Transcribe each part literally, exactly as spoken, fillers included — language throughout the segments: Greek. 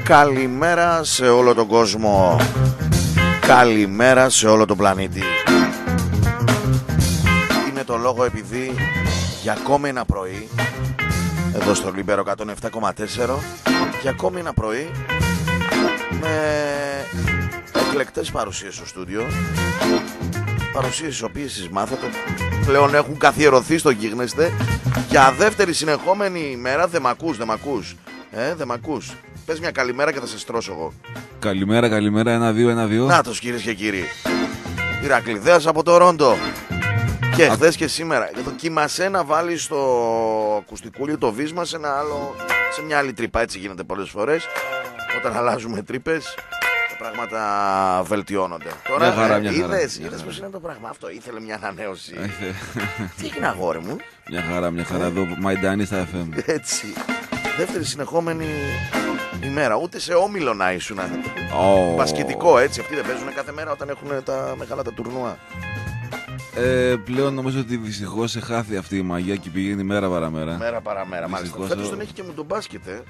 Καλημέρα σε όλο τον κόσμο. Καλημέρα σε όλο τον πλανήτη. Είναι το λόγο επειδή για ακόμη ένα πρωί, εδώ στο Λίμπερο εκατόν επτά κόμμα τέσσερα, για ακόμη ένα πρωί με εκλεκτές παρουσίες στο στούντιο, παρουσίες τις οποίες τις μάθατε, πλέον έχουν καθιερωθεί στο γίγνεσθε. Για δεύτερη συνεχόμενη ημέρα δεν μ' ακούς, δεν μ' ακούς, ε, δεν μ' ακούς. Πες μια καλημέρα και θα σε στρώσω εγώ. Καλημέρα, καλημέρα, ένα δύο, ένα δύο. Νάτος κυρίες και κύριοι, Ηρακλειδέας από το Ρόντο. Και Α... χθες και σήμερα δοκίμασέ να βάλεις στο ακουστικούλιο το βίσμα σε ένα άλλο, σε μια άλλη τρύπα. Έτσι γίνεται πολλές φορές. Όταν αλλάζουμε τρύπες, τα πράγματα βελτιώνονται. Τώρα μια χαρά, μια είδες, χαρά. είδες πως είναι το πράγμα αυτό. Ήθελε μια ανανέωση. Τι έγινε αγόρι μου? Μια χαρά, μια χαρά εδώ, Μαϊντάνη στα εφ εμ. Έτσι. Δεύτερη συνεχόμενη ημέρα. Ούτε σε όμιλο να ήσουν. Oh. Μπασκετικό, έτσι. Αυτοί δεν παίζουν κάθε μέρα όταν έχουν τα μεγάλα τα τουρνουά. Ε, πλέον νομίζω ότι δυστυχώς εχάθη αυτή η μαγεία και πηγαίνει μέρα παραμέρα. Μέρα παραμέρα, μάλιστα. Φέτος δεν έχει και μου τον μπάσκετ, ε.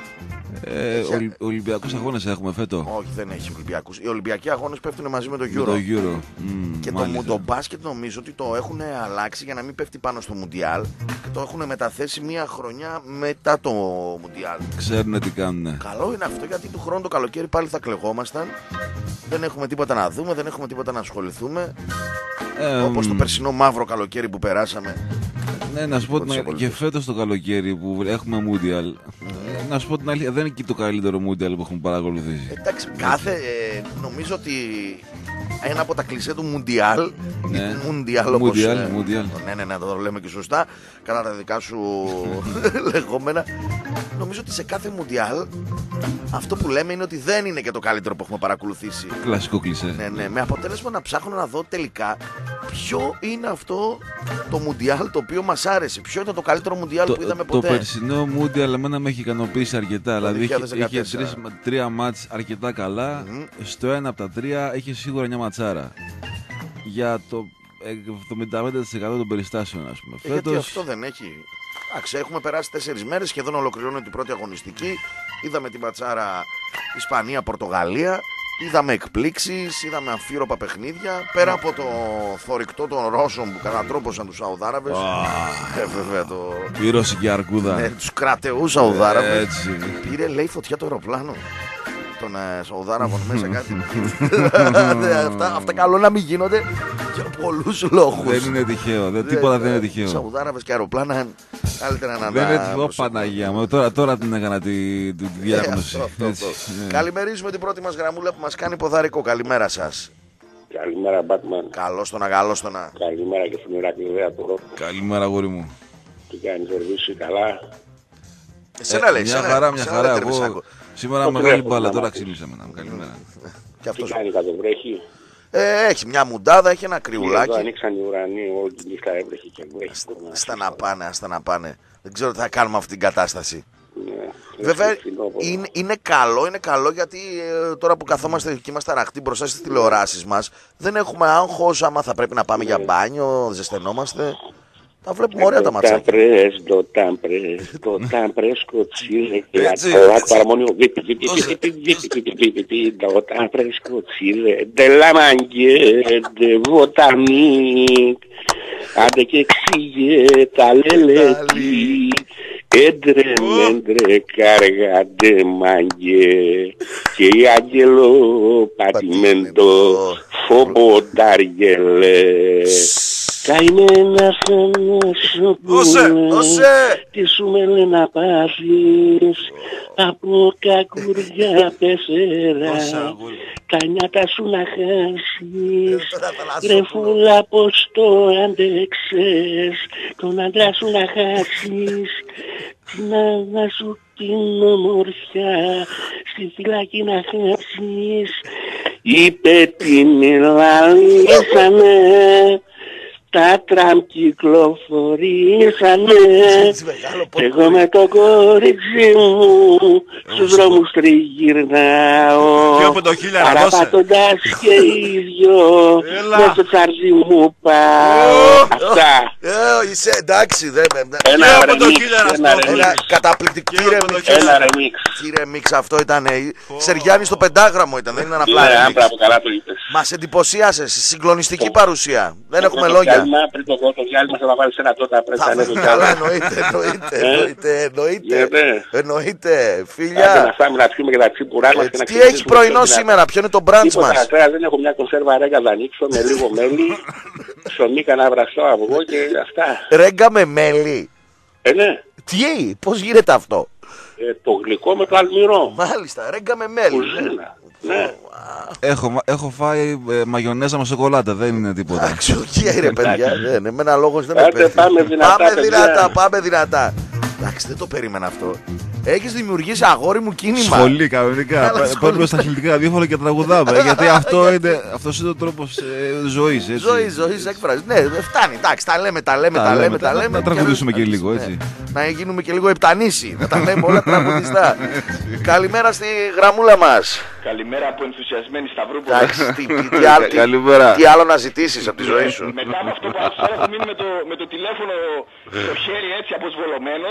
Ε, Ολυ... Ολυμπιακούς αγώνες έχουμε φέτο. Όχι, δεν έχει Ολυμπιακούς. Οι Ολυμπιακοί αγώνες πέφτουν μαζί με το Euro. Με το Euro. Mm, και μάλιστα. το μουντομπάσκετ νομίζω ότι το έχουν αλλάξει για να μην πέφτει πάνω στο Μουντιάλ και το έχουν μεταθέσει μία χρονιά μετά το Μουντιάλ. Ξέρουνε τι κάνουνε. Καλό είναι αυτό, γιατί του χρόνου το καλοκαίρι πάλι θα κλεγόμασταν. Δεν έχουμε τίποτα να δούμε, δεν έχουμε τίποτα να ασχοληθούμε. Ε, Όπως το περσινό μαύρο καλοκαίρι που περάσαμε. Ναι, να σου πω την και φέτος το καλοκαίρι που έχουμε Μούντιαλ. Mm. Να σου πω την αλήθεια, δεν είναι και το καλύτερο Μούντιαλ που έχουμε παρακολουθήσει. Εντάξει, κάθε. Ε, νομίζω ότι ένα από τα κλισέ του Μουντιάλ. Ναι. Μουντιάλ, όπως. Μουντιάλ, Μουντιάλ. Ναι, ναι, ναι, το λέμε και σωστά. Κατά τα δικά σου λεγόμενα. Νομίζω ότι σε κάθε Μουντιάλ αυτό που λέμε είναι ότι δεν είναι και το καλύτερο που έχουμε παρακολουθήσει. Κλασικό κλισέ. Ναι, ναι, με αποτέλεσμα να ψάχνω να δω τελικά ποιο είναι αυτό το Μουντιάλ το οποίο μας άρεσε. Ποιο ήταν το καλύτερο Μουντιάλ που είδαμε ποτέ. Το περσινό Μουντιάλ εμένα με έχει ικανοποιήσει αρκετά. Δηλαδή είχε, είχε τρεις, τρία μάτς αρκετά καλά. Mm-hmm. Στο ένα από τα τρία είχε σίγουρα μια ματσάρα. Για το εβδομήντα πέντε τοις εκατό των περιστάσεων, ας πούμε. Ε, Φέτος... Γιατί αυτό δεν έχει. Άξε, έχουμε περάσει τέσσερις μέρες, σχεδόν ολοκληρώνει την πρώτη αγωνιστική. Είδαμε την ματσάρα Ισπανία-Πορτογαλία. Είδαμε εκπλήξεις, είδαμε αμφίροπα παιχνίδια. Πέρα από το θορυκτό των Ρώσων που κατατρόπωσαν τους Σαουδάραβες. Oh. Ε, βέβαια το. Η Ρώσικη αρκούδα. Ναι, τους κρατεούς Σαουδάραβες. Έτσι. Πήρε, λέει, φωτιά το αεροπλάνο των ε, Σαουδάραβων μέσα κάτι. αυτά, αυτά καλό να μην γίνονται για πολλούς λόγους. Δεν είναι τυχαίο, δεν, τίποτα δεν είναι τυχαίο. Σαουδάραβες και αεροπλάνα καλύτερα να. Δεν είναι τυχαίο, Παναγία μου. Τώρα, τώρα την έκανα τη, τη διάγνωση. Ε, αυτό, αυτό, αυτό. Ναι. Καλημερίζουμε την πρώτη μας γραμμούλα που μας κάνει ποδαρικό. Καλημέρα σας. Καλημέρα, Batman. Καλώς το να, καλώς το να. Καλημέρα και στον Ηρακλειδέα του Ρόντο. Καλημέρα, αγόρι μου. Τι κάνεις, Ερβίση, καλά? Εσένα λέει, μια χαρά, μια χαρά. Εγώ σήμερα μεγάλη μπάλα, τώρα ξύλισαμε. Καλημέρα. Τι κάνει, κατεβρέχει? Ε, έχει μια μουντάδα, έχει ένα κρυουλάκι. Εδώ ανοίξαν οι ουρανοί, όλη τη νύχτα έβρεχε και βρέχει. Στα να πάνε, αστα να πάνε. Δεν ξέρω τι θα κάνουμε αυτή την κατάσταση. Ναι, βέβαια είναι, είναι καλό, είναι καλό γιατί ε, τώρα που καθόμαστε και είμαστε αραχτοί μπροστά στις τηλεοράσεις μας, δεν έχουμε άγχος άμα θα πρέπει να πάμε ναι. για μπάνιο, ζεσθενόμαστε. Τα βλέπουμε ωραία τα ματσάκια. Το τάμπρες, το τάμπρες, το τάμπρες κοτσίλε και παραμονίο. Το τάμπρες κοτσίλε, ντε λαμαγκέ, ντε βοταμίκ, άντε και ξύγε τα λελέτη, έντρε μέντρε κάργαντε μαγκέ, και η άγγελο πατημέντο φομποντάργελε. Καημένα φαινέσω που τι σου με λένε να πάθεις από κακουριά πεσέρα, τα νιάτα σου να χάσεις, ρε φούλα πως το αντέξες, τον άντρα σου να χάσεις, την άδα σου την ομορφιά, στη φυλακή να χάσεις, είπε τι μιλαλήσανε. Τα τραμ κυκλοφορήσανε, εγώ με το κορίτσι μου στους δρόμους τριγυρνάω, παραπατώντας και οι δυο, με στο τσάρζι μου πάω. Αυτά. Ε, είσαι εντάξει, δεν με. Ένα καταπληκτικό ρεμίξ αυτό ήταν. Σεργιάννη στο πεντάγραμμο ήταν, δεν ήταν απλά. Μας εντυπωσίασες, συγκλονιστική παρουσία. Δεν έχουμε λόγια. Πριν το πρώτο διάλειμμα θα βάλεις ένα τότε πρέπει. Καλά, εννοείται, εννοείται, εννοείται, φίλια. Τι έχει πρωινό σήμερα, ποιο είναι το μπραντς μας? Δεν έχω μια κονσέρβα ρέγγα να ανοίξω με λίγο μέλι, ψωμί, κανένα βραστό αυγό και αυτά. Ρέγγα με μέλι? Ε, ναι. Τι, πώς γίνεται αυτό? Ε, το γλυκό με το αλμυρό. Μάλιστα, ρέγγα με μέλι. Κουζίνα. Ναι. Έχω, έχω φάει ε, μαγιονέζα με σοκολάτα, δεν είναι τίποτα. Εντάξει, οκ, ρε παιδιά, δεν, εμένα λόγος δεν με παίρνει. Πάμε δυνατά, πάμε δυνατά, πάμε δυνατά. Εντάξει, δεν το περίμενα αυτό. Έχεις δημιουργήσει, αγόρι μου, κίνημα. Σχολή κανονικά. Παίρνουμε στα αθλητικά ραδιόφωνα και τραγουδάμε. Γιατί αυτό είναι, αυτός είναι ο τρόπος ε, ζωής. Ζωής, ζωής, έκφραση. Ναι, φτάνει. Εντάξει, τα λέμε, τα λέμε, τα λέμε. Τα λέμε να τραγουδήσουμε και λίγο, έτσι. Να γίνουμε και λίγο επτανήσι. Να τα λέμε όλα τραγουδιστά. Καλημέρα στη γραμμούλα μας. Καλημέρα από ενθουσιασμένη Σταυρούπολη. Εντάξει, τι άλλο να ζητήσεις από τη ζωή σου? Μετά από αυτό που άκουσα, έχω μείνει με το τηλέφωνο στο χέρι έτσι αποσβολωμένος.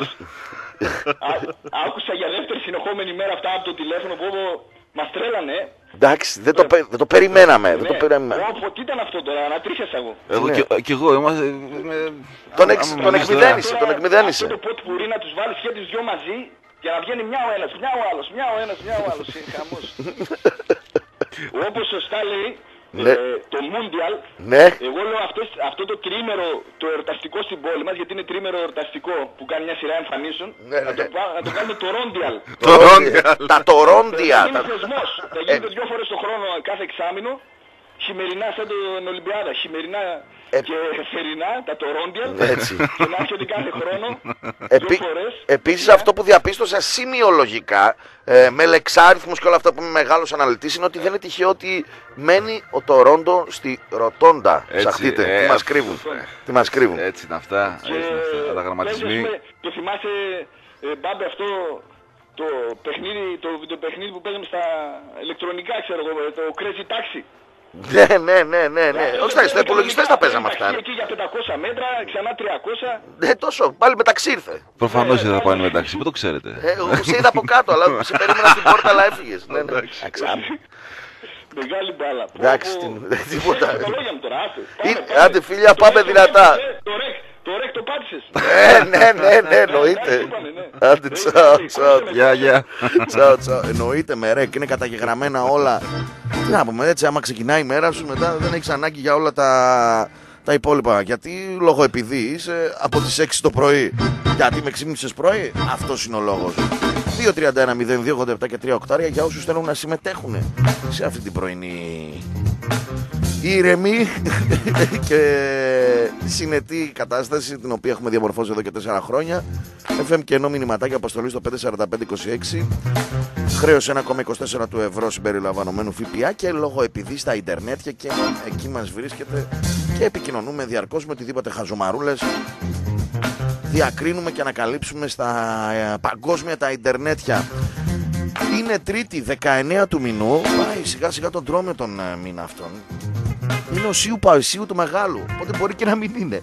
Άκουσα για δεύτερη συνεχόμενη μέρα αυτά από το τηλέφωνο που μας τρέλανε. Εντάξει, δεν το, πε, δεν το περιμέναμε. Ναι, δεν το περιμέναμε. Όπο, τι ήταν αυτό τώρα, ανατρίχιασα εγώ. Εγώ ναι. και, και εγώ, είμαστε... Με... Τον, εξ, τον εκμηδένισε, τον εκμηδένισε. Αυτό το ποτ πουρί να τους βάλεις και τις δυο μαζί για να βγαίνει μια ο ένας, μια ο άλλος, μια ο ένας, μια ο άλλος. Είναι χαμός. Όπως σωστά λέει, ναι. ε, το Mundial, ναι. εγώ λέω αυτό, αυτό το τρίμερο το εορταστικό στην πόλη μας, γιατί είναι τρίμερο εορταστικό που κάνει μια σειρά εμφανίσεων, ναι, ναι. να, το, να το κάνουμε το Rondial. Τα Τορόντια. Θα γίνει θεσμός, θα γίνεται δυο φορές το χρόνο κάθε εξάμηνο, χειμερινά σαν την Ολυμπιάδα, χειμερινά ε... και θερινά, τα Τορόντια, και να έρχονται κάθε χρόνο Επί... δυο φορές. Επίσης αυτό που διαπίστωσα σημειολογικά, ε, με λεξάριθμους και όλα αυτά που είμαι μεγάλος αναλυτής, είναι ότι δεν είναι τυχαίο ότι μένει ο Τορόντο στη Ρωτόντα. Ψαχτείτε, ε, τι μας κρύβουν. Τι μας κρύβουν. Έτσι είναι αυτά, έτσι είναι αυτά, τα γραμματισμοί. Το θυμάσαι, ε, Μπάμπε, αυτό το παιχνίδι, το βιντεοπαιχνίδι που παίζαμε στα ηλεκτρονικά, ξέρω εγώ, το Crazy Taxi. Ναι, ναι, ναι, ναι, ναι. Όχι, στα υπολογιστές τα παίζαμε αυτά. Εκεί για πεντακόσια μέτρα, ξανά τριακόσια. Ναι, τόσο, πάλι μεταξύ ήρθε. Προφανώς δεν θα πάνε μεταξύ, πού το ξέρετε. Εγώ σε είδα από κάτω, αλλά σε περίμενα στην πόρτα, αλλά έφυγες. Ναι, ναι. Μεγάλη μπάλα. Εντάξει, τίποτα. Τα λόγια μου τώρα, άσε. Άντε φίλια, πάμε δυνατά. Το ρεκ το πάτησες. Ναι, ναι, ναι, ναι, εννοείται. Άντε, τσάου, τσάου. Γεια, γεια. Τσάου, τσάου. Εννοείται με ρεκ, είναι καταγεγραμμένα όλα. Τι να πούμε, έτσι, άμα ξεκινάει η μέρα σου, μετά δεν έχεις ανάγκη για όλα τα, τα υπόλοιπα. Γιατί λόγω επειδή είσαι από τις έξι το πρωί. Γιατί με ξύπνησες πρωί, αυτός είναι ο λόγος. δύο τριάντα ένα μηδέν δύο ογδόντα επτά και τρία οκτάρια για όσους θέλουν να συμμετέχουν σε αυτή την πρωινή ήρεμη και συνετή κατάσταση την οποία έχουμε διαμορφώσει εδώ και τέσσερα χρόνια. εφ εμ και ενώ μηνυματάκια αποστολή στο πέντε τέσσερα πέντε είκοσι έξι. Χρέος ένα κόμμα είκοσι τέσσερα του ευρώ συμπεριλαμβανομένου ΦΠΑ και λόγω επειδή στα ιντερνέτια και εκεί μας βρίσκεται και επικοινωνούμε διαρκώς με οτιδήποτε χαζομαρούλες διακρίνουμε και ανακαλύψουμε στα παγκόσμια τα ιντερνέτια. Είναι Τρίτη δεκαεννέα του μηνού. Πάει σιγά σιγά τον τρώμε τον μήνα αυτόν. Είναι ο Σίου Παυσίου του Μεγάλου. Οπότε μπορεί και να μην είναι.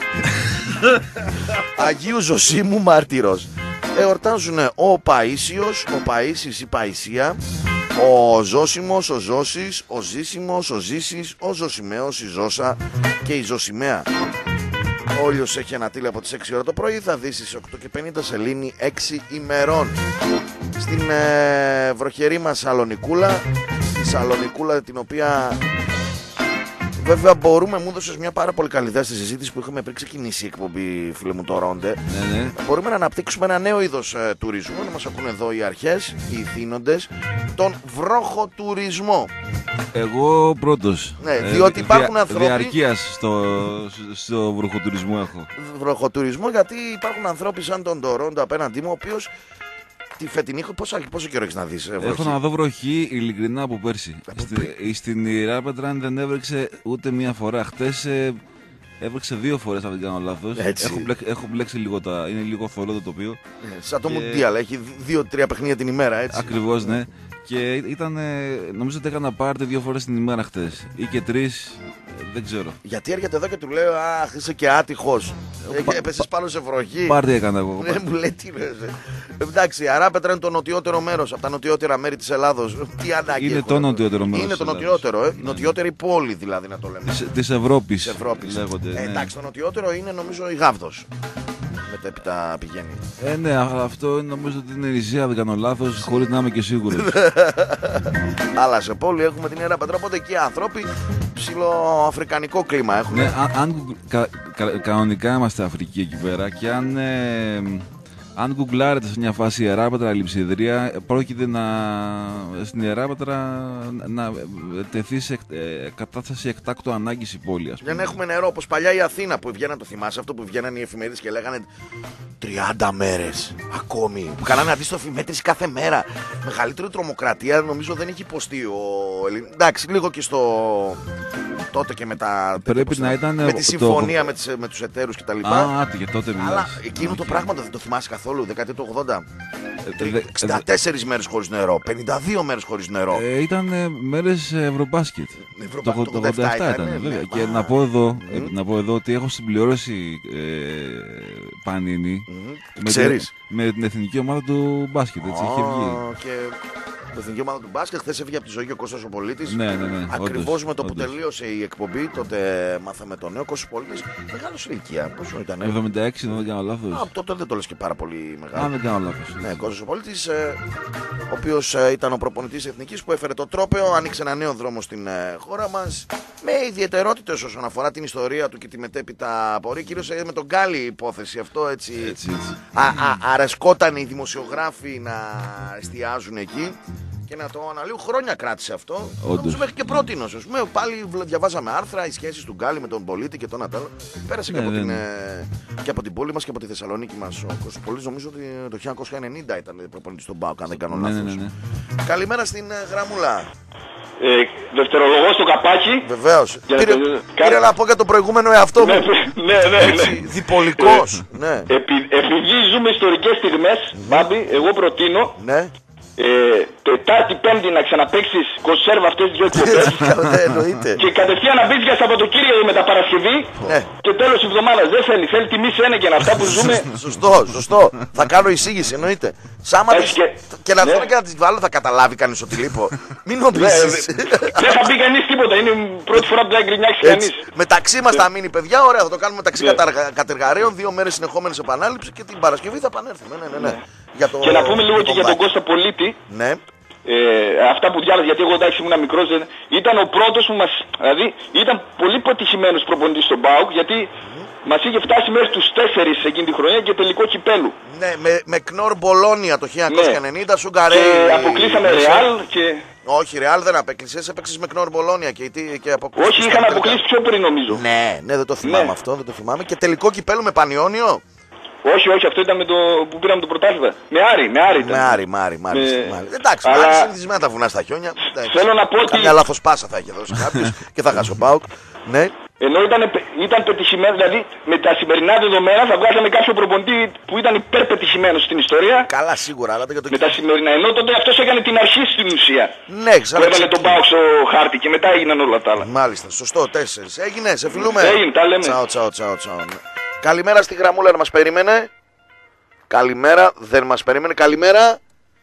Αγίου Ζωσίμου Μάρτυρος. Εορτάζουν ο Παΐσιος, ο Παΐσης η Παΐσια, ο Ζώσιμος, ο Ζώσης, ο Ζήσιμος, ο Ζήσης, ο Ζωσιμαίος, η Ζώσα και η Ζωσιμαία. Ο ήλιος έχει ανατείλει από τις έξι ώρα το πρωί, θα δει στις οκτώ και πενήντα σελήνη έξι ημερών. Στην ε, βροχερή μας Σαλονικούλα, η Σαλονικούλα την οποία βέβαια μπορούμε, μου έδωσες μια πάρα πολύ καλή ιδέα στη συζήτηση που είχαμε πριν ξεκινήσει η εκπομπή, φίλε μου, το Ρόντε. Ναι, ναι. Μπορούμε να αναπτύξουμε ένα νέο είδος ε, τουρισμού, να μας ακούν εδώ οι αρχές, οι ηθήνοντες, τον βροχοτουρισμό. Εγώ πρώτος. Ναι, διότι υπάρχουν δια, άνθρωποι. Διαρκείας στο, στο βροχοτουρισμό έχω. Βροχοτουρισμό, γιατί υπάρχουν ανθρώποι σαν τον Τορόντο απέναντί μου, ο οποίος τη φετινή. Πόσο, πόσο καιρό έχεις να δεις βροχή? Έχω να δω βροχή ειλικρινά από πέρσι. Στη, στην Ιράπετραν δεν έβρεξε ούτε μία φορά. Χτες ε, έβρεξε δύο φορές, αν δεν κάνω λάθος. Έχω, μπλεκ, έχω μπλέξει λίγο τα. Είναι λίγο θολό το τοπίο. Ε, σαν το και... Mundial, έχει δύο-τρία παιχνίδια την ημέρα, έτσι. Ακριβώς, ναι. Και ήταν, νομίζω ότι έκανα πάρτι δύο φορές την ημέρα χτες. Ή και τρεις, δεν ξέρω. Γιατί έρχεται εδώ και του λέω, αχ, είσαι και άτυχος. Ε, έπεσες πάνω σε βροχή. Πάρτι έκανα εγώ. Ναι, μου λέει τι λες. Εντάξει, η Αράπετρα είναι το νοτιότερο μέρος, από τα νοτιότερα μέρη της Ελλάδος. Τι ανάγκη είναι έχουν, το νοτιότερο μέρος. Είναι το νοτιότερο, ε. Η νοτιότερη πόλη δηλαδή να το λέμε. Της Ευρώπης. Της Ευρώπης. Λέγονται, ναι. Ε, εντάξει, το νοτιότερο είναι νομίζω η Γάβδος. Μετέπειτα πηγαίνει. Ε, ναι, αυτό νομίζω ότι είναι η Ριζία, δεν κάνω λάθος, χωρίς να είμαι και σίγουρος. Αλλά σε πόλη έχουμε την Ιερά Πέτρα, οπότε εκεί οι άνθρωποι ψιλοαφρικανικό κλίμα έχουν. Ναι, αν, αν κα, κα, κανονικά είμαστε Αφρική εκεί πέρα και αν, ε, αν γκουγκλάρετε σε μια φάση Ιερά Πέτρα Λειψιδρία, πρόκειται να, στην Ιερά Πέτρα να τεθεί σε ε, κατάσταση εκτάκτου ανάγκης η πόλη, ας πούμε. Για να έχουμε νερό, όπως παλιά η Αθήνα που βγαίναν, το θυμάσαι αυτό που βγαίναν οι εφημερίδες και λέγανε τριάντα μέρες ακόμη. Που κάνανε αντίστοφη μέτρηση κάθε μέρα. Μεγαλύτερη τρομοκρατία νομίζω δεν έχει υποστεί ο Ελλήνας. Εντάξει, λίγο και στο. Τότε και μετά. Πρέπει να ήταν με τη συμφωνία το... με, τις, με τους εταίρους κτλ. Α, και τότε μιλάς. Αλλά εκείνο το πράγμα δεν το θυμάσαι καθόλου, δεκαετία του ογδόντα. εξήντα τέσσερις μέρες χωρίς νερό, πενήντα δύο μέρες χωρίς νερό. Ε, ήταν ε, μέρες Ευρωμπάσκετ. Ευρωπα... Το, το ογδόντα επτά ήταν, ήταν βέβαια. Ναι, και να πω, εδώ, mm. να πω εδώ ότι έχω συμπληρώσει ε, Πανίνη mm. με, την, με την εθνική ομάδα του μπάσκετ. Έτσι, oh, είχε βγει. Και... την εθνική ομάδα του μπάσκετ, χθες έφυγε από τη ζωή και ο Κώστας ο Πολίτης. Ναι, ναι, ναι. Ακριβώς με το όντως. που τελείωσε η εκπομπή, τότε μάθαμε τον νέο Κώστας ο Πολίτης. Μεγάλος ηλικία, πόσο ήταν. εβδομήντα έξι, δεν κάνω λάθος. Α, τότε δεν το λες και πάρα πολύ μεγάλο. Α, δεν κάνω λάθος. Ναι, Κώστας ο Πολίτης, ε, ο οποίος ε, ήταν ο προπονητής εθνικής που έφερε το τρόπαιο, άνοιξε ένα νέο δρόμο στην ε, χώρα μας. Με ιδιαιτερότητες όσον αφορά την ιστορία του και τη μετέπειτα πορεία. Κυρίως ε, με τον Γκάλι υπόθεση αυτό έτσι. έτσι, έτσι. Α, α, αρεσκόταν οι δημοσιογράφοι να εστιάζουν εκεί. Και να το αναλύουν, χρόνια κράτησε αυτό. Όντως. Μέχρι και πρότινος. Ας πούμε, πάλι διαβάζαμε άρθρα, οι σχέσεις του Γκάλι με τον πολίτη και τον Ατέλο. Πέρασε ναι, και, από την, ε, και από την πόλη μας και από τη Θεσσαλονίκη μας. Ο Κώστας Πολίτης, νομίζω ότι το χίλια εννιακόσια ενενήντα ήταν προπονητής στον ΠΑΟΚ, αν δεν κάνω λάθος. Ναι, ναι, ναι. Καλημέρα στην ε, γραμμούλα. Ε, δευτερολογώ στο καπάκι. Βεβαίως. Πήρε, το... πήρε να πω για το προηγούμενο εαυτό μου. Ναι, ναι, ναι. Έτσι, διπολικός. Ε, ναι. Επει, επειδή ζούμε ιστορικές στιγμές, mm. Μπάμπη, εγώ προτείνω. Ναι. Ε, Τετάρτη, Πέμπτη να ξαναπαίξεις κονσέρβα αυτές τις δύο εκπομπές. Και κατευθείαν να μπεις για Σαββατοκύριακο με τα Παρασκευή. Ναι. Και τέλος της εβδομάδας. Δεν θέλει, θέλει τιμή ένα και αυτά που ζούμε. Σωστό, σωστό. Θα κάνω εισήγηση, εννοείται. Σάμα της... και... και να ναι. θέλω και να τη βάλω, θα καταλάβει κανείς ότι λείπω. Μην νομίζεις. Δεν θα πει κανείς τίποτα. Είναι η πρώτη φορά που δεν γκρινιάξει κανείς. Μεταξύ μας θα μείνει, παιδιά. Ωραία, θα το κάνουμε μεταξύ κατεργαρίων. Δύο μέρες συνεχόμενες επανάληψη και την Παρασκευή θα επανέλθουμε. Ναι, ναι, ναι. Για το... Και να πούμε λίγο και για τον Κώστα Πολίτη. Ναι. Ε, αυτά που διάβαζα, γιατί εγώ εντάξει ήμουν μικρός, ήταν ο πρώτος που μας, δηλαδή ήταν πολύ πετυχημένος προπονητής στον ΠΑΟΚ, γιατί mm. μας είχε φτάσει μέχρι τους τέσσερις εκείνη τη χρονιά και τελικό κυπέλου. Ναι, με, με Κνόρ Μπολόνια το χίλια εννιακόσια ενενήντα, ναι. Σουγκαρέ. Και αποκλείσαμε Ρεάλ και... Όχι, Ρεάλ δεν απέκλεισες, έπαιξες με Κνόρ Μπολόνια και, και αποκλείσες. Όχι, είχαν αποκλείσει πιο πριν νομίζω. Ναι, ναι, δεν το θυμάμαι ναι. αυτό, δεν το θυμάμαι. Και τελικό κυπέλου με Πανιόνιο. Όχι, όχι, αυτό ήταν με το που πήραμε το πρωτάθλημα. Με Άρη, με Άρη ήταν. Με Άρη, με Άρη, μάλιστα. Με... Εντάξει, αλλά... Άρη συνηθισμένα τα βουνά στα χιόνια. Θέλω να πω ότι... Καμιά λάθος πάσα θα είχε δώσει κάποιος και θα χάσει ο ΠΑΟΚ. Ναι. Ενώ ήταν, ήταν πετυχημένο, δηλαδή με τα σημερινά δεδομένα θα βγάζαμε κάποιο προπονητή που ήταν υπερπετυχημένο στην ιστορία. Καλά, σίγουρα, αλλά για το με τα σημερινά. Ενώ τότε αυτός έκανε την αρχή στην ουσία. Ναι, που έβαλε τον ΠΑΟΚ στο χάρτη και μετά έγιναν όλα τα άλλα. Μάλιστα, σωστό, τέσσερις. Έγινε, σε φιλούμε. Έγινε, τα λέμε. Τσαο, τσαο, τσαο, τσαο. Καλημέρα στη γραμμούλα να μας περίμενε. Καλημέρα, δεν μας περίμενε. Καλημέρα.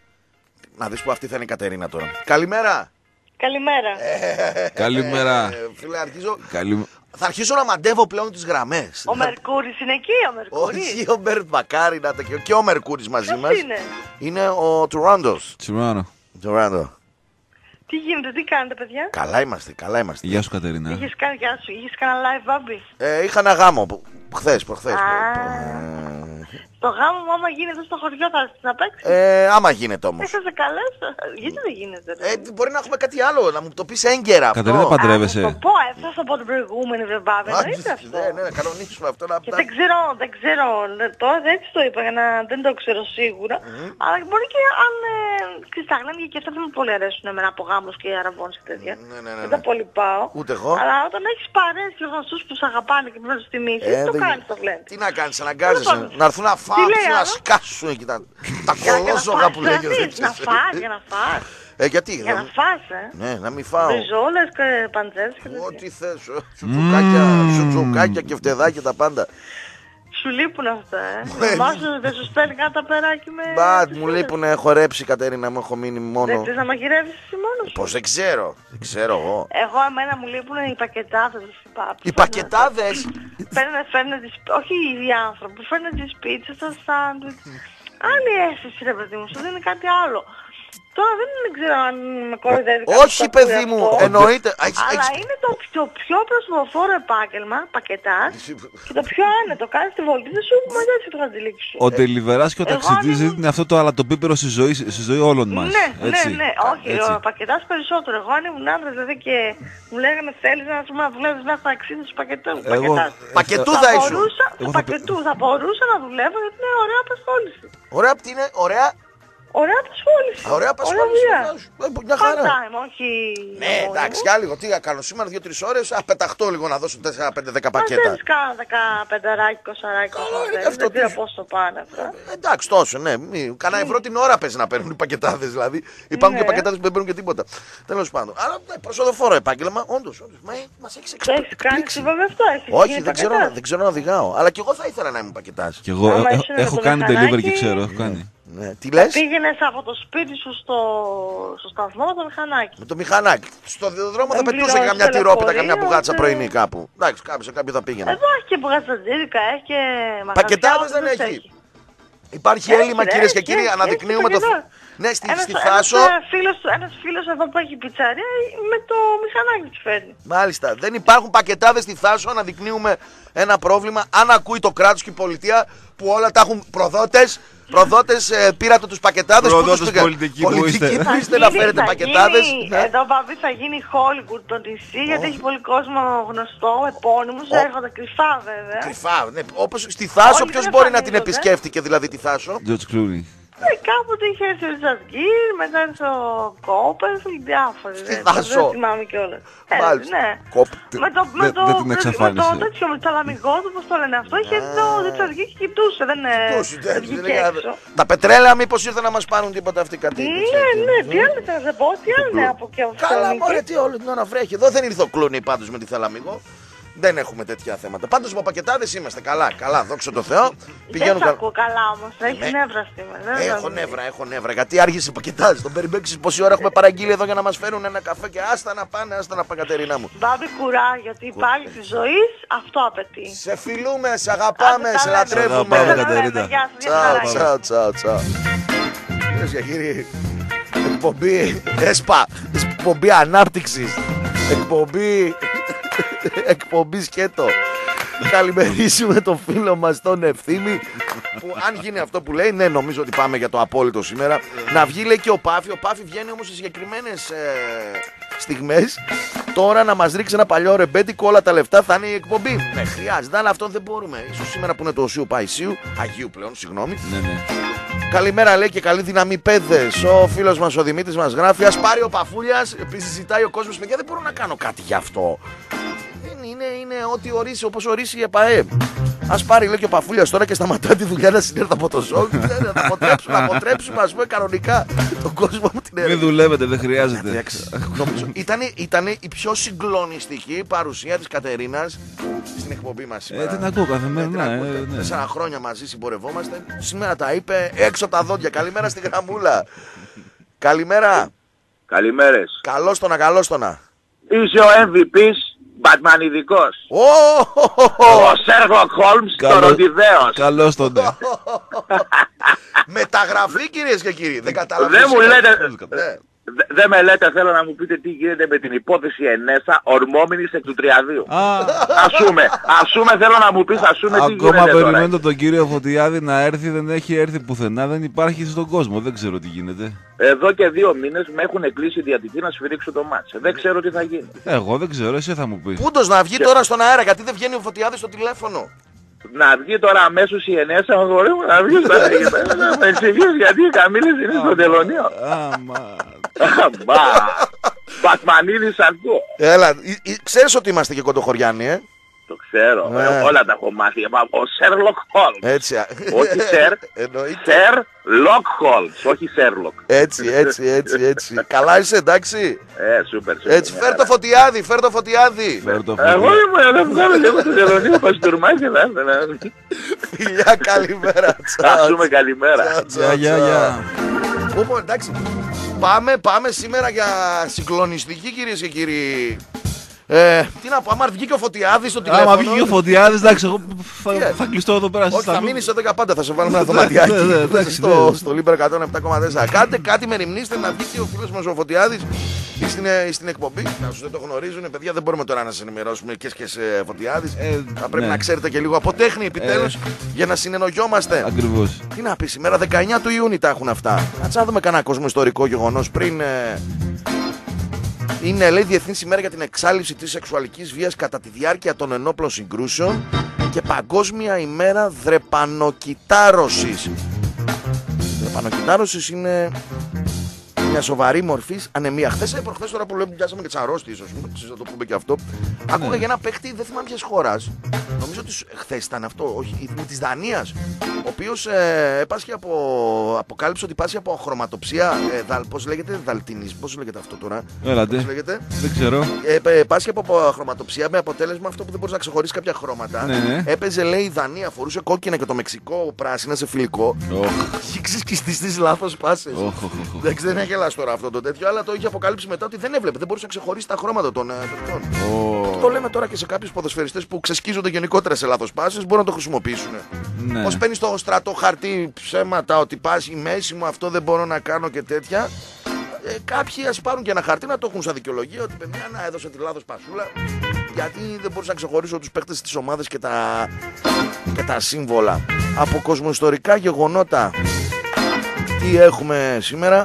Να δεις που αυτή θα είναι η Κατερίνα τώρα. Καλημέρα. Καλημέρα. Ε, Καλημέρα. Ε, φίλε, αρχίζω. Καλη... Θα αρχίσω να μαντεύω πλέον τις γραμμές. Ο Μερκούρης είναι εκεί, ο Μερκούρης. Όχι, ο Μπέρτ Μπακάρη να τα... και ο Μερκούρης μαζί μας. Είναι. Είναι ο Τουράντος. Τσιμάνο. Τουράντο. Τι γίνεται, τι κάνετε, παιδιά? Καλά είμαστε, καλά είμαστε. Γεια σου, Κατερίνα. Είχες κάνει, γεια σου, είχες κάνει live, Μπάμπη? Ε, είχα ένα γάμο, χθες, προχθές. Το γάμο μου άμα γίνεται στο χωριό θα έρθεις να παίξεις? Ε, άμα γίνεται όμως. Ε, θα σε καλέσω. Γιατί δεν γίνεται? Ρε. Ε, μπορεί να έχουμε κάτι άλλο, να μου το πεις έγκαιρα αυτό. Κατερίνα, παντρεύεσαι? Α, το πω, ε, θα σου πω την προηγούμενη βεβάβη, εννοείται αυτό. Ναι, ναι, να κανονίσουμε αυτό. Να... Και δεν ξέρω, δεν ξέρω, τώρα έτσι το είπα για να δεν το ξέρω σίγουρα, mm-hmm. αλλά μπορεί και αν ε, στα Αγγλία και αυτά δεν μου πολύ αρέσουν εμένα από γάμους και αραβώνες και τέτοια. Ναι, ναι, ναι, δεν τα πολύ πάω. Ούτε εγώ. Αλλά όταν έχεις παρέες και γνωστούς που σ' αγαπάνε και πρέπει να τους τιμήσεις, ε, το δεν... κάνεις το βλέμμα. Τι να κάνεις, αναγκάζεσαι να έρθουν να φάω, να σκάσουν εκεί τα, τα κολόσογα που λέγεται. Να φας, για να φας. Ε, γιατί. Για να φας, ε. Ναι, να μην φάω. Μπριζόλες και παντζές και τέτοια. Ό,τι θες. Σουτζουκάκια, σουτζουκάκια και φτεδάκια τα πάντα. Σου λείπουν αυτά, ε. Μάσου δεν σου στέλνει κάτα περάκι με... Μπα, μου λείπουν, έχω ρέψει, Κατερίνα μου, έχω μείνει μόνο. Δεν ξέρεις να μαγειρεύεις εσύ μόνος σου. Πώς δεν ξέρω, δεν ξέρω εγώ. Εγώ εμένα μου λείπουν οι πακετάδες. Οι πακετάδες! Φέρνε τις... Όχι οι άνθρωποι, φέρνε τις πίτσες, τα σάντουιτς. Άλλη αίσθηση ρε παιδί μου, σου δίνει κάτι άλλο. Τώρα δεν ξέρω αν με κοροϊδεύει κάποιος. Όχι παιδί μου, αυτό, εννοείται. Αλλά είναι το, το πιο προσφορφόρο επάγγελμα, πακετάς, και το πιο άνετο. Κάνεις τη βολτίδα σου μετά έτσι το χαρτζηλίκι σου. Ο τελιβεράς και ο ταξιτής ήμουν... είναι αυτό το αλατοπίπερο στη ζωή, στη ζωή όλων μας. Ναι, έτσι. ναι, ναι. Όχι, έτσι. ο πακετάς περισσότερο. Εγώ αν ήμουν άντρας δηλαδή και μου λέγανε θέλεις να σου δουλεύεις μέχρι τα εξήντα σου πακετού. Εγώ... Πακετούδα ήσουν. Πακετού, θα μπορούσα να δουλεύω γιατί είναι ωραία απασχόληση. Ωραία, τι είναι, ωραία. Ωραία απασχόληση. Ωραία απασχόληση. Μια χαρά. Part-time, όχι... Ναι, εντάξει, για λίγο. Τι θα κάνω σήμερα, δύο τρεις ώρες, α, πεταχτώ λίγο να δώσω τέσσερα πέντε δέκα πακέτα. Αν θέλεις κάνα δεκαπενταράκι, εικοσαράκι, δεν ξέρω πώς το πάνε αυτά. Εντάξει, τόσο, ναι. Κάνα ευρώ την ώρα παίζει να παίρνουν οι πακετάδες, δηλαδή. Υπάρχουν και πακετάδες που δεν παίρνουν και τίποτα. Τέλος πάντων. Αλλά προσοδοφόρο επάγγελμα, όντως. Μας έχεις εκπλήξει. Όχι, δεν ξέρω να οδηγάω. Αλλά και εγώ θα ήθελα να ήμουν πακετάς. Και εγώ έχω κάνει delivery και ξέρω, έχω κάνει. Ναι. Τι λες? Πήγαινες από το σπίτι σου στο, στο σταθμό με το μηχανάκι. Με το μηχανάκι. Στο δρόμο θα πετούσε καμιά τυρόπιτα, καμιά μπουγάτσα πρωινή κάπου. Εντάξει, κάποιο σε κάποιο θα πήγαινε. Εδώ έχει και μπουγατσατζίρικα, έχει και μαγαζιά. Πακετάδες δεν έχει. έχει. Υπάρχει έχει, έλλειμμα κυρίες και κύριοι, αναδεικνύουμε το... Ναι, στη, ένας, στη Θάσο... Ένας φίλος, ένας φίλος εδώ που έχει πιτσαρία με το μηχανάκι του φέρνει. Μάλιστα. Δεν υπάρχουν πακετάδες στη Θάσο, αναδεικνύουμε ένα πρόβλημα. Αν ακούει το κράτος και η πολιτεία που όλα τα έχουν προδότες, προδότες ε, πήρατε τους πακετάδες. Προδότες πολιτικοί που είστε. Που είστε να φέρετε πακετάδες. Ναι. Εδώ Παπί θα γίνει Hollywood το νησί, γιατί έχει πολύ κόσμο γνωστό, επώνυμους, oh. έρχονται κρυφά βέβαια. Κρυφά, ναι. Όπως στη Θάσο, ποιος μπορεί να την επισκέφτηκε δηλαδή τη Θάσο? George Clooney. Ναι, κάποτε είχε έρθει ο Ριτσαρντ Γκίρ, μετά έρθει ο Κόπερς, διάφοροι. Στη Θάσο. Δεν θυμάμαι κιόλας. Μάλιστα. Ναι. Με το, με το, δεν την εξαφάνισε. Με το τέτοιο, με το λαμιγό του, πώς το λένε αυτό, είχε έρθει ο Ριτσαρντ Γκίρ και κοιτούσε, δεν βγήκε έξω. Τα πετρέλαια μήπως ήρθαν να μας πάρουν τίποτα αυτοί κάτι? Ναι, ναι, τι άλλο θα σε πω, τι άλλο από και αυτό. Καλά μωρέ, τι όλη την ώρα βρέχει. Εδώ δεν ήρθε ο Κλούνι πάντως με τη Θαλαμίγο. Δεν έχουμε τέτοια θέματα. Πάντως από πακετάδες είμαστε καλά. Καλά, δόξα τω Θεώ. Δεν σ' ακούω καλά όμως. Έχεις νεύρα σήμερα. Έχω νεύρα, έχω νεύρα. Γιατί άργησε οι πακετάδες. Τον περιπέξεις πόση ώρα έχουμε παραγγείλει εδώ για να μας φέρουν ένα καφέ και άστα να πάνε, άστα να πάνε, Κατερινά μου. Μπάμπη κουράγιο, ότι η πάλι της ζωής αυτό απαιτεί. Σε φιλούμε, σε αγαπάμε, σε λατρεύουμε. Τσάου, τσάου, τσάου, τσάου. Κυρίες και κύριοι, εκπομπή ΕΣΠΑ, εκπομπή ανάπτυξης, εκπομπή. Εκπομπή σκέτο. Καλημερίσουμε τον φίλο μας τον Ευθύμη, που αν γίνει αυτό που λέει, ναι, νομίζω ότι πάμε για το απόλυτο σήμερα. Να βγει λέει και ο Πάφη. Ο Πάφη βγαίνει όμως σε συγκεκριμένες ε, στιγμές. Τώρα να μας ρίξει ένα παλιό ρεμπέτικο, όλα τα λεφτά θα είναι η εκπομπή. Ναι, χρειάζεται, αλλά αυτό δεν μπορούμε. Ίσως σήμερα που είναι το Οσίου Παϊσίου, Αγίου πλέον, συγγνώμη. Ναι, ναι. Καλημέρα λέει και καλή δύναμη παιδες. Ο φίλος μας ο Δημήτρης μας γράφει, ας πάρει ο Παφούλιας. Επίσης ζητάει ο κόσμος, παιδιά, δεν μπορώ να κάνω κάτι γι' αυτό. Είναι, είναι ό,τι ορίσει, όπως ορίσει η ΕΠΑΕ. Ας πάρει λέει και ο Παφούλιας τώρα και σταματά τη δουλειά να συνέρθει από το σοκ. Να αποτρέψουμε, να αποτρέψουμε ας πούμε κανονικά τον κόσμο από την έρευνα. Μην δουλεύετε, δεν χρειάζεται. Ήταν η πιο συγκλονιστική παρουσία της Κατερίνας στην εκπομπή μας σήμερα. Ε, την ακούω καθημερινά. Τέσσερα χρόνια μαζί συμπορευόμαστε. Σήμερα τα είπε έξω τα δόντια. Καλημέρα στη γραμμούλα. Καλημέρα. Καλημέρες. Καλώς το να, καλώς το να. Είσαι ο εμ βι πις. Μπατμανιδικός. Ο Σέρλοκ Χόλμς Τωροντιδέος. Καλώς τον ναι. Μεταγραφή κυρίες και κύριοι. Δεν καταλαβαίνω. Δεν μου λέτε. Δεν με λέτε, θέλω να μου πείτε τι γίνεται με την υπόθεση Ενέσα ορμόμενης εκ του Τριαδίου. Ασούμε, ασούμε θέλω να μου πεις, ασούμε τι γίνεται τώρα. Ακόμα περιμένω τον κύριο Φωτιάδη να έρθει, δεν έχει έρθει πουθενά, δεν υπάρχει στον κόσμο, δεν ξέρω τι γίνεται. Εδώ και δύο μήνες με έχουν κλείσει διατητή να σφυρίξω το μάτς. Δεν ξέρω τι θα γίνει. Εγώ δεν ξέρω, εσύ θα μου πεις. Πούντος να βγει τώρα στον αέρα, γιατί δεν βγαίνει ο Φωτιάδης στο τηλέφωνο. Να βγει τώρα αμέσως η Ενέσα, αγόρι μου, να βγει τώρα. Να με εξηγείς γιατί οι καμήλες είναι στο τελωνίο. Άμα. Μπατμανίδης ακούω. Έλα, ξέρεις ότι είμαστε και κοντοχωριάνοι, ε. Το ξέρω. Ναι. Ε, όλα τα έχω μάθει. Ο Sherlock Holmes. Έτσι. Όχι Sir. Sherlock Holmes. Όχι Sherlock. Έτσι, έτσι, έτσι, έτσι. Καλά είσαι, εντάξει. Ε, σούπερ, σούπερ. Έτσι, φέρ το Φωτιάδη, φέρ το Φωτιάδη. Εγώ ήμουν να βγάλω λίγο το τελωνίο παστούρμάκι. Φιλιά, καλημέρα. Θα ζούμε καλημέρα. Γεια, γεια, γεια. Πω, εντάξει. Πάμε, πάμε σήμερα για συγκλονιστική, κυρίες και κύριοι. Ε, τι να πω, άμα βγήκε ο Φωτιάδης στο τηλέφωνο. Άμα βγήκε ο Φωτιάδης, εντάξει, εγώ θα, θα κλειστώ εδώ πέρα. Όχι, θα μείνεις εδώ για πάντα, θα σε βάλουμε ένα δωματιάκι στο, στο Λίμπερ εκατόν επτά κόμμα τέσσερα. Κάντε κάτι, μεριμνήστε να βγει και ο φίλος μας ο Φωτιάδης στην, στην εκπομπή. Να όσους δεν το γνωρίζουν, παιδιά, δεν μπορούμε τώρα να σας ενημερώσουμε και και σε Φωτιάδης. Ε, θα πρέπει ναι. να ξέρετε και λίγο από τέχνη επιτέλους ε, για να συνεννοιόμαστε. Ακριβώς. Τι να πει, σήμερα δεκαεννιά του Ιούνιου τα έχουν αυτά. Κάτσε να δούμε κανένα κόσμο ιστορικό γεγονός πριν. Ε, Είναι, λέει, Διεθνής ημέρα για την εξάλληψη της σεξουαλικής βίας κατά τη διάρκεια των ενόπλων συγκρούσεων και Παγκόσμια ημέρα δρεπανοκυτάρωσης. Δρεπανοκυτάρωσης είναι μια σοβαρή μορφή ανεμία. Χθες ή προχθές, τώρα που λέμε, πιάσαμε και τις αρρώστιες, ίσως να το πούμε και αυτό. Ναι. Άκουγα για ένα παίχτη, δεν θυμάμαι ποιας χώρας. Νομίζω ότι χθες ήταν αυτό, όχι, της Δανίας. Ο οποίος ε, έπασχε από. Αποκάλυψε ότι πάσχει από χρωματοψία. Ε, δαλ, πώς λέγεται, δαλτινής, πώς λέγεται αυτό τώρα. Έλατε. Πώς λέγεται. Δεν ξέρω. Ε, πάσχει από χρωματοψία με αποτέλεσμα αυτό που δεν μπορείς να ξεχωρίσεις κάποια χρώματα. Ναι, ναι. Έπαιζε, λέει, η Δανία, φορούσε κόκκινα και το Μεξικό πράσινα σε φιλικό. Είχε ξεσκιστεί στις λάθος πάσες. Εντάξει, δεν έχει ελάς τώρα αυτό το τέτοιο, αλλά το είχε αποκαλύψει μετά ότι δεν έβλεπε, δεν μπορούσε να ξεχωρίσει τα χρώματα των παιχτών. Oh. Το λέμε τώρα και σε κάποιους ποδοσφαιριστές που ξεσκίζονται γενικότερα σε λάθος πάσες, μπορούν να το χρησιμοποιήσουν. Ναι. Πώς παίρνει στο στρατό χαρτί ψέματα ότι πας η μέση μου, αυτό δεν μπορώ να κάνω και τέτοια. Ε, κάποιοι ας πάρουν και ένα χαρτί να το έχουν σαν δικαιολογία ότι παιδιά να έδωσε τη λάθος πασούλα. Γιατί δεν μπορούσα να ξεχωρίσω τους παίκτες της ομάδας και τα, και τα σύμβολα. Από κοσμοϊστορικά γεγονότα, τι έχουμε σήμερα.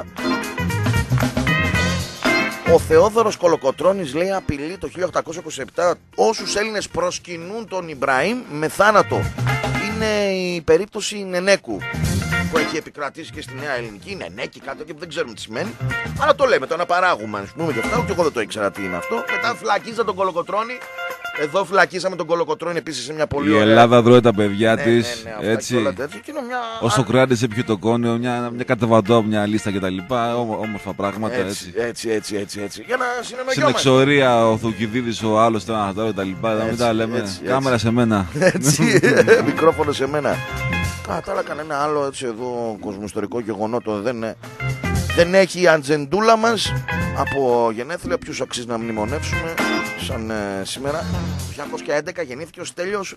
Ο Θεόδωρος Κολοκοτρώνης, λέει, απειλεί το χίλια οκτακόσια είκοσι επτά όσους Έλληνες προσκυνούν τον Ιμπραήμ με θάνατο. Είναι η περίπτωση Νενέκου που έχει επικρατήσει και στη Νέα Ελληνική. Νενέκη, κάτω και δεν ξέρουμε τι σημαίνει. Αλλά το λέμε, το αναπαράγουμε. Ας πούμε και αυτά, και εγώ δεν το ήξερα τι είναι αυτό. Μετά φυλακίζα τον Κολοκοτρώνη. Εδώ φυλακίσαμε τον Κολοκοτρώνη επίσης σε μια πολύ η ωραία. Η Ελλάδα δρώει τα παιδιά ναι, της. Ναι, ναι, έτσι. Μια... Ο Σοκράτης έπιε το κόνιο, μια, μια κατεβατό, μια λίστα κτλ. Όμορφα πράγματα έτσι. Έτσι, έτσι, έτσι. έτσι. Για να συνεννοιόμαστε. Στην εξορία ο Θουκυδίδης, ο άλλος, το ένα κτλ. Να μην τα λέμε. Έτσι, κάμερα έτσι. Σε μένα. Έτσι, μικρόφωνο σε μένα. Κατά κανένα άλλο έτσι εδώ κοσμοϊστορικό γεγονότο δεν είναι. Δεν έχει η ατζεντούλα μας από γενέθλια, ποιους αξίζει να μνημονεύσουμε σαν ε, σήμερα. Το χίλια εννιακόσια έντεκα γεννήθηκε ο Στέλιος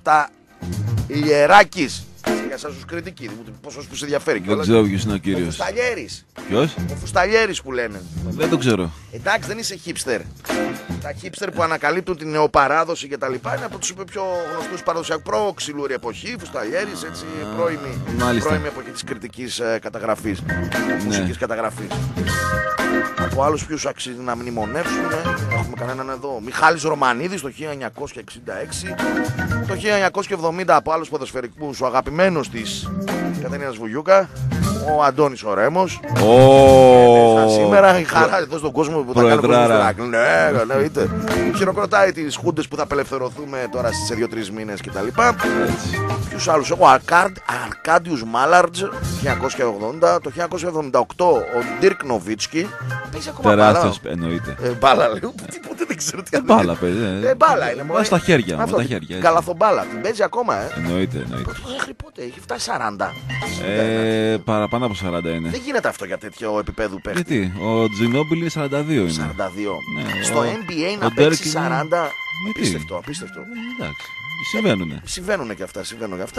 Φουσταλιεράκης. Για εσάς τους κριτικοί, πόσο που σε ενδιαφέρει. Δεν ξέρω ποιος είναι ο κύριος. Ο Φουσταλιέρης. Ποιος? Ο Φουσταλιέρης που λένε. Δεν το ξέρω. Εντάξει, δεν είσαι hipster. Τα hipster που ανακαλύπτουν την νεοπαράδοση και τα λοιπά είναι από τους πιο γνωστούς παραδοσιακούς. Προ-ξυλούρη εποχή, Φουσταλιέρης, έτσι, πρώιμη, πρώιμη εποχή της κριτικής ε, καταγραφής, ναι. Μουσικής καταγραφής. Από άλλους ποιους αξίζει να μνημονεύσουμε, έχουμε κανέναν εδώ. Μιχάλης Ρωμανίδης το χίλια εννιακόσια εξήντα έξι. Το χίλια εννιακόσια εβδομήντα από άλλους ποδοσφαιρικούς, ο αγαπημένος της Κατερίνας Βουγιούκα, ο Αντώνης ο Ρέμος. Oh. Σήμερα η χαρά εδώ στον κόσμο που θα κάνει κόσμο. Ναι, ναι, είτε. Χειροκροτάει τις χούντες που θα απελευθερωθούμε τώρα σε δύο τρεις μήνες κτλ. Ποιους άλλους έχω, Αρκάντιους Μάλαρτζ το χίλια εννιακόσια ογδόντα. Το χίλια εννιακόσια εβδομήντα οκτώ ο Ντίρκ Νοβίτσκι. Τεράστιος, εννοείται. Μπάλα λέω, τίποτε δεν ξέρω τι είναι. Μπάλα, παιδί. Μπάλα είναι. Μπάλα στα χέρια. Καλαθομπάλα, την παίζει ακόμα, ε. Εννοείται, εννοείται. Μέχρι πότε, έχει φτάσει σαράντα. Ε, παραπάνω από σαράντα είναι. Δεν γίνεται αυτό για τέτοιο επίπεδο παίχτη. Γιατί, ο Τζινόμπιλ είναι σαράντα δύο είναι. σαράντα δύο. Ναι, στο ο... N B A να παίξει σαράντα. Απίστευτο, απίστευτο. Ε, εντάξει, συμβαίνουνε. Συμβαίνουνε και αυτά, συμβαίνουν και αυτά.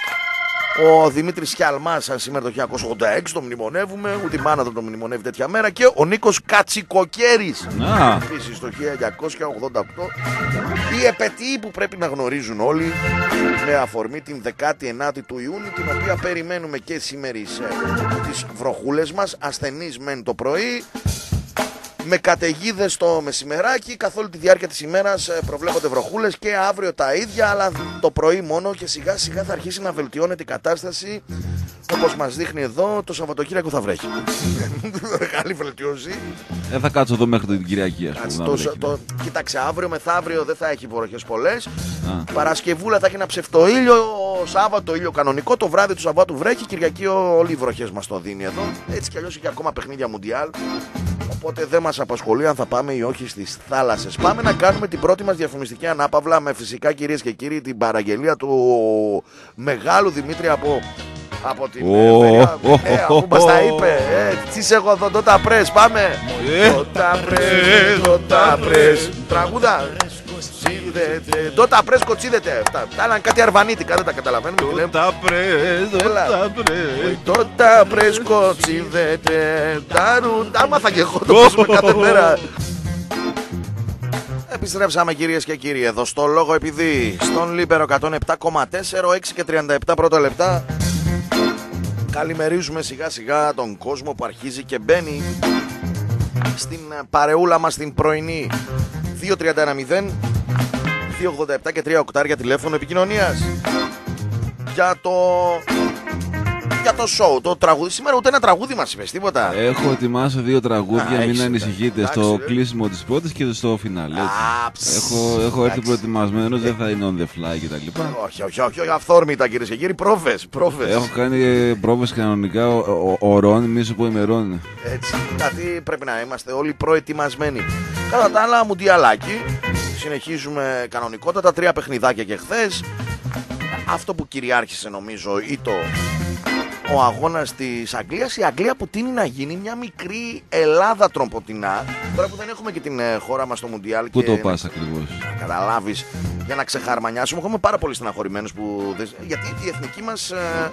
Ο Δημήτρης Χιαλμάς σήμερα το χίλια εννιακόσια ογδόντα έξι τον μνημονεύουμε, ούτε η μάνα του τον μνημονεύει τέτοια μέρα. Και ο Νίκος Κατσικοκέρης επίσης το χίλια εννιακόσια ογδόντα οκτώ. Οι επετείοι που πρέπει να γνωρίζουν όλοι με αφορμή την δεκάτη ενάτη του Ιούνιου, την οποία περιμένουμε και σήμερα σε τις βροχούλες μας, ασθενείς μεν το πρωί, με καταιγίδες το μεσημεράκι. Καθ' όλη τη διάρκεια της ημέρας προβλέπονται βροχούλες και αύριο τα ίδια, αλλά το πρωί μόνο, και σιγά σιγά θα αρχίσει να βελτιώνεται η κατάσταση όπως μας δείχνει εδώ, το Σαββατοκύριακο θα βρέχει. Καλή βελτίωση. Ε, θα κάτσω εδώ μέχρι την Κυριακή. Το, το, κοίταξε, αύριο μεθαύριο δεν θα έχει βροχές πολλές. Παρασκευούλα θα έχει ένα ψευτοήλιο. Σάββατο ήλιο κανονικό. Το βράδυ του Σαββάτου βρέχει. Κυριακή όλοι οι βροχές μας το δίνει εδώ. Έτσι κι αλλιώς έχει ακόμα παιχνίδια Μουντιάλ. Οπότε δεν μας απασχολεί αν θα πάμε ή όχι στις θάλασσες. Πάμε να κάνουμε την πρώτη μας διαφημιστική ανάπαυλα με φυσικά, κυρίες και κύριοι, την παραγγελία του μεγάλου Δημήτρη από, από την Βερία. Ε, αφού μας τα είπε. Ε, τι έχω εδώ, Ντότα Πρες, πάμε. Ντότα Πρες, Ντότα Πρες. Τραγούδα. Ντότα Πρες κοτσίδεται. Τα άλλα κάτι αρβανίτικα, δεν τα καταλαβαίνουμε. Ντότα Πρες, Ντότα Πρες. Ντότα Πρες κοτσίδεται. Τα άμαθα και εγώ το πέσουμε κάθε μέρα. Επιστρέψαμε, κυρίες και κύριοι, εδώ στο Λόγο Επειδή, στον Λίμπερο εκατόν επτά κόμμα τέσσερα, έξι και τριάντα επτά πρώτα λεπτά. Καλημερίζουμε σιγά σιγά τον κόσμο που αρχίζει και μπαίνει στην παρεούλα μας την πρωινή. Δύο τριάντα ένα μηδέν δύο ογδόντα επτά και τρία οκτάρια τηλέφωνο επικοινωνίας. Για το... για το show, το τραγούδι. Σήμερα ούτε ένα τραγούδι μας είπες, τίποτα. Έχω ετοιμάσει δύο τραγούδια, Α, μην ανησυχείτε. Εντάξει, στο κλείσιμο της πρώτης και στο φινάλε. Έχω, έχω έρθει προετοιμασμένος, δεν θα είναι on the fly κτλ. Όχι, όχι, όχι, όχι, αυθόρμητα, κυρίες και κύριοι, πρόβες, πρόβες. Έχω κάνει πρόβες κανονικά ωρών, μη σου πω ημερών. Έτσι, γιατί πρέπει να είμαστε όλοι προετοιμασμένοι. Κατά τα άλλα, μουντιαλάκι. Συνεχίζουμε κανονικότατα, τρία παιχνιδάκια και χθες. Αυτό που κυριάρχησε νομίζω ή το... ο αγώνας της Αγγλίας, η Αγγλία που τείνει να γίνει μια μικρή Ελλάδα τρομποτινά. Τώρα που δεν έχουμε και την χώρα μας στο Μουντιάλ. Πού το πας ακριβώς? Να καταλάβεις, για να ξεχαρμανιάσουμε. Έχουμε πάρα πολύ στεναχωρημένους που... γιατί η εθνική μας,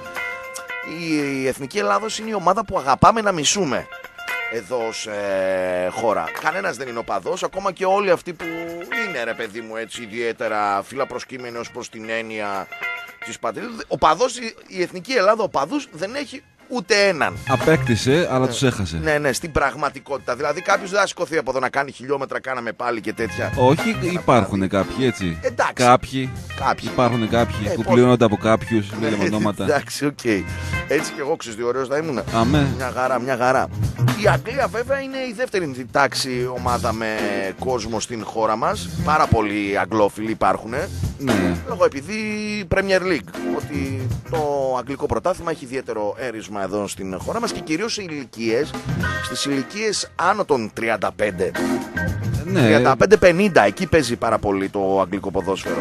η εθνική Ελλάδος είναι η ομάδα που αγαπάμε να μισούμε εδώ σε χώρα. Κανένας δεν είναι οπαδός, ακόμα και όλοι αυτοί που είναι, ρε παιδί μου, έτσι ιδιαίτερα φυλαπροσκύμενοι ως προς την έννοια της πατρίδας. Ο παδός, η εθνική Ελλάδα, ο παδούς δεν έχει ούτε έναν. Απέκτησε, αλλά ναι, τους έχασε. Ναι, ναι, στην πραγματικότητα. Δηλαδή κάποιος δεν θα σηκωθεί από εδώ να κάνει χιλιόμετρα, κάναμε πάλι και τέτοια. Όχι, υπάρχουν κάποιοι έτσι. Εντάξει. Κάποιοι. κάποιοι. Υπάρχουν κάποιοι ε, που πώς... πληρώνονται από κάποιους με λεμονόματα. Εντάξει, οκ. Okay. Έτσι κι εγώ ξέρεις τι ωραίος θα ήμουν. Αμέ. Μια χαρά, μια χαρά. Η Αγγλία βέβαια είναι η δεύτερη τάξη ομάδα με κόσμο στην χώρα μας. Πάρα πολλοί αγγλόφιλοι υπάρχουν. Ναι. Λόγω επειδή Premier League, ότι το αγγλικό πρωτάθλημα έχει ιδιαίτερο έρισμα εδώ στην χώρα μας και κυρίως σε ηλικίες, στις ηλικίες άνω των τριάντα πέντε. Ναι. τριάντα πέντε πενήντα, εκεί παίζει πάρα πολύ το αγγλικό ποδόσφαιρο.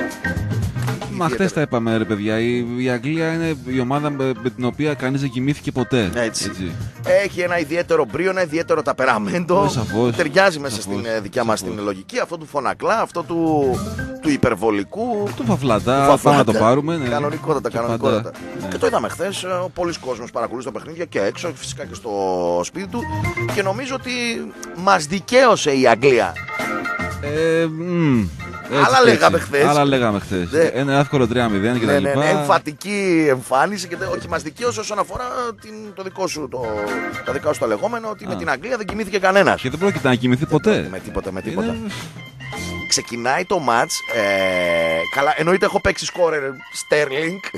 Μα χτες τα είπαμε, ρε παιδιά. Η, η Αγγλία είναι η ομάδα με, με την οποία κανείς δεν κοιμήθηκε ποτέ. Έτσι. Έτσι. Έχει ένα ιδιαίτερο μπρίο, ένα ιδιαίτερο ταπεραμέντο. Σαφώς. Ταιριάζει μέσα Σαφώς. στην δικιά μας την λογική. Αυτό του φωνακλά, αυτό του, του υπερβολικού. Του φαφλατά. Πάμε να το πάρουμε. Ναι. Κανονικότατα, και κανονικότατα. Πάντα, ναι. Και το είδαμε χθες. Πολλοί κόσμος παρακολουθεί τα παιχνίδια και έξω, φυσικά και στο σπίτι του. Και νομίζω ότι μας δικαίωσε η Αγγλία. Ε, μ, έτσι, άλλα, λέγαμε χθες. άλλα λέγαμε χθες. Ναι. Ένα εύκολο τρία μηδέν και ναι, τα λοιπά. Ναι, ναι, εμφατική εμφάνιση και όχι μας δικαίωσε όσον αφορά την, το δικό σου, το, τα δικά σου τα λεγόμενα, ότι Α. με την Αγγλία δεν κοιμήθηκε κανένας. Και δεν πρόκειται να κοιμηθεί ποτέ. Με τίποτα, με τίποτα. Είναι... Ξεκινάει το μάτς. Ε, καλά, εννοείται έχω παίξει σκόρερ Sterling.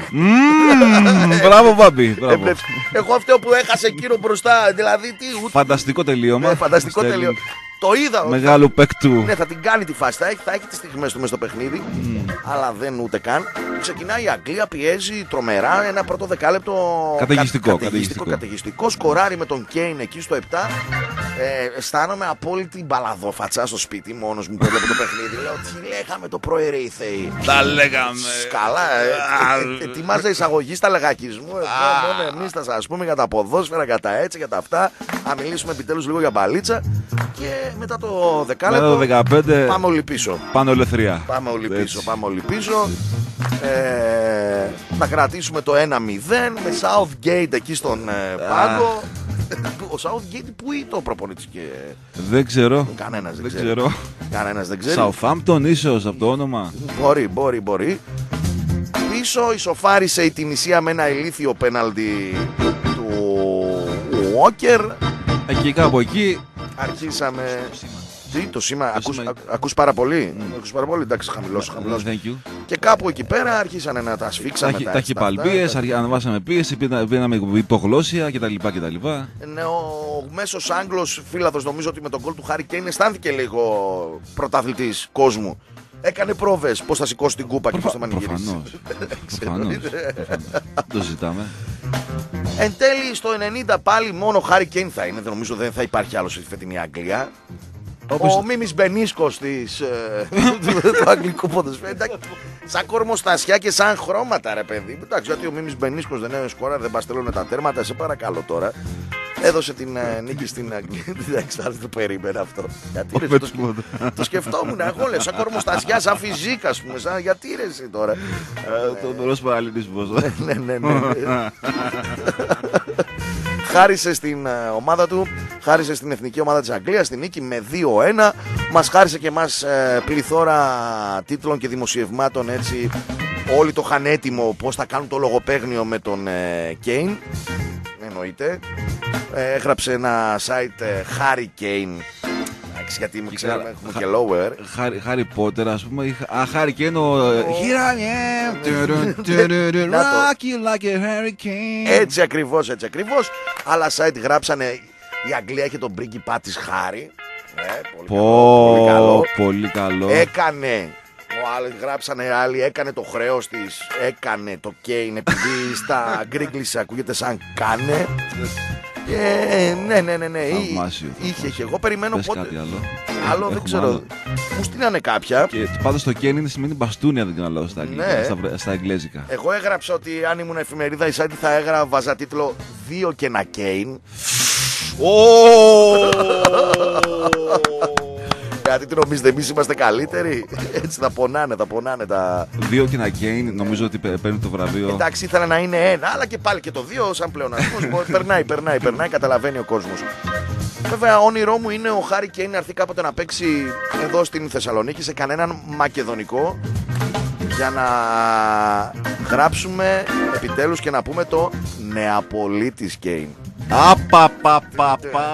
Mm, μπράβο, Μπάμπη. Εγώ αυτό που έχασε εκείνο μπροστά. Δηλαδή, τι, ούτε... Φανταστικό τελείωμα. Ναι, φανταστικό τελείωμα. Το είδα. Μεγάλου παίκτου. Ναι, θα την κάνει τη φάση. Θα έχει, θα έχει τις στιγμές του μες στο παιχνίδι. Mm. Αλλά δεν ούτε καν. Ξεκινάει η Αγγλία, πιέζει τρομερά. Ένα πρώτο δεκάλεπτο καταιγιστικό. Κα, καταιγιστικό, καταιγιστικό. Σκοράρει με τον Κέιν εκεί στο επτά. Ε, αισθάνομαι απόλυτη μπαλαδόφατσα στο σπίτι μόνος μου που έβλεπε το παιχνίδι. Λέω τι λέγαμε το πρωί, ρε οι θεοί. Τα λέγαμε. Καλά. Ε, ετοιμάζα εισαγωγή στα λεγακισμού. Μόνο εμείς θα σας πούμε για τα ποδόσφαιρα, για τα έτσι, για τα αυτά. Να μιλήσουμε επιτέλους λίγο για μπαλίτσα. Και μετά το δεκάλεπτο μετά το δεκαπέντε, πάμε όλοι πίσω. Πάμε ολεθρία. Πάμε όλοι πίσω, πάμε όλοι πίσω. Ε, να κρατήσουμε το ένα μηδέν με Southgate εκεί στον ε, πάγκο. Ο Southgate που είναι το προπονητής και... Δεν ξέρω. Κανένας δεν, δεν ξέρει. ξέρω. Κανένας δεν ξέρει. Southampton ίσως από το όνομα. Μπορεί, μπορεί, μπορεί. Πίσω ισοφάρισε η Τινησία με ένα ηλίθιο πέναλτι του Walker. Εκεί κάπου εκεί αρχίσαμε Τι, το σήμα, το ακούς, σήμα... Α, ακούς πάρα πολύ. Mm. Ακούς πάρα πολύ, εντάξει, χαμηλός, χαμηλός. Thank you. Και κάπου εκεί πέρα άρχισαν να τα σφίξαμε. Τα, τα χυπαλπίες, ανεβάσαμε πίεση, πήραμε υπογλώσσια κτλ. κτλ. Ναι, ο μέσος Άγγλος φίλαθος νομίζω ότι με τον γκολ του Χάρι Κέιν αισθάνθηκε λίγο πρωταθλητής κόσμου. Έκανε πρόβες πώς θα σηκώσει την κούπα και πώς θα μανιγυρίσει. Προφανώς. Το ζητάμε. Εν τέλει στο ενενήντα πάλι μόνο Χάρι Κέιν θα είναι. Δεν νομίζω δεν θα υπάρχει άλλος στη φετινή Αγγλία. Ο Μίμης Μπενίσκος της, ε, του αγγλικού ποδοσφαίρου. Σαν κορμοστασιά και σαν χρώματα, ρε παιδί. Εντάξει, γιατί ο Μίμης Μπενίσκος δεν είναι σκοράρ, δεν παστελώνε τα τέρματα. Σε παρακαλώ τώρα. Έδωσε την ε, νίκη στην Αγγλία. Εντάξει, δεν το περίμενα αυτό. Γιατί ρε, το, σκ... το σκεφτόμουν εγώ, λες, σαν κορμοστασιά, σαν φυσίκα, ας πούμε. Σαν... Γιατί ρε εσύ τώρα. Το δωρός παραλληλισμός. Ναι, ναι, ναι. Χάρισε στην ομάδα του, χάρισε στην εθνική ομάδα της Αγγλίας την νίκη με δύο ένα. Μας χάρισε και μας ε, πληθώρα τίτλων και δημοσιευμάτων, έτσι. Όλοι το είχαν έτοιμο πώς θα κάνουν το λογοπαίγνιο με τον Κέιν. Ε, εννοείται. Ε, έγραψε ένα site ε, Harry Kane. Γιατί μου ξέρουμε έχουμε και lower. Harry Potter, ας πούμε. Α, Harry Kane, ο Here I am, rock you like a hurricane. Έτσι ακριβώς, έτσι ακριβώς. Άλλα site γράψανε η Αγγλία έχει τον πρίγκιπά της Χάρη. Πολύ καλό. Πολύ καλό. Έκανε. Ο άλλοι γράψανε, άλλοι έκανε το χρέος της. Έκανε το Kane επειδή στα γκρίγκλισσα ακούγεται σαν κάνε. Ε, ναι, ναι, ναι, ναι. Είχε και εγώ περιμένω πες πότε. Κάτι άλλο. Άλλο δεν ξέρω. Άλλο. Μου στείλανε κάποια. Και πάντως το Kane είναι σημαίνει μπαστούνια, δεν κάνω λάθος, στα, ναι. στα, στα εγγλέζικα. Εγώ έγραψα ότι αν ήμουν εφημερίδα η site θα έγραφα τίτλο δύο και ένα Kane. Γιατί τι νομίζετε, εμείς είμαστε καλύτεροι? Έτσι θα πονάνε, θα πονάνε τα... Δύο και ένα Kane, νομίζω ότι παίρνει το βραβείο. Εντάξει, ήθελα να είναι ένα, αλλά και πάλι και το δύο σαν πλεονασμός. Περνάει, περνάει, περνάει, καταλαβαίνει ο κόσμος. Βέβαια, όνειρό μου είναι ο Χάρι Κέιν να έρθει κάποτε να παίξει εδώ στην Θεσσαλονίκη σε κανέναν μακεδονικό για να γράψουμε επιτέλους και να πούμε το Νεαπολίτης Κέιν. Απαπαπαπα.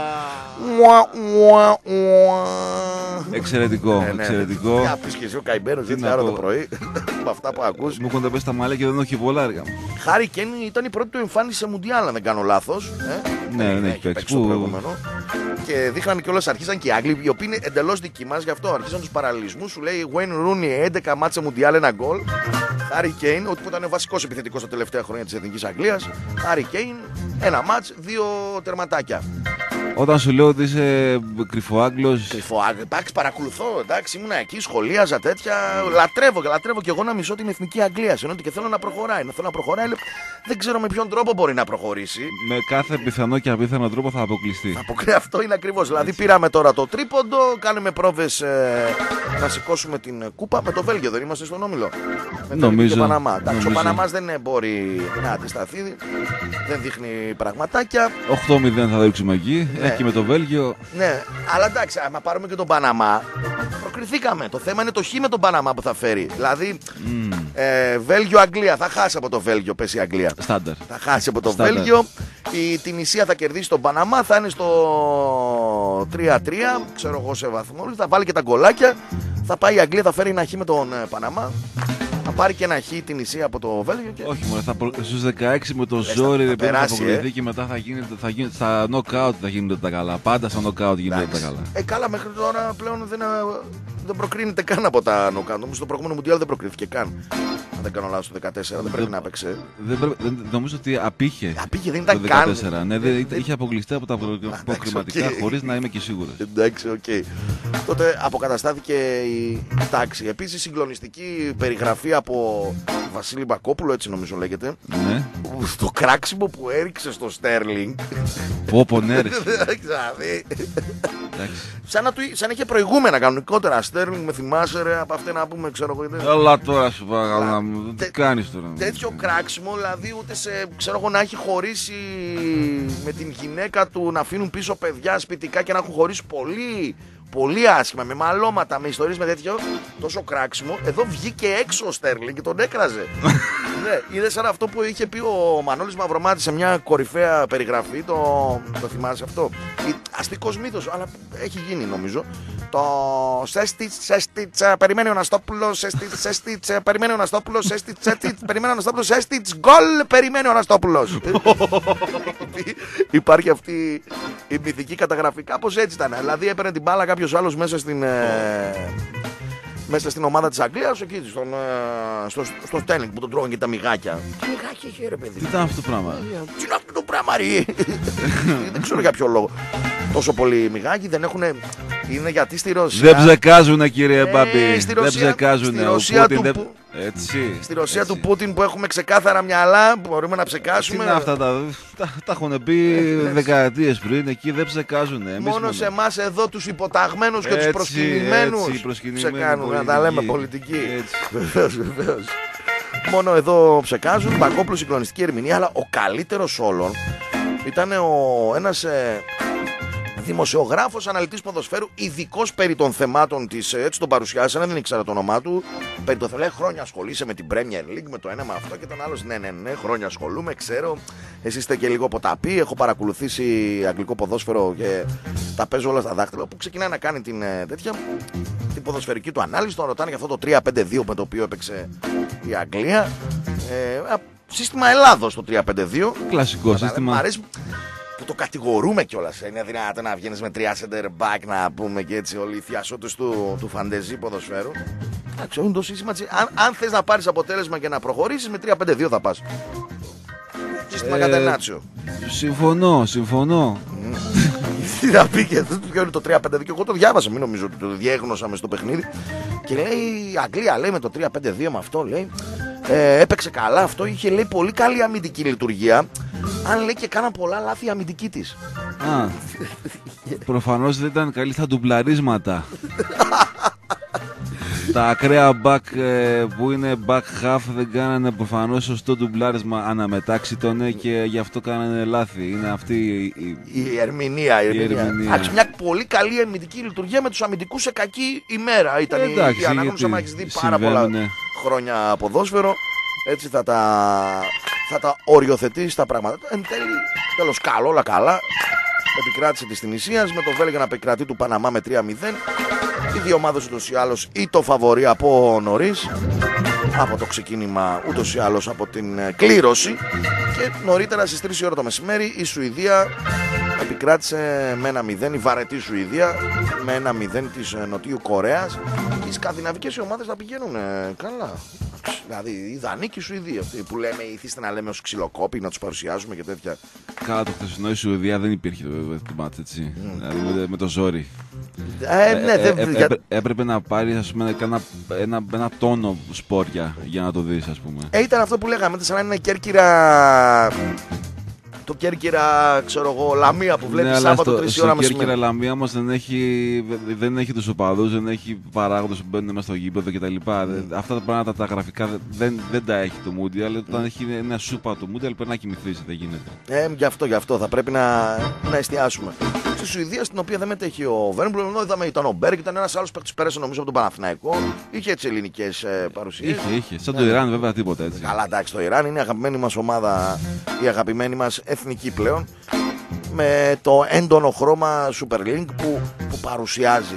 Εξαιρετικό, ναι, ναι, εξαιρετικό. Για πεις και εσύ ο καημένος έτσι άρα το πρωί με αυτά που ακούς. Μου έχουν πέσει τα μαλλιά και δεν έχω πολλά έργα. Χάρι Κέιν ήταν η πρώτη του εμφάνιση σε Μουντιάλ, αν δεν κάνω λάθος. Ε? Ναι, ναι, έχει παίξει το προηγούμενο. Και δείχνανε κιόλας, αρχίσαν και οι Άγγλοι, οι οποίοι είναι εντελώς δικοί μας, γι' αυτό αρχίσαν τους παραλληλισμούς. Σου λέει Wayne Rooney έντεκα μάτσε Μουντιάλ, ένα γκολ. Χάρι Κέιν, ότι ήταν βασικός επιθετικός τα τελευταία χρόνια της Εθνικής Αγγλίας. Χάρι Κέιν, ένα μάτς, δύο τερματάκια. Όταν σου λέω ότι είσαι κρυφοάγγλος. Κρυφοάγγλος, εντάξει, παρακολουθώ. Εντάξει, ήμουν εκεί, σχολίαζα τέτοια. Λατρεύω και λατρεύω και εγώ να μισώ την Εθνική Αγγλία. Εννοείται και θέλω να προχωράει. Θέλω να προχωράει, δεν ξέρω με ποιον τρόπο μπορεί να προχωρήσει. Με κάθε πιθανό και απίθανο τρόπο θα αποκλειστεί. Αποκλει... Αυτό είναι ακριβώς. Δηλαδή, πήραμε τώρα το τρίποντο, κάνουμε πρόβες ε, να σηκώσουμε την κούπα. Με το Βέλγιο δεν είμαστε στον όμιλο. Με το νομίζω. Παναμά. Εντάξει, ο Παναμάς δεν μπορεί να αντισταθεί. Δεν δείχνει πραγματάκια. οκτώ μηδέν θα ρίξουμε εκεί. Ναι. Έχει και με το Βέλγιο. Ναι, αλλά εντάξει, άμα πάρουμε και τον Παναμά, προκριθήκαμε. Το θέμα είναι το χ με τον Παναμά που θα φέρει. Δηλαδή, mm. ε, Βέλγιο-Αγγλία. Θα χάσει από το Βέλγιο, πέσει η Αγγλία. Στάνταρ. Θα χάσει από το Στάνταρ. Βέλγιο. Η Τινησία θα κερδίσει τον Παναμά. Θα είναι στο τρία τρία. Ξέρω εγώ σε βαθμό. Θα βάλει και τα γκολάκια. Θα πάει η Αγγλία, θα φέρει ένα χ με τον ε, Παναμά. Θα πάρει και ένα χ την Ισία από το Βέλγιο. Και... Όχι, μόνο θα προ... στους δεκαέξι με το Λες, ζόρι δεν πρέπει να αποκριθεί ε? Και μετά θα γίνεται, θα γίνεται, στα knockout θα γίνονται τα καλά. Πάντα στα knockout γίνονται τα καλά. Ε, καλά, μέχρι τώρα πλέον δεν, δεν προκρίνεται καν από τα knockout. Νομίζω το προηγούμενο Μουντιάλ δεν προκρίθηκε καν. Αν δεν κάνω λάθος το δεκατέσσερα, δεν, δεν πρέπει να παίξει. Δεν, δεν, δεν, νομίζω ότι απήχε. Απήχε, δεν ήταν το δεκατέσσερα. Καν. Ναι, δεν, είχε αποκλειστεί από τα προκριματικά okay. Χωρίς να είμαι και σίγουρος. Εντάξει, οκ. Okay. Τότε αποκαταστάθηκε η τάξη. Επίσης συγκλονιστική περιγραφή από Βασίλη Μπακόπουλο, έτσι νομίζω λέγεται. Ναι. Το κράξιμο που έριξε στο Στέρλινγκ. Πω πω ναι. Σαν να του, σαν είχε προηγούμενα κανονικότερα. Στέρλινγκ με θυμάσαι ρε από αυτά να πούμε, ξέρω εγώ. Αλλά τώρα σου παρακαλώ να μου τι κάνεις τώρα. Τέτοιο κράξιμο, δηλαδή ούτε σε ξέρω εγώ να έχει χωρίσει με την γυναίκα του, να αφήνουν πίσω παιδιά σπιτικά και να έχουν χωρίσει πολύ. Πολύ άσχημα, με μαλώματα, με ιστορίες, με τέτοιο. Τόσο κράξιμο. Εδώ βγήκε έξω ο Στέρλινγκ και τον έκραζε. Ναι, είδες σαν αυτό που είχε πει ο Μανώλης Μαυρομάτης σε μια κορυφαία περιγραφή. Το, το θυμάσαι αυτό? Αστικός μύθος, αλλά έχει γίνει νομίζω. Το Σέστιτς, Σέστιτς, περιμένει ο Αναστόπουλος, Σέστιτς, Σέστιτς, περιμένει ο Αναστόπουλος, Σέστιτς, Σέστιτς, περιμένει ο Αναστόπουλος, Σέστιτς, γκολ, περιμένει ο Αναστόπουλος. Υπάρχει αυτή η μυθική καταγραφή, κάπως έτσι ήταν. Δηλαδή έπαιρνε την μπάλα κάποιος άλλος μέσα στην... μέσα στην ομάδα της Αγγλίας, εκεί στον, στο, στο Στέλινγκ που τον τρώγανε και τα μυγάκια. Τι μυγάκια είχε ρε παιδί? Τι ήταν αυτό το πράγμα? Τι είναι αυτό το πράγμα ρε? Δεν ξέρω για ποιο λόγο. Τόσο πολύ μυγάκι δεν έχουνε. Είναι γιατί στη Ρωσία. Δεν ψεκάζουνε κύριε ε, Μπάμπη. Στη Ρωσία, δεν ψεκάζουνε. Στη Ρωσία, του, δεν... έτσι, στη Ρωσία έτσι. του Πούτιν που έχουμε ξεκάθαρα μυαλά, που μπορούμε να ψεκάσουμε. Τι είναι αυτά τα. Τα, τα έχουν πει δεκαετίες πριν. Εκεί δεν ψεκάζουνε. Μόνο, μόνο σε εμάς εδώ τους υποταγμένους και τους προσκυνημένους ψεκάνουν. Να τα λέμε πολιτική. Βεβαίως, βεβαίως. Μόνο εδώ ψεκάζουν. Μπακόπουλο συγκλονιστική ερμηνεία. Αλλά ο καλύτερος όλων ήταν ο ένας. Ε, δημοσιογράφος, αναλυτής ποδοσφαίρου, ειδικός περί των θεμάτων της, έτσι τον παρουσιάσανε, δεν ήξερα το όνομά του. Περί το λέει, χρόνια ασχολείσαι με την Premier League, με το ένα με αυτό και τον άλλο. Ναι, ναι, ναι, χρόνια ασχολούμαι, ξέρω. Εσείς είστε και λίγο ποταπή. Έχω παρακολουθήσει αγγλικό ποδόσφαιρο και τα παίζω όλα στα δάχτυλα. Που ξεκινάει να κάνει την τέτοια, την ποδοσφαιρική του ανάλυση. Τον ρωτάνε για αυτό το τρία πέντε δύο με το οποίο έπαιξε η Αγγλία. Ε, σύστημα Ελλάδος το τρία πέντε δύο. Κλασικό σύστημα. Μ' αρέσει που το κατηγορούμε κιόλας. Είναι δυνατόν να βγαίνεις με τρία center back, να πούμε και έτσι όλοι οι θειασότες του, του φαντεζή ποδοσφαίρου. Εντάξει, είναι το σύστημα. Αν, αν θες να πάρεις αποτέλεσμα και να προχωρήσεις, με τρία πέντε δύο θα πας. Σύστημα ε, κατενάτσιο. Συμφωνώ, συμφωνώ. Τι θα πει και αυτό ποιο είναι το τρία πέντε δύο. Και εγώ το διάβασα, μην νομίζω ότι το διέγνωσα μες στο παιχνίδι. Και λέει η Αγγλία, λέει με το τρία πέντε δύο με αυτό, λέει. Ε, έπαιξε καλά αυτό, είχε λέει πολύ καλή αμυντική λειτουργία. Αν λέει και κάνα πολλά λάθη αμυντική της. Α, προφανώς δεν ήταν καλή στα ντουμπλαρίσματα. Τα ακραία back που είναι back half δεν κάνανε προφανώς σωστό ντουμπλάρισμα αναμετάξιτονε και γι' αυτό κάνανε λάθη. Είναι αυτή η, η... η ερμηνεία. Η ερμηνεία. Άξι, μια πολύ καλή αμυντική λειτουργία με τους αμυντικούς σε κακή ημέρα. Ήταν ε, εντάξει, η ανάγνωση, άμα έχεις δει πάρα πολλά χρόνια ποδόσφαιρο, έτσι θα τα, θα τα οριοθετήσει τα πράγματα. Εν τέλει, τέλος καλό, όλα καλά. Επικράτησε της Τινησίας με το Βέλγιο να επικρατεί του Παναμά με τρία μηδέν. Οι δύο ομάδες ούτως ή άλλως ή το φαβορί από νωρίς, από το ξεκίνημα ούτως ή άλλως από την κλήρωση. Και νωρίτερα στις τρεις η ώρα το μεσημέρι η Σουηδία επικράτησε με ένα μηδέν, η βαρετή Σουηδία με ένα μηδέν της Νοτιού Κορέας. Οι σκανδιναβικές ομάδες θα πηγαίνουν καλά. Δηλαδή η Δανή και η Σουηδία, αυτοί που λέμε, ήθιστε να λέμε ως ξυλοκόποι, να τους παρουσιάζουμε και τέτοια. Καλά, το χθεσινό η Σουηδία δεν υπήρχε το μάτς, έτσι. Mm. Δηλαδή με, με το ζόρι. Ε, ναι, ε, δεν... ε, ε, ε, έπρεπε να πάρει, ας πούμε, ένα, ένα, ένα τόνο σπόρια για να το δεις, ας πούμε. Ε, ήταν αυτό που λέγαμε, σαν να είναι Κέρκυρα... Το Κέρκυρα, ξέρω εγώ, Λαμία που βλέπεις, ναι, Σάββατο τρεις ώρα μεσημέρι. Το Κέρκυρα Λαμία όμως δεν έχει, δεν έχει τους οπαδούς, δεν έχει παράγοντες που μπαίνουν μέσα στο γήπεδο κτλ. Mm. Αυτά τα πράγματα τα γραφικά δεν, δεν τα έχει το Mundial. Mm. Όταν έχει ένα σούπα το Mundial πρέπει να κοιμηθείς, δεν γίνεται. Ε, γι' αυτό, γι' αυτό θα πρέπει να, να εστιάσουμε. Στη Σουηδία, στην οποία δεν μετέχει ο Βέρμπλουμ, ενώ είδαμε ήταν ο Μπέργκ, ήταν ένας άλλος παίκτης που πέρασε νομίζω από τον Παναθηναϊκό. Είχε έτσι ελληνικές ε, παρουσίες. Είχε, είχε. Σαν το Ιράν βέβαια τίποτα έτσι. Καλά, εντάξει, το Ιράν είναι η αγαπημένη μας ομάδα, η αγαπημένη μας εθνική πλέον, με το έντονο χρώμα Super League που, που παρουσιάζει.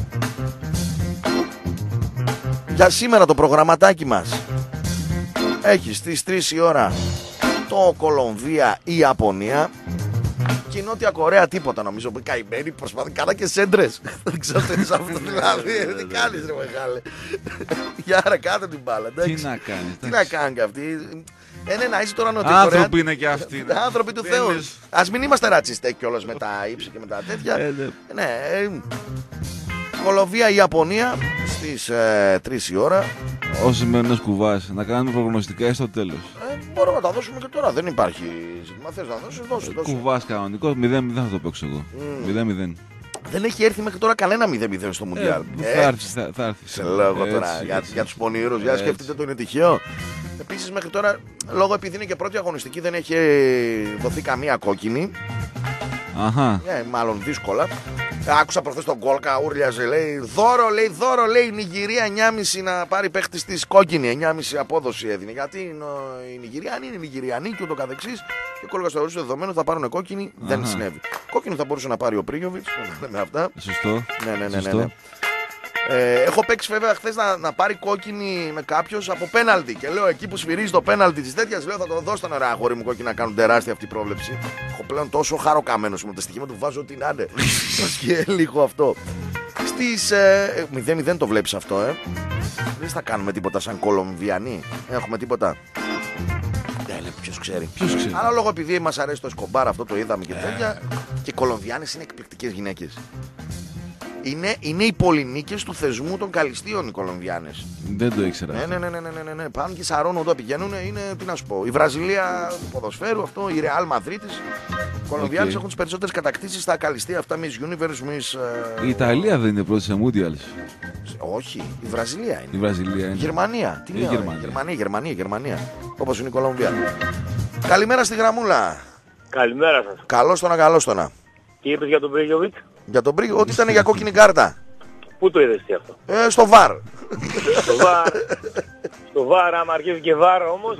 Για σήμερα το προγραμματάκι μας έχει στις τρεις η ώρα το Κολομβία ή Ιαπωνία. Και η Νότια Κορέα τίποτα νομίζω, που καημένη προσπαθεί, κάνα και σέντρες. Δεν ξέρω τι είναι αυτό δηλαδή, τι κάνεις ρε μεγάλε. Για άρα κάτω την μπάλα. Τι να κάνεις. Τι να κάνει και αυτή. Ε, ναι, να είσαι τώρα Νότια Κορέα. Άνθρωποι είναι και αυτοί. Άνθρωποι του Θεού. Ας μην είμαστε ρατσιστές κιόλας με τα ύψη και με τα τέτοια. Ναι, Κολομβία ή Ιαπωνία στις ε, τρεις η ώρα. Ο σημερινός κουβάς, να κάνουμε προγνωστικά στο τέλος. Ε, μπορούμε να τα δώσουμε και τώρα, δεν υπάρχει ζήτημα. Θες να δώσεις, δώσε, δώσε. Κουβάς κανονικός, μηδέν μηδέν θα το παίξω εγώ. μηδέν μηδέν. Δεν έχει έρθει μέχρι τώρα κανένα μηδέν μηδέν στο Μουντιάλ. Ε, ε, θα έρθει, θα, θα έρθει. Σε λέω εγώ τώρα, έτσι, για, έτσι, για τους πονηρούς, για σκεφτείτε το είναι τυχαίο. Επίσης μέχρι τώρα, λόγω επειδή είναι και πρώτη αγωνιστική, δεν έχει δοθεί καμία κόκκινη. Αχα. Ε, μάλλον δύσκολα. Άκουσα προχθές τον Γκόλκα, ούρλιαζε, λέει δώρο, λέει δώρο, λέει η Νιγηρία εννιά κόμμα πέντε να πάρει παίχτη της κόκκινη, εννιά κόμμα πέντε απόδοση έδινε. Γιατί η Νιγηριανή είναι Νιγηριανή και ούτω καθεξής. Και ο Γκόλκας θεωρούσε δεδομένο θα πάρουν κόκκινη, uh-huh. δεν συνέβη. Κόκκινη θα μπορούσε να πάρει ο Πρίγιοβιτς, με αυτά. Σωστό. Ναι, ναι, ναι, Σωστό. ναι, ναι. Ε, έχω παίξει βέβαια χθες να, να πάρει κόκκινη με κάποιος από πέναλτι. Και λέω εκεί που σφυρίζει το πέναλτι της τέτοιας, λέω θα το δώσω τον ωραία αγόρι μου κόκκινη να κάνουν τεράστια αυτή η πρόβλεψη. Έχω πλέον τόσο χαροκαμένος με τα στοιχήματα του βάζω ό,τι να είναι. Και λίγο αυτό. Στις ε, μηδέν μηδέν το βλέπεις αυτό, ε. Δεν θα κάνουμε τίποτα σαν Κολομβιανοί. Έχουμε τίποτα. Ναι, ποιος ξέρει. Ποιος ξέρει. Αλλά λόγω επειδή μας αρέσει το Εσκομπάρ, αυτό το είδαμε και τέτοια. Και οι Κολομβιάνες είναι εκπληκτικές γυναίκες. Είναι, είναι οι πολυνίκες του θεσμού των καλυστείων οι Κολομβιάνες. Δεν το ήξερα. Ναι, ναι, ναι, ναι, ναι, ναι, ναι. Πάνε και σαρώνουν εδώ πηγαίνουν. Είναι, τι να σου πω. Η Βραζιλία του ποδοσφαίρου, αυτό, η Ρεάλ Μαδρίτης. Οι Κολομβιάνες okay. έχουν τις περισσότερες κατακτήσεις στα καλυστεία αυτά. Miss Universe, Miss. Η Ιταλία δεν είναι πρώτη σε Mundials. Όχι, η Βραζιλία είναι. Η Βραζιλία είναι. Γερμανία. Τι η λέω, Γερμανία. Γερμανία, Γερμανία, Γερμανία. Όπως είναι η Κολομβία. Καλημέρα στη γραμμούλα. Καλημέρα σας. Καλώς τον καλώς τον. Τι είπες για τον Πρίγιοβιτς? Για τον Πρίγιοβιτς, ότι ήταν για κόκκινη κάρτα. Πού το είδες τι αυτό? Ε, στο βαρ. Στο βαρ. Στο βαρ, άμα αρχίζει και βαρ όμως.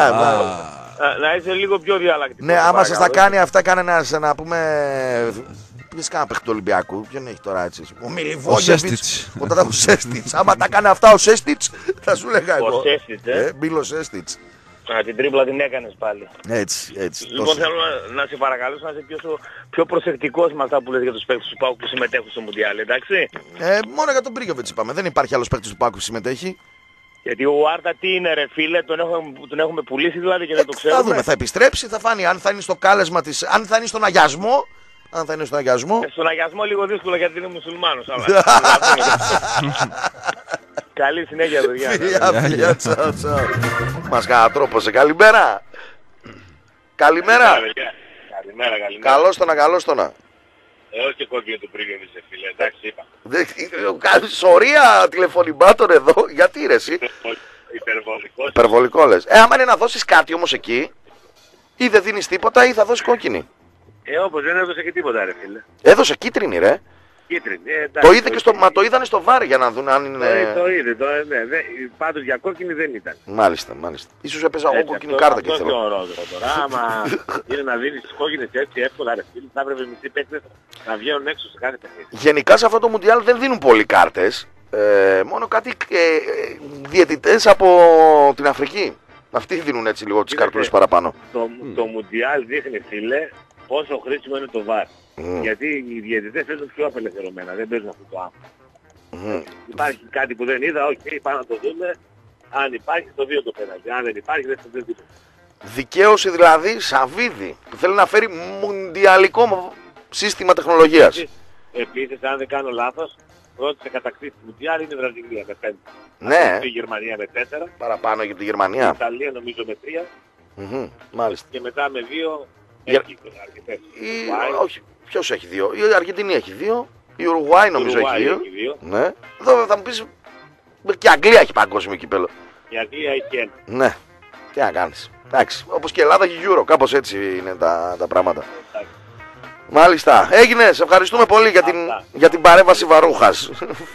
Να είσαι λίγο πιο διαλλακτικός. Ναι, άμα σας τα κάνει αυτά, κάνε ένας, να πούμε... Ποιος κάνα παίχτη του Ολυμπιακού, ποιον έχει τώρα έτσι? Ο Μιλιβόγεβιτς. Ο Σέστιτς. Άμα τα κάνει αυτά ο Σέστιτς, θα σου λέγα εγώ. Ο Σέστιτς, ε. Μπίλο Σέστιτς. Α, την τρίπλα την έκανες πάλι. Έτσι, έτσι. Λοιπόν, τόσο... θέλω να, να σε παρακαλέσω να είσαι πιο, πιο προσεκτικός με αυτά που λες για τους παίκτες του ΠΑΟΚ που συμμετέχουν στο Μουντιάλ, εντάξει. Ε, μόνο για τον Πρίγιοβιτς είπαμε. Δεν υπάρχει άλλος παίκτης του ΠΑΟΚ που συμμετέχει. Γιατί ο Άρτα τι είναι ρε φίλε, τον έχουμε, τον έχουμε πουλήσει δηλαδή και δεν ε, το ξέρουμε. Θα δούμε, θα επιστρέψει, θα φάνει αν θα είναι στο κάλεσμα της, αν θα είναι στον αγιασμό. Αν θα είναι στον αγιασμό. Ε, στον αγιασμό λίγο δύσκολο γιατί είναι μουσουλμάνος. Καλή συνέχεια, παιδιά. Φιλιά, φιλιά, τσάου, τσάου. Μας κατρόπωσε. Καλημέρα. Καλημέρα. Καλημέρα, καλημέρα. Καλώς το να, καλώς το να. Εγώ και κόκκινο του Πρίγιοβιτς, φίλε, εντάξει, είπα. Κάνεις σωρία τηλεφωνημάτων εδώ, γιατί ρε εσύ. Υπερβολικό. Υπερβολικό λες. Ε, άμα είναι να δώσεις κάτι όμως εκεί, ή δεν δίνεις τίποτα ή θα δώσεις κόκκινη. Ε, όπως δεν έδωσε και τίποτα ρε φίλε. Έδωσε κίτρινη ρε. Κίτρινη, ε, εντάξει, το είδε και στο, μα το είδανε στο βάρ για να δουν αν είναι... Το, το είδε, το, ναι, δε, πάντως για κόκκινη δεν ήταν. Μάλιστα, μάλιστα. Ίσως έπαιζα εγώ κόκκινη κάρτα και θέλω. Αυτό τώρα, άμα είναι να δίνεις τις κόκκινες έτσι εύκολα ρε φίλε, θα έπρεπε μισοί παίκτες να βγαίνουν έξω σε κάθε παιχνίδι. Γενικά σε αυτό το Μουντιάλ δεν δίνουν πολλοί κάρτες, ε, μόνο κάτι ε, ε, διαιτητές από την Αφρική. Αυτοί δίνουν έτσι λίγο τις καρτούλες παραπάνω. Το, mm. το Μουντιάλ δείχνει φίλε πόσο χρήσιμο είναι το βαρ. Mm. Γιατί οι διαιτητές παίζουν πιο απελευθερωμένα, δεν παίζουν αυτό το άμα. Mm. Υπάρχει κάτι που δεν είδα, οκ, okay, πάμε να το δούμε. Αν υπάρχει το δύο το πέναλτι, αν δεν υπάρχει δεν το τίποτα. Δικαίωση δηλαδή Σαββίδη που θέλει να φέρει μουντιαλικό σύστημα τεχνολογίας. Επίσης, αν δεν κάνω λάθος, πρώτη σε κατακτήσει του Μουντιάλ είναι η Βραζιλία με πέντε. Ναι. Η Γερμανία με τέσσερα. Παραπάνω για τη Γερμανία. Η Ιταλία νομίζω με τρία. Mm-hmm. Μάλιστα. Και μετά με δύο. Για... Έχει η... Όχι, ποιος έχει δύο? Η Αργεντινή έχει δύο. Η Ουρουγουάη νομίζω έχει δύο. έχει δύο. Ναι. Εδώ θα μου πεις και η Αγγλία έχει παγκόσμιο κύπελλο. Η Αγγλία έχει ένα. Ναι. Τι να κάνεις. Εντάξει. Όπως και η Ελλάδα έχει Euro. Κάπως έτσι είναι τα, τα πράγματα. Εντάξει. Μάλιστα. Έγινε. Σε ευχαριστούμε πολύ για την, για την παρέμβαση Βαρούχας.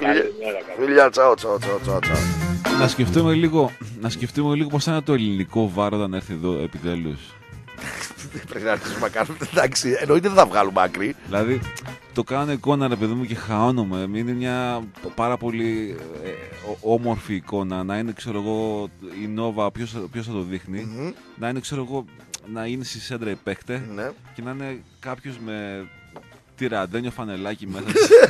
Φιλιά. Τσάω, τσάω, τσάω, τσάω. Να σκεφτούμε λίγο, να σκεφτούμε λίγο πώς θα είναι το ελληνικό βάρο όταν έρθει εδώ επιτέλους. Δεν πρέπει να αρχίσουμε να κάνουμε. Εντάξει, εννοείται δεν θα βγάλουμε άκρη. Δηλαδή, το κάνω εικόνα ρε παιδί μου και χαώνομαι. Είναι μια πάρα πολύ ε, όμορφη εικόνα. Να είναι, ξέρω εγώ, η Νόβα, ποιος, ποιος θα το δείχνει. Mm-hmm. Να είναι, ξέρω εγώ, να είναι στη σέντρα η παίχτε mm-hmm. και να είναι κάποιος με τυραντένιο φανελάκι μέσα.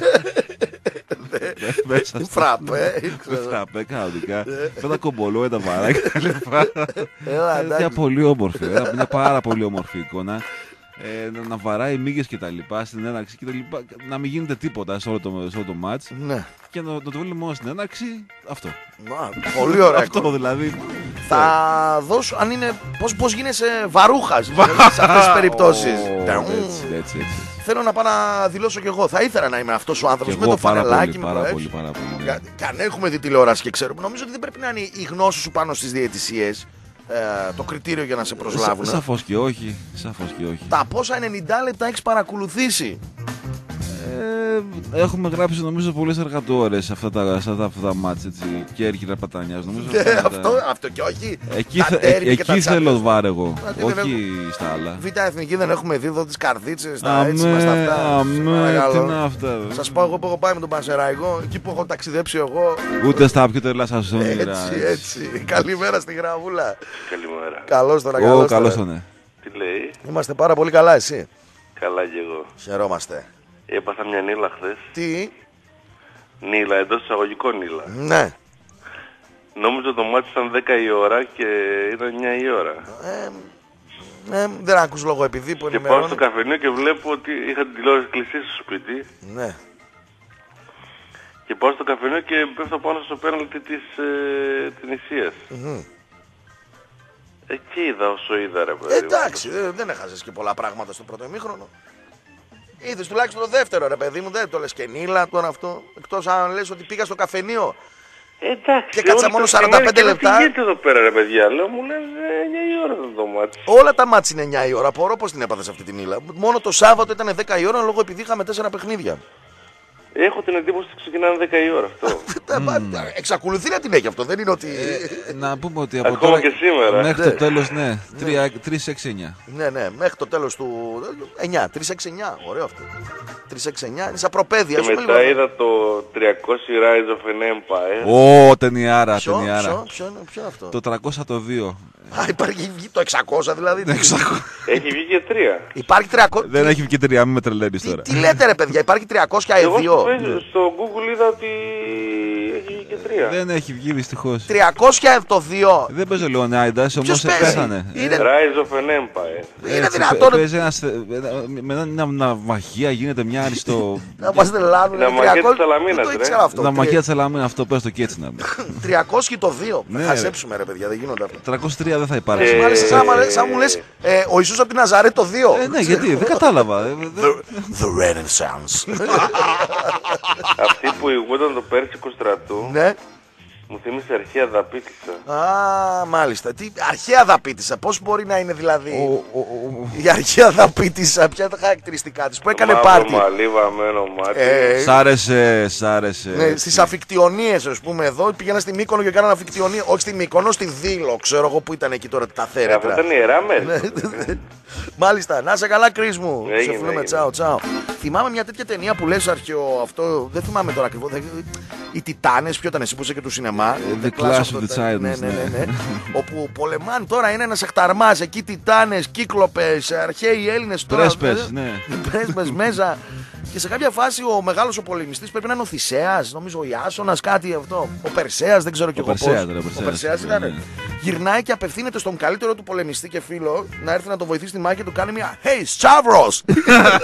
Μέσα φραπέ. Φραπέ, κανονικά. Με τα κομπολό, τα βαράκια τα λοιπά. Μια πολύ όμορφη, μια πάρα πολύ όμορφη εικόνα. Ε, να βαράει μύγες και τα λοιπά στην έναρξη και τα λοιπά, να μην γίνεται τίποτα σε όλο το, το μάτς ναι. Και να, να το βλέπουμε μόνο στην έναρξη, αυτό. Μα, πολύ ωραία. Αυτό δηλαδή. Θα δώσω, αν είναι, πώς, πώς γίνεσαι Βαρούχας σε αυτές τις περιπτώσεις. Oh, έτσι, έτσι, έτσι. Θέλω να πάω να δηλώσω κι εγώ. Θα ήθελα να είμαι αυτός ο άνθρωπος με το φανελάκι μου. Πάρα πολύ, πάρα πολύ. Ναι. Και αν έχουμε δει τηλεόραση και ξέρουμε, νομίζω ότι δεν πρέπει να είναι η γνώση σου πάνω στις διαιτησίες. Ε, το κριτήριο για να σε προσλάβουν. Σαφώς και όχι, σαφώς και όχι. Τα πόσα ενενήντα λεπτά έχεις παρακολουθήσει. Ε, έχουμε γράψει νομίζω πολλές εργατόρες αυτά τα, αυτά τα, αυτά τα μάτς, έτσι, και Κέρκυρα Πατανιάς. Νομίζω αυτό, αυτό και όχι. Εκεί, θε, ε, εκεί θέλω βάρ εγώ, όχι στα άλλα. Β' Εθνική δεν έχουμε δει εδώ τις καρδίτσες, τα έτσι μας τα αυτά. Αμέ, τι είναι αυτά. Σας πω εγώ που έχω πάει με τον Πανσεραϊκό, εκεί που έχω ταξιδέψει εγώ. Ούτε στα πιο τρελά σας όνειρα. Έτσι, έτσι. Καλημέρα στη Γραβούλα. Καλημέρα. Καλώς τώρα, καλώς τώρα. Καλώς τον. Τι λέει? Είμαστε πάρα πολύ καλά, εσύ? Καλά κι εγώ. Χαιρόμαστε. Έπαθα μια νύλα χθες. Τι? Νύλα, εντός εισαγωγικών νύλα. Ναι. Νόμιζα το μάτι ήταν δέκα η ώρα και ήταν εννιά η ώρα. Ε, ε, δεν άκους λόγο επειδή που και ενημερώνει. πάω στο καφενείο και βλέπω ότι είχα την τηλεόραση κλειστή στο σπίτι. Ναι. Και πάω στο καφενείο και πέφτω πάνω στο πέναλτι της ε, Τινησίας. Mm-hmm. Εκεί είδα όσο είδα ρε παιδί. Εντάξει, δεν, δεν έχασες και πολλά πράγματα στο πρώτο ημίχρονο. Είδες τουλάχιστον το δεύτερο ρε παιδί μου, δεν το λες και νύλα τώρα αυτό. Εκτός αν λες ότι πήγα στο καφενείο. Εντάξει, και κάτσα μόνο σαράντα πέντε λεπτά. Τι γίνεται εδώ πέρα ρε παιδιά, λέω, μου λες εννιά η ώρα το μάτι. Όλα τα μάτς είναι εννιά η ώρα, απορώ πώς την έπαθες αυτή την ύλα. Μόνο το Σάββατο ήταν δέκα η ώρα λόγω επειδή είχαμε τέσσερα παιχνίδια. Έχω την εντύπωση ότι ξεκινάνε δέκα η ώρα αυτό. Εξακολουθεί να την έχει αυτό, δεν είναι ότι... Ε, να πούμε ότι από ακόμα τώρα και σήμερα. μέχρι το τέλος, ναι, τρία έξι εννιά. Ναι, ναι, μέχρι το τέλος του εννιά, τρία έξι εννιά, ωραίο αυτό. τρία έξι εννιά, είναι σαν προπαίδεια. Και μετά είδα το τριακόσια Rise of an Empire. Ω, ταινιάρα, ταινιάρα. Ποιο είναι αυτό? Το τριακόσια το δύο. Α, υπάρχει βγει το εξακόσια δηλαδή. Έχει βγει και τρία. Υπάρχει τριακόσια. Δεν έχει βγει και τρία, μην με τρελαίνεις τώρα. Τι λέτε ρε παιδιά, υπάρχει τριακόσια δύο. Εγώ στο Google είδα ότι έχει βγει και τρία. Δεν έχει βγει δυστυχώς. τριακόσια το δύο. Δεν παίζει ο Λεωνάιντας, όμως πέθανε. Rise of an Empire. Είναι δυνατόν. Παίζει ένας, με μια ναυμαχία, γίνεται μια αριστο... Να μας τρελάνουν. Ναυμαχία της Σαλαμίνας ρε. Ναυμαχία της Σαλαμίνας, αυτό πες το και έτσι να. τριακόσια το δύο. Θα χασέψουμε ρε παιδιά, δεν γίνονται αυτά. τριακόσια τρία δεν θα υπάρξει. Μάλιστα σαν μου λες ο Ιησούς από την Ναζαρέτ το δύο. Ναι, γιατί, δεν κατάλαβα. The Renaissance. Αυτή που ηγούνταν το Πέρσικο στρατού. Ναι. Μου θύμισε αρχαία δαπίτισσα. Α, μάλιστα. Τι, αρχαία δαπίτισσα, πώς μπορεί να είναι δηλαδή η αρχαία δαπίτισσα, ποια είναι τα χαρακτηριστικά της, που έκανε πάρτι. Μαλλί, βαμμένο μάτι. Σ' άρεσε, σ' άρεσε. Ναι, στις αφικτιονίες, ας πούμε, εδώ πήγαινα στη Μύκονο και κάνανε αφικτιονίες, όχι στη Μύκονο, στη Δήλο, ξέρω εγώ που ήταν εκεί τώρα τα θέρετρα. Ε, αυτά ήταν ιερά μέρη. Μάλιστα, να σε καλά Κρίς μου. Έγινε, σε φιλούμε, έγινε. τσάω, τσάω. Θυμάμαι μια τέτοια ταινία που λες αρχαίο αυτό, δεν θυμάμαι τώρα ακριβώς. Οι Τιτάνες, ποιο ήταν εσύ που είσαι και του σινεμά. The Clash of the Titans. Ναι, ναι, ναι, ναι. Όπου πολεμάν τώρα είναι ένας εκταρμάς, εκεί Τιτάνες, κύκλοπες, αρχαίοι Έλληνες τώρα. Πρέσπες, ναι. Πρέσπες μέσα. Και σε κάποια φάση ο μεγάλος ο πολεμιστής πρέπει να είναι ο Θησέας, νομίζω ο Ιάσονας, κάτι αυτό. Ο Περσέας, δεν ξέρω κι εγώ πώς. Ο Περσέας ήταν. Ναι. Γυρνάει και απευθύνεται στον καλύτερο του πολεμιστή και φίλο να έρθει να τον βοηθήσει στη μάχη και του κάνει μια Hey, Stavros!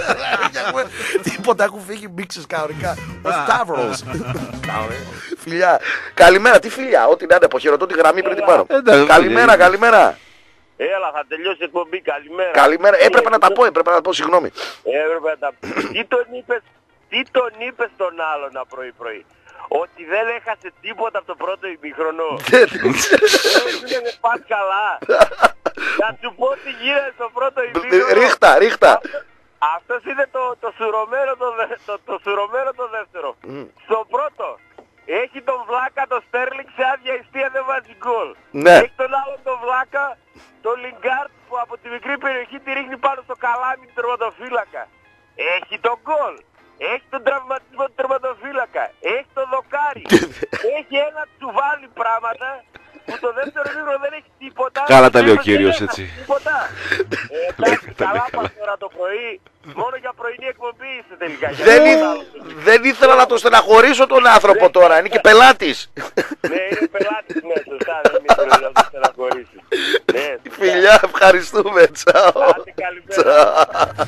Τίποτα, έχουν φύγει μπήξες κανονικά. Ο Stavros. Φιλιά. Καλημέρα, τι φιλιά, ό,τι να είναι, αποχαιρετώ τη γραμμή πριν την πάρω. Καλημέρα, καλημέρα. Έλα, θα τελειώσει η εκπομπή. Καλημέρα. Καλημέρα. Έπρεπε να τα πω, έπρεπε να τα πω, συγγνώμη. Έπρεπε να τα πω. Τι τον είπες, τι τον είπες τον άλλον να πρωί-πρωί. Ότι δεν έχασε τίποτα από το πρώτο ημίχρονο. Δεν πας καλά. Να σου πω τι γίνεται στο πρώτο ημίχρονο. Ρίχτα, ρίχτα. Αυτός είναι το, το, σουρωμένο, το, το, το σουρωμένο το δεύτερο. Mm. Στο πρώτο, έχει τον βλάκα το Στέρλινγκ σε άδεια εστία δεν βάζει γκολ. Ναι. Έχει τον άλλον τον βλάκα, τον Λιγκάρτ που από τη μικρή περιοχή τη ρίχνει πάνω στο καλάμι του τερματοφύλακα. Έχει τον γκολ. Έχει τον τραυματισμό του τερματοφύλακα. Έχει τον δοκάρι. Έχει ένα τσουβάλι πράγματα που το δεύτερο λίγο δεν έχει τίποτα. Καλά τα λέει ο κύριος έτσι. Τίποτα. Ε, εντάξει, καλά πας τώρα το πρωί. Μόνο για πρωινή εκπομπή είστε τελικά. Δεν, ή... δεν ήθελα να τον στεναχωρήσω τον άνθρωπο τώρα, είναι και πελάτης. Ναι, είναι πελάτης, ναι, σωστά, δεν ήθελα να τον στεναχωρήσει. Φιλιά, ευχαριστούμε, τσάω. Άντε, καλημέρα.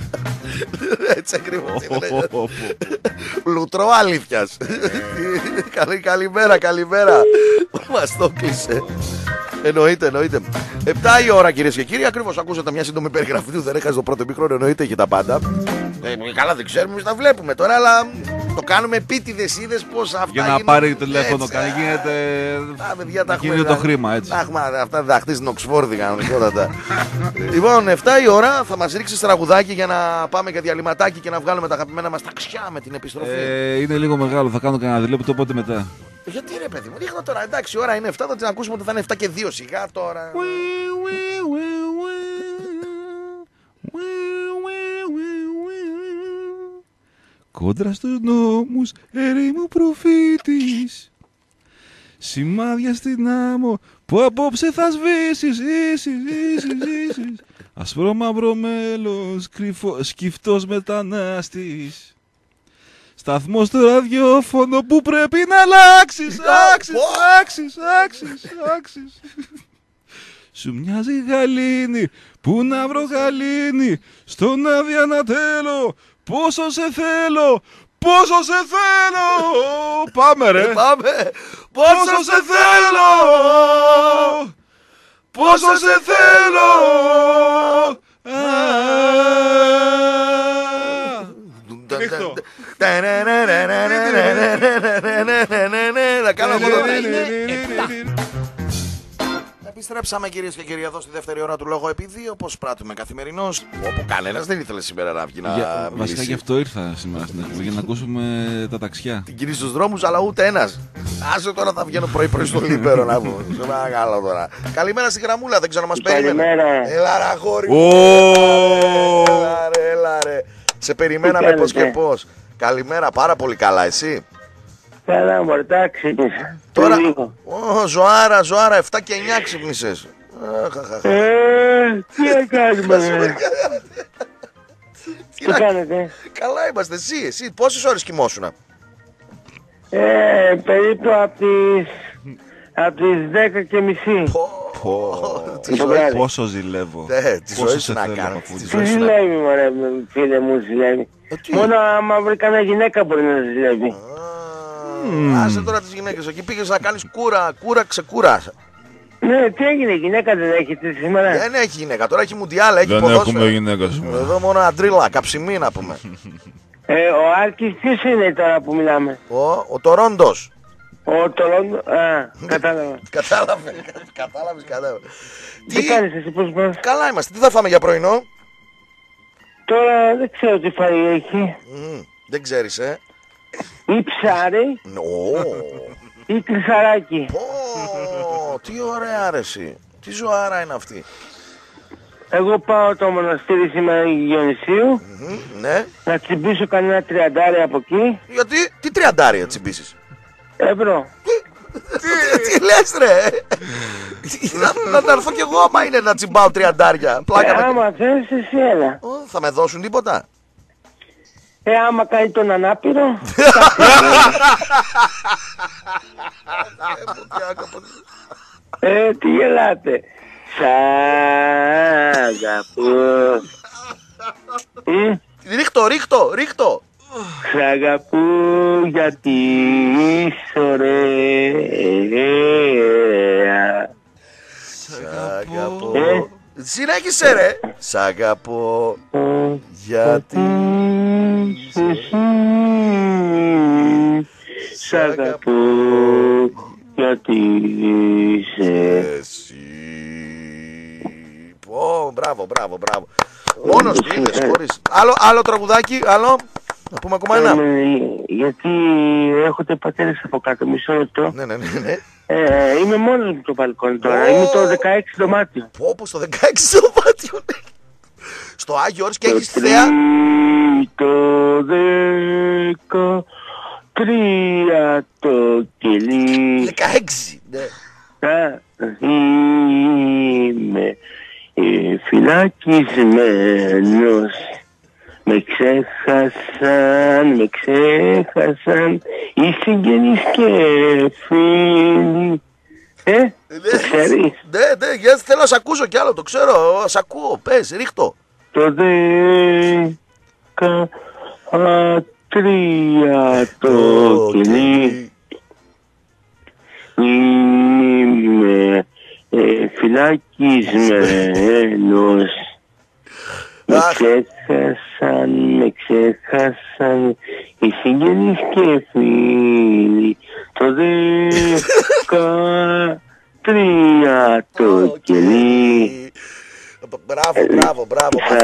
Έτσι ακριβώς είναι. Λουτρό αλήθειας. Καλημέρα, καλημέρα. Μας το κλείσε. Εννοείται, εννοείται. επτά η ώρα κυρίες και κύριοι, ακριβώς ακούσατε μια σύντομη περιγραφή του. Δεν έχασε το πρώτο μικρό, εννοείται και τα πάντα. Ε, καλά, δεν ξέρουμε, εμείς τα βλέπουμε τώρα, αλλά το κάνουμε επίτηδες, είδες πως αυτά για να γίνουν... πάρει τηλέφωνο, κάνει, γίνεται... Α, παιδιά, τα γίνεται το χρήμα, έτσι. Έχουμε, αυτά δεν θα χτίσει την Οξφόρδη κανονικότατα. Λοιπόν, εφτά η ώρα θα μας ρίξεις τραγουδάκι για να πάμε και διαλυματάκι και να βγάλουμε τα αγαπημένα μας ταξιά με την επιστροφή. Ε, είναι λίγο μεγάλο, θα κάνω κανένα διλέπτο, οπότε μετά. Γιατί ρε παιδί μου, ρίχνω τώρα, εντάξει, η ώρα είναι εφτά, θα την ακούσουμε ότι θα είναι εφτά και δύο σιγά τώρα. Κόντρα στους νόμους, ερήμου προφήτης, σημάδια στην άμμο που απόψε θα σβήσεις, ίσεις, ίσεις, ίσεις. Ασπρό μαύρο μέλος, κρυφό, σκυφτός μετανάστης. Σταθμός στο ραδιόφωνο που πρέπει να αλλάξεις, άξεις, άξεις, άξεις, άξεις. Σου μοιάζει γαλήνη, πού να βρω γαλήνη, στον αδιανατέλο, πόσο σε θέλω, πόσο σε θέλω. Πάμε ρε, πάμε. Πόσο σε θέλω, πόσο σε θέλω. Ρίχτω. Να κάνω εγώ τώρα. Επιστρέψαμε κυρίες και κύριοι εδώ στη δεύτερη ώρα του Λόγου επειδή όπως πράττουμε καθημερινώς, όπου κανένας δεν ήθελε σήμερα να βγει να Για, μιλήσει. βασικά γι' αυτό ήρθα σήμερα στην εκπομπή, για να ακούσουμε τα ταξιά. Την κίνηση στους δρόμους, αλλά ούτε ένας. Άσε τώρα θα βγαίνω πρωί-πρωί στο Λίπερο να πω. Σε παρακαλώ τώρα. Καλημέρα στη γραμμούλα, δεν ξέρω να μας περιμένει. Έλα ρε αγόρι μου. Έλα ρε, έλα ρε. Σε περιμέναμε πώς και πώς. Καλημέρα, πάρα πολύ καλά, εσύ. Καλά, μωρτά, ξύπνησα. Τώρα, ω, ζωάρα, ζωάρα, εφτά και εννιά ξύπνησες. Ε, τι έκανουμε, ρε. Τι κάνετε? Καλά είμαστε, εσύ, εσύ, πόσες ώρες κοιμόσουνα? Ε, περίπου από τις, από τις δέκα και μισή. Πόσο ζηλεύω. Τι ζωή σου να κάνω. Τι ζηλεύει, μωρέ, φίλε μου, ζηλεύει. Μόνο άμα βρει κανένα γυναίκα μπορεί να ζηλεύει. Άσε τώρα τις γυναίκες εκεί, πήγες να κάνεις κούρα, κούρα, ξεκούρασα. Ναι, τι έγινε, η γυναίκα δεν έχετε σήμερα? Δεν έχει γυναίκα, τώρα έχει μουντιάλ, έχει δεν ποδόσφαιρο. Δεν έχουμε γυναίκα σήμερα. Εδώ μόνο αντρίλα, καψιμί να πούμε. Ε, ο Άρκης ποιος είναι τώρα που μιλάμε? Ο, ο Τορόντος. Ο Τορόντος, α, κατάλαβα. Κατάλαβε, κατάλαβες, κατάλαβε. Τι κάνεις εσύ, πώς πας? Καλά είμαστε, τι θα φάμε για πρωινό? Τώρα δεν ξέρω τι φάει έχει. Mm, δεν ξέρεις, ε. Ή ψάρι, oh. ή κρυσαράκι. Oh, τι ωραία αρέσει. Τι ζωάρα είναι αυτή. Εγώ πάω το μοναστήρι σήμερα Γιονυσίου. Mm-hmm, ναι. Να τσιμπήσω κανένα τριαντάρι από εκεί. Γιατί, τι τριαντάρι να τσιμπήσεις? Ευρώ. τι, τι λες ρε? να, να έρθω κι εγώ άμα είναι να τσιμπάω τριαντάρια. Ε, άμα θες εσύ έλα. Oh, θα με δώσουν τίποτα? Ε, άμα κάνει τον ανάπηρο. Ε, τι γελάτε? Σ' αγαπώ. Ρίχτω, ρίχτω, ρίχτω. Σ' αγαπώ γιατί είσαι ωραία. Σ' αγαπώ. Συνέχισε ρε. Σ' αγαπώ γιατί είσαι εσύ. Σ' αγαπώ γιατί είσαι εσύ. Πω, μπράβο, μπράβο, μπράβο. Μόνος του είδες, χωρίς. Άλλο, άλλο τραγουδάκι, άλλο. Να πούμε ακόμα ένα. Γιατί έχετε πατέρες από κάτω, μισό λεπτό. Ναι, ναι, ναι, ναι. Ε, είμαι μόνος μου στο μπαλκόνι τώρα, είμαι το δεκαέξι δωμάτιο. Πω, πω, στο δεκαέξι δωμάτιο. Στο Άγιο Όρης και έχεις θέα. Το δέκα τρία το κελί. δεκαέξι, ναι. Είμαι φυλακισμένος. Με ξέχασαν, με ξέχασαν οι συγγενείς και φίλοι. Ε, το ξέρεις? Ναι, ναι, γιατί θέλω να σ' ακούσω κι άλλο, το ξέρω, σ' ακούω, πες, ρίχτω. Το δέκα τρία το κελί. Είμαι ε, φυλακισμένος. Με ξέχασαν, με ξέχασαν οι συγγενείς και φίλοι. Το δεκατρία το κελί. Μπράβο, μπράβο, μπράβο. Θα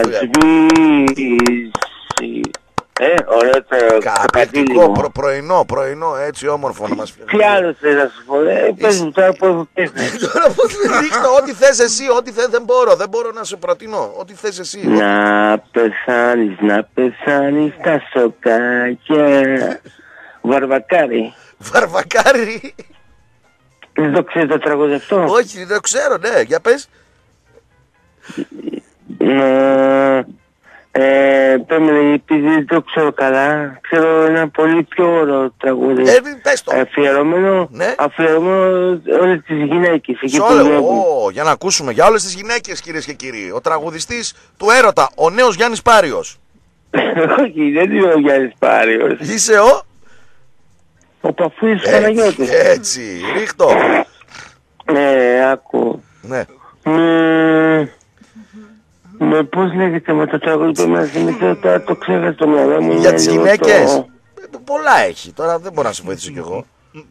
σβήσει. Ε, ωραίο το καταπληκτικό προ, πρωινό, πρωινό, έτσι όμορφο να μας φτιάξει. Τι άλλο θες να σου πω, ε, πες μου τώρα πώς θες. Τώρα πώς ρίχνω, ό,τι θες εσύ, ό,τι θες, δεν μπορώ, δεν μπορώ να σε προτείνω, ό,τι θες εσύ. Να πεθάνεις, να πεθάνεις τα σοκάκια. Βαρβακάρι. Βαρβακάρι. Δεν το ξέρεις το τραγούδι αυτό? Όχι, δεν το ξέρω, ναι, για πες. Να... Ε, πρέπει επειδή δεν το ξέρω καλά, ξέρω ένα πολύ πιο ωραίο τραγούδι. Ε, πες το. Αφιερωμένο, ναι. αφιερωμένο όλες τις γυναίκες. Εκεί που oh, για να ακούσουμε, για όλες τις γυναίκες κυρίες και κύριοι. Ο τραγουδιστής του έρωτα, ο νέος Γιάννης Πάριος. Όχι, δεν είμαι ο Γιάννης Πάριος. Είσαι ο... Ο Παφούλης Παναγιώτης. Έτσι, ρίχτω. Ναι, άκου. Ναι. Με... Με πώς λέγεται με το τραγούδι που με θυμηθώ, τώρα το ξέχασα στο μυαλό μου. Για τις γυναίκες. Το... Πολλά έχει, τώρα δεν μπορώ να σου βοηθήσω κι εγώ.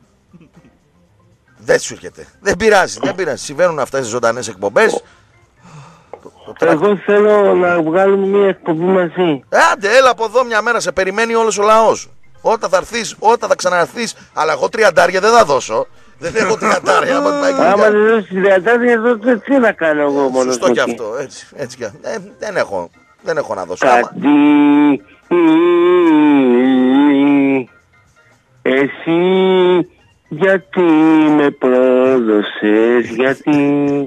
Δεν σου έρχεται. Δεν πειράζει, δεν πειράζει. Συμβαίνουν αυτές τις ζωντανές εκπομπές. Εγώ θέλω να βγάλουμε μια εκπομπή μαζί. Άντε, έλα από εδώ μια μέρα, σε περιμένει όλος ο λαός. Όταν θα έρθεις, όταν θα ξαναρθείς, αλλά εγώ τριαντάρια δεν θα δώσω. Δεν έχω τριαντάρια. Άμα δεν δώσεις τριαντάρια, τότε τι να κάνω εγώ μόνος. Σωστό κι αυτό, έτσι, έτσι κι αυτό. Ε, δεν έχω, δεν έχω να δώσω. Κάτι εσύ γιατί με πρόδωσες, γιατί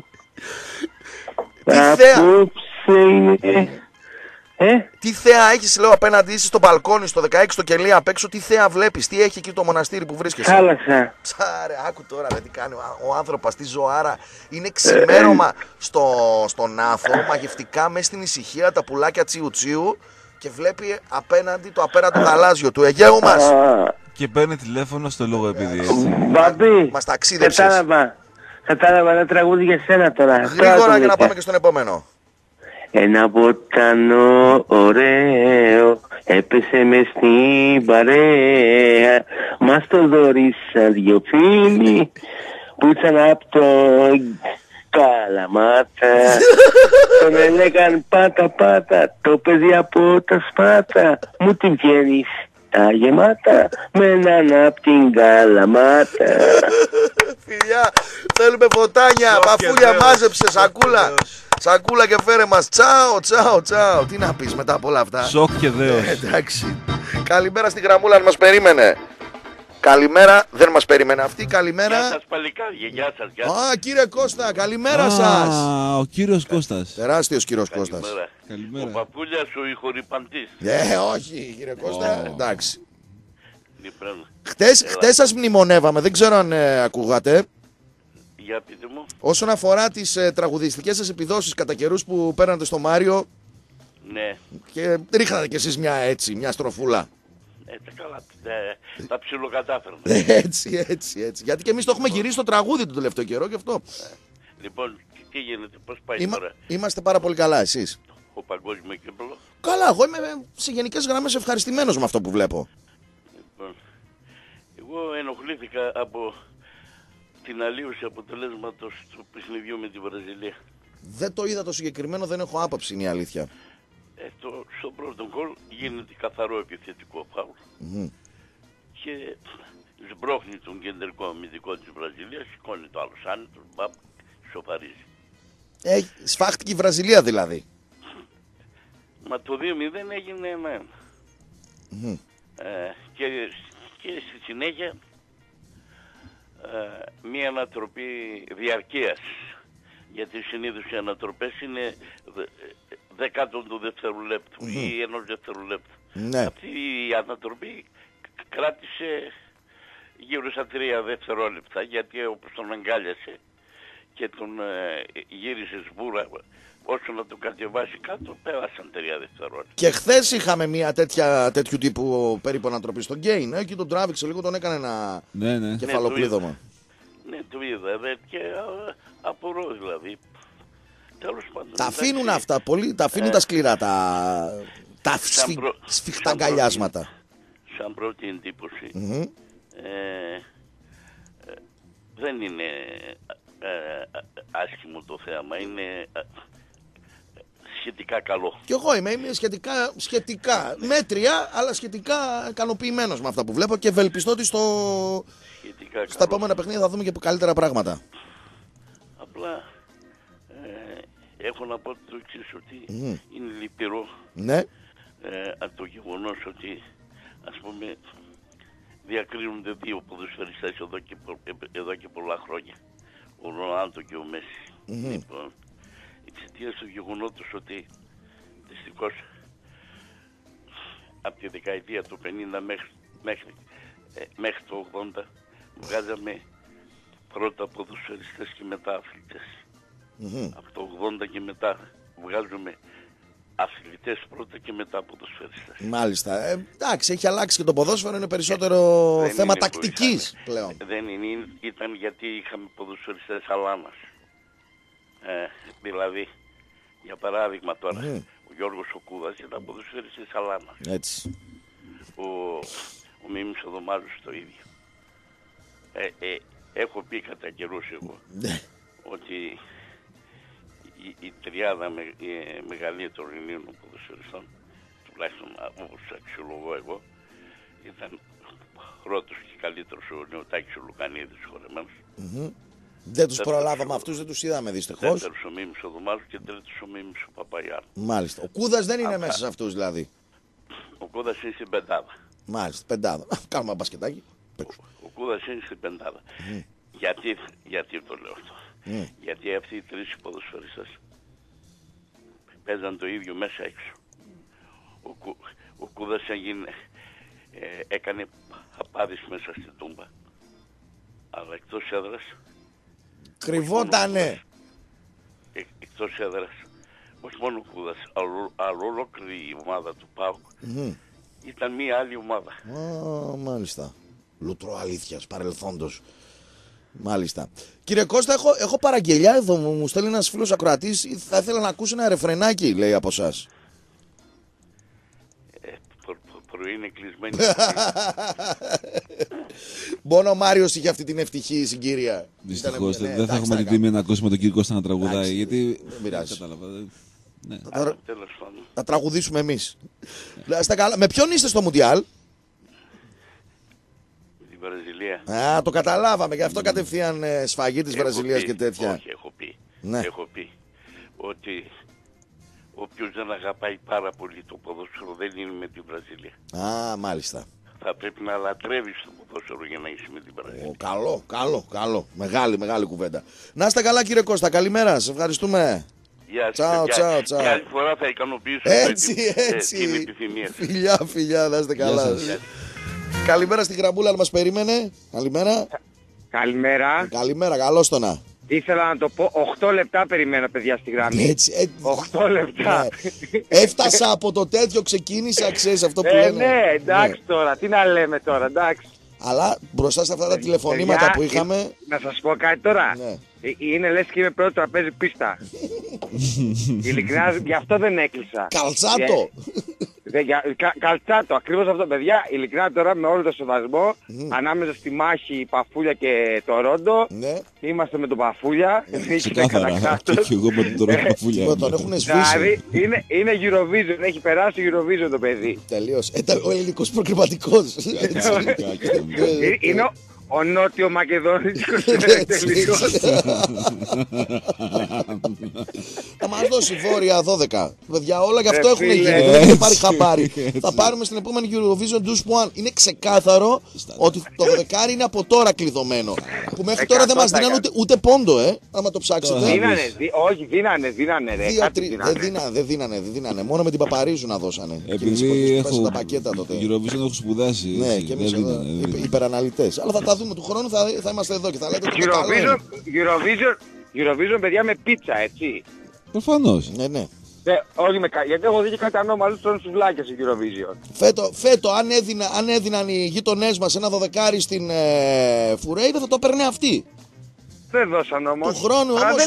απόψε είναι... Ε? Τι θέα έχεις, λέω, απέναντι, είσαι στο μπαλκόνι, στο δεκαέξι στο κελί απ' έξω, τι θέα βλέπεις, τι έχει εκεί το μοναστήρι που βρίσκεσαι? Θάλασσα. Ψάρε, άκου τώρα, ρε, τι κάνει ο, ο άνθρωπος, τι ζωάρα. Είναι ξημέρωμα στο, στον Άθο, μαγευτικά μέσα στην ησυχία, τα πουλάκια τσιου τσιου και βλέπει απέναντι το απέραντο γαλάζιο του Αιγαίου μας. Και παίρνει τηλέφωνο στο λόγο επειδή έτσι. Μπαμπή, μας ταξίδεψες. Κατάλαβα, κατάλαβα ένα τραγούδι για σένα τώρα. Γρήγορα για να πάμε και στον επόμενο. Ένα βοτανό ωραίο έπεσε μες στην παρέα. Μας το δωρήσαν δυο φίλοι που ήταν απ' το Καλαμάτα. Τον έλεγαν πάτα πάτα, το παιδί από τα σπάτα. Μου την βγαίνεις τα γεμάτα με έναν απ' την Καλαμάτα. Φιλιά, θέλουμε φωτάνια, παφούλια μάζεψε, σακούλα. Σακούλα και φέρε μας. Τσάω, τσάω, τσάω. Τι να πεις μετά από όλα αυτά. Σοκ και δέος. Ε, εντάξει. Καλημέρα στην γραμμούλα αν μας περίμενε. Καλημέρα, δεν μας περίμενε αυτή. Καλημέρα. Γεια σας παλικάρια, γεια σας. Γεια σας. Α, κύριε Κώστα, καλημέρα Α, σας. Α, ο κύριος Κώστας. Τεράστιος κύριος Κώστας. Καλημέρα. Ο παππούλιας ο ηχορυπαντής. Ε, όχι κύριε Κώστα, oh. εντάξει. Λοιπόν. Χτες, χτες σας μνημονεύαμε, δεν ξέρω αν ε, ακούγατε. Για πείτε μου. Όσον αφορά τις ε, τραγουδιστικές σας επιδόσεις κατά καιρούς που παίρνατε στο Μάριο. Ναι. Και ρίχνατε κι εσείς μια έτσι, μια στροφούλα. Έτσι καλά, ε, τα ψιλοκατάφερνα. Έτσι, έτσι, έτσι. Γιατί και εμείς το έχουμε γυρίσει στο τραγούδι τον τελευταίο καιρό και αυτό. Λοιπόν, τι γίνεται, πώς πάει Είμα, τώρα? Είμαστε πάρα πολύ καλά, εσείς? Ο παγκόσμιο κύπελλο. Καλά, εγώ είμαι σε γενικές γραμμές ευχαριστημένος με αυτό που βλέπω. Λοιπόν, εγώ ενοχλήθηκα από την αλλίωση αποτελέσματος του παιχνιδιού με τη Βραζιλία. Δεν το είδα το συγκεκριμένο, δεν έχω άποψη, είναι η αλήθεια. Ε, το, στο πρώτο γκολ γίνεται καθαρό επιθετικό φάουλ. Mm. Και σμπρώχνει τον κεντρικό αμυντικό της Βραζιλίας, σηκώνει το άλλο άνετο, μπαμ, σοφαρίζει. Ε, σφάχτηκε η Βραζιλία δηλαδή. Μα το δύο μηδέν έγινε ένα. Mm. Ε, και, και στη συνέχεια ε, μία ανατροπή διαρκείας. Γιατί συνήθως οι ανατροπές είναι δεκάτων του δευτερολέπτου mm. ή ενός δευτερολέπτου. Ναι. Αυτή η ανατροπή κράτησε γύρω στα τρία δευτερόλεπτα, γιατί όπως τον αγκάλιασε και τον ε, γύρισε σβούρα, όσο να τον κατεβάσει κάτω, πέρασαν τρία δευτερόλεπτα. Και χθες είχαμε μια τέτοια, τέτοιου τύπου περίπου ανατροπή στον Γκέιν, ε, και τον τράβηξε λίγο, τον έκανε ένα ναι, ναι. κεφαλοκλείδωμα. Ναι, το είδα, δε, και α, απορώ δηλαδή. τέλος πάντων. Τα αφήνουν αυτά, πολύ, τα αφήνουν ε, τα σκληρά, τα, τα σφι, προ, σφιχτά αγκαλιάσματα. Σαν πρώτη εντύπωση, mm-hmm. ε, ε, δεν είναι ε, άσχημο το θέαμα, είναι ε, σχετικά καλό. Κι εγώ είμαι, είμαι σχετικά, σχετικά ναι. μέτρια, αλλά σχετικά ικανοποιημένος με αυτά που βλέπω και ευελπιστώ ότι στο... στα επόμενα παιχνίδια θα δούμε και καλύτερα πράγματα. Απλά ε, έχω να πω το εξής, ότι mm. είναι λυπηρό ναι. ε, από το γεγονός ότι, ας πούμε, διακρίνονται δύο ποδοσφαιριστές εδώ και, εδώ και πολλά χρόνια, ο Ρονάλντο και ο Μέση. Mm-hmm. Λοιπόν, εξαιτίας του γεγονότος ότι δυστυχώς από τη δεκαετία του πενήντα μέχρι, μέχρι, ε, μέχρι το ογδόντα βγάζαμε πρώτα ποδοσφαιριστές και μετά αθλητές. Mm-hmm. Από το ογδόντα και μετά βγάζουμε αθλητές πρώτα και μετά ποδοσφαιριστές. Μάλιστα. Ε, εντάξει, έχει αλλάξει και το ποδόσφαιρο, είναι περισσότερο ε, θέμα είναι τακτικής πλέον. Δεν είναι, ήταν γιατί είχαμε ποδοσφαιριστές αλάνας. Ε, δηλαδή, για παράδειγμα τώρα, mm. ο Γιώργος ο Κούδας ήταν ποδοσφαιριστής αλάνας. Έτσι. Ο, ο Μίμης ο Δωμάζος το ίδιο. Ε, ε, έχω πει κατά καιρούς εγώ ότι η, η τριάδα με, ε, μεγαλύτερων Ελλήνων ποδοσφαιριστών, τουλάχιστον όπως αξιολογώ εγώ, ήταν πρώτος και καλύτερος ο Νεοτάκης ο Λουκανίδης χορεμένος. Mm-hmm. Δεν τους προλάβαμε αυτούς, δεν τους είδαμε δυστυχώς. Δεύτερος ο Μίμης ο Δωμάζος και τρίτος ο Μίμης ο Παπαγιάννου. Μάλιστα. Ο Κούδας δεν είναι Α, μέσα σε αυτούς δηλαδή. Ο Κούδας είναι στην πεντάδα. Μάλιστα, πεντάδα. Κάνουμε ένα μπασκετάκι. Ο, ο Κούδας είναι στην πεντάδα. Mm. Γιατί, γιατί το λέω αυτό. Mm. Γιατί αυτοί οι τρεις ποδοσφαιριστές παίζαν το ίδιο μέσα έξω. Ο, Κου, ο Κούδας έγινε, ε, έκανε απάδεις μέσα στην Τούμπα. Αλλά εκτός έδρας κρυβότανε. Ε, εκτός έδρας, όχι μόνο ο Κούδας, αλλά ολόκληρη η ομάδα του ΠΑΟΚ mm. ήταν μία άλλη ομάδα. Α, μάλιστα. Λούτρο αλήθειας, παρελθόντος. Μάλιστα. Κύριε Κώστα, έχω, έχω παραγγελιά εδώ, μου στέλνει ένας φίλος ακροατής, θα ήθελα να ακούσω ένα ρεφρενάκι, λέει από εσάς. Ε, προ, προ, πρωί είναι κλεισμένη. Μόνο ο Μάριος είχε αυτή την ευτυχή συγκύρια. Δυστυχώς δεν ναι, θα έχουμε την τιμή να ακούσουμε τον κύριο Κώστα να τραγουδάει. Άξι, γιατί δεν πειράζει. Κατάλαβα. Ναι. Θα, θα, θα τραγουδήσουμε εμείς. Ναι. Με ποιον είστε στο Μουντιάλ? Την Βραζιλία. Α, το καταλάβαμε. Γι' αυτό κατευθείαν ε, σφαγή της Βραζιλίας και τέτοια. Όχι, έχω πει. Ναι. Έχω πει ότι όποιος δεν αγαπάει πάρα πολύ το ποδόσφαιρο δεν είναι με την Βραζιλία. Α, μάλιστα. Θα πρέπει να λατρεύεις το ποδόσφαιρο για να είσαι με την Βραζιλία. Ο, καλό, καλό, καλό. Μεγάλη, μεγάλη κουβέντα. Να είστε καλά, κύριε Κώστα. Καλημέρα. Σας ευχαριστούμε. Γεια σας. Τσάω, τσάω, τσάω. Και άλλη φορά θα ικανοποιήσω έτσι, την, έτσι. την επιθυμία. Φιλιά, φιλιά, να είστε καλά. Καλημέρα στη γραμμούλα, αν μας περίμενε. Καλημέρα. Καλημέρα. Καλημέρα, καλώς το να. Ήθελα να το πω, οκτώ λεπτά περιμένω παιδιά στη γραμμή. Έτσι, έτσι. οκτώ λεπτά. Ναι. Έφτασα από το τέτοιο, ξεκίνησα, ξέρεις αυτό που ε, λένε. Ναι, εντάξει ναι. Τώρα, τι να λέμε τώρα, εντάξει. Αλλά μπροστά σε αυτά τα τηλεφωνήματα παιδιά, που είχαμε... Να σας πω κάτι τώρα. Ναι. Είναι λες και είμαι πρώτο τραπέζι πίστα. Ειλικρινά, γι' αυτό δεν έκλεισα. Καλτσάτο. Δε, για, κα, καλτσάτο, ακριβώς αυτό παιδιά. Ειλικρινά τώρα με όλο το σεβασμό mm. ανάμεσα στη μάχη Παφούλια και το Ρόντο ναι. Είμαστε με τον Παφούλια. Ξεκάθαρα, και εγώ με τον Παφούλια. Τον έχουν σβήσει. Δηλαδή είναι, είναι Eurovision, έχει περάσει Eurovision το παιδί. Τελείως, ο ελληνικός προκριματικός. Είναι ο Νότιο Μακεδόνικος τελικός. Θα μας δώσει βόρεια δώδεκα. Παιδιά, όλα γι' αυτό έχουν γίνει. Δεν έχουν πάρει χαμπάρι. Θα πάρουμε στην επόμενη Eurovision douze points. Είναι ξεκάθαρο ότι το δωδεκάρι είναι από τώρα κλειδωμένο. Που μέχρι τώρα δεν μας δίνανε ούτε πόντο, ε. Άμα το ψάξετε. Δίνανε, όχι, δίνανε, δίνανε. Δεν δίνανε, δεν δίνανε. Μόνο με την Παπαρίζου να δώσανε. Επειδή έχω τα πακέτα τότε. Eurovision έχω σπουδάσει. Ναι, και εμείς υπεραναλυτές. Αλλά θα τα δούμε του χρόνου, θα, θα είμαστε εδώ και θα λέτε το καλό. Eurovision, Eurovision, παιδιά, με πίτσα, έτσι. Προφανώς. Ναι, ναι. Ε, όχι με, γιατί έχω δει και κάτι ανώμαλους τρώνε σουβλάκια στην Eurovision. Φέτο, φέτο αν, έδινα, αν έδιναν οι γείτονές μας ένα δωδεκάρι στην ε, Φουρέιρα θα το παίρνε αυτή. Δεν δώσαν όμως. Του χρόνου όμως, δεν,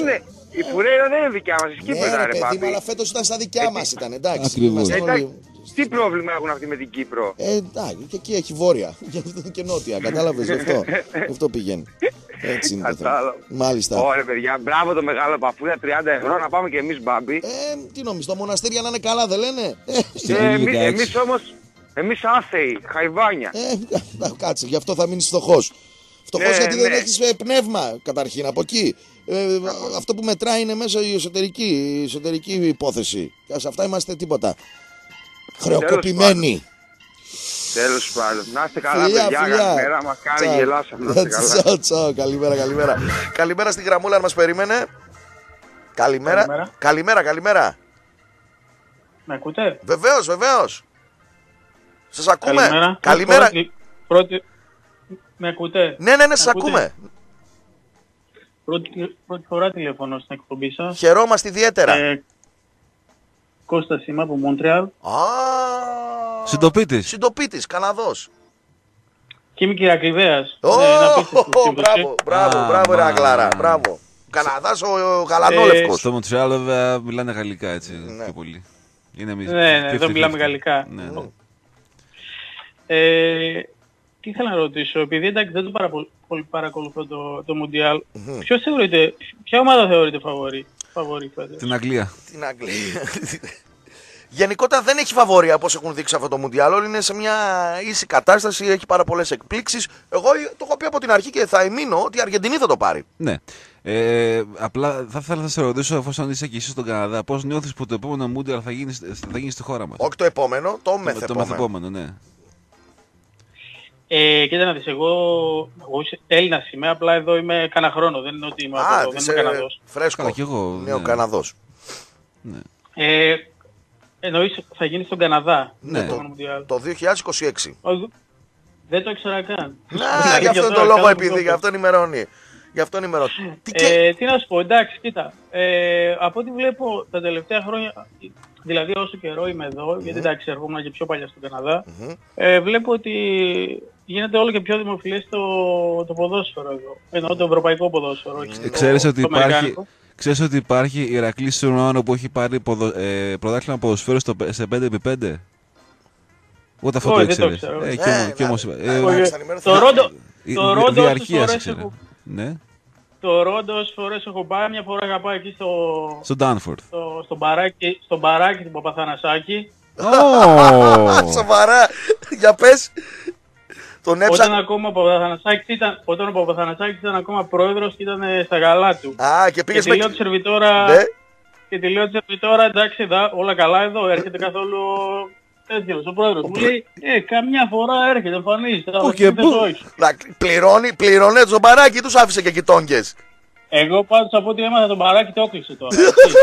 Η Φουρέιρα δεν είναι δικιά μας, η Κύπρο ήταν, ρε παιδί, αλλά φέτος ήταν στα δικιά μας, ήταν, εντάξει. Ακριβώς. Τι πρόβλημα έχουν αυτοί με την Κύπρο? Ε, εντάξει, και εκεί έχει βόρεια και νότια, κατάλαβες, γι' αυτό, αυτό πηγαίνει. Έτσι είναι το θέμα. Μάλιστα. Ωραία παιδιά, μπράβο το μεγάλο Παφούλια, τριάντα ευρώ να πάμε και εμείς μπάμπι. Ε, τι νομίζεις, το μοναστήρια να είναι καλά δεν λένε? Ε, εμείς, εμείς όμως, εμείς άθεοι, χαϊβάνια. Ε, κάτσε, γι' αυτό θα μείνεις φτωχός. Φτωχός ναι, γιατί ναι. δεν έχεις πνεύμα καταρχήν από εκεί. Ε, αυτό που μετράει είναι μέσα η εσωτερική, η εσωτερική υπόθεση. Σε αυτά είμαστε τίποτα. Χρεοκοπημένοι. Τέλος πάντων. Να είστε καλά, φιλιά, παιδιά. Φιλιά. Καλημέρα, μας κάνει γελάσαμε. Τσάω, τσάω. Καλημέρα, καλημέρα. Καλημέρα στην γραμμούλα αν μας περίμενε. Καλημέρα. Καλημέρα, καλημέρα. καλημέρα. Με ακούτε? Βεβαίως, βεβαίως. Σας ακούμε. Καλημέρα. Καλημέρα. Πρώτη, πρώτη... Με ακούτε? Ναι, ναι, ναι, σας ακούμε. Πρώτη, πρώτη φορά τηλεφωνώ στην εκπομπή σας. Χαιρόμαστε ιδιαίτερα. Ε, Κώστας είμαι από Μόντρεαλ. Α, Συντοπίτης. Συντοπίτης, Καναδός. Και είμαι Κυρακλιδέας. Ω, μπράβο, μπράβο, μπράβο ρε Αγκλάρα, μπράβο. Καναδάς ο γαλανόλευκος. Στο Μοντρεάλ βέβαια μιλάνε γαλλικά έτσι πιο πολύ. Ναι, ναι, εδώ μιλάμε γαλλικά. Τι ήθελα να ρωτήσω, επειδή εντάξει δεν το πάρα πολύ παρακολουθώ το, το Μουντιάλ, mm-hmm. ποιος θεωρείτε, ποια ομάδα θεωρείτε φαβορί, φαβορί φέτος? Την Αγγλία. Την Αγγλία. Γενικότερα δεν έχει φαβορία όπως έχουν δείξει αυτό το Μουντιάλ, όλοι είναι σε μια ίση κατάσταση, έχει πάρα πολλές εκπλήξεις. Εγώ το έχω πει από την αρχή και θα εμείνω ότι η Αργεντινή θα το πάρει. Ναι. Ε, απλά θα ήθελα να σε ρωτήσω, εφόσον είσαι και εσύ στον Καναδά, πώς νιώθεις που το επόμενο Μουντιάλ θα γίνει, θα γίνει στη χώρα μας? Όχι το επόμενο, το μεθεπόμενο. Το μεθεπόμενο, ναι. Ε, κοίτα να δεις, εγώ, εγώ Έλληνας είμαι, απλά εδώ είμαι κανένα χρόνο, δεν είναι ότι είμαι, Α, εδώ, δεν είμαι Καναδός. Φρέσκο, Καλά, και εγώ, νέο ναι. Καναδός. Ναι. Ε, εννοείς θα γίνει στον Καναδά, ναι, το, το δύο χιλιάδες είκοσι έξι. Ο, δεν το ήξερα καν. Να, γι' αυτό το λόγο επειδή, γι' αυτό ενημερώνει. Γι' αυτό ενημερώνει. Τι, ε, τι να σου πω, εντάξει, κοίτα, ε, από ό,τι βλέπω τα τελευταία χρόνια, δηλαδή όσο καιρό είμαι εδώ, mm-hmm. γιατί εντάξει ερχόμουν και πιο παλιά στον Καναδά, mm-hmm. ε, βλέπω ότι γίνεται όλο και πιο δημοφιλές το, το ποδόσφαιρο εδώ. Εννοώ το ευρωπαϊκό ποδόσφαιρο. Mm-hmm. Ξέρεις ότι υπάρχει, ξέρεις ότι υπάρχει Ηρακλής Σουρνάνο που έχει πάρει ποδο, ε, πρωτάθλημα ποδοσφαίρου στο, σε πέντε επί πέντε. Ούτε αυτό το ήξερες. Το Ρόντο, το Ρόντο ναι. Το Ρόντο όσες φορές έχω πάει, μια φορά είχα πάει εκεί στο... Στο Ντάνφορντ. Στο, στο, μπαράκι, στο μπαράκι του Παπαθανασάκη. Oh. Σοβαρά, για πες. Τον έψα... Όταν ακόμα ο Παπαθανασάκης ήταν, όταν ο Παπαθανασάκης ήταν ακόμα πρόεδρος και ήταν στα γαλά του. Α, και πήγες και τη λέω τη σερβιτόρα, ναι. Και τη λέω τη σερβιτόρα, εντάξει, δα, όλα καλά εδώ, έρχεται καθόλου... τέτοιος, ο πρόεδρος μου λέει, ε, καμιά φορά έρχεται, εμφανίζεται. Πού και πού. Πληρώνει, πληρώνε το μπαράκι, τους άφησε και κοιτόγγες. Εγώ πάντως από ό,τι έμαθα το μπαράκι το έκλεισε τώρα.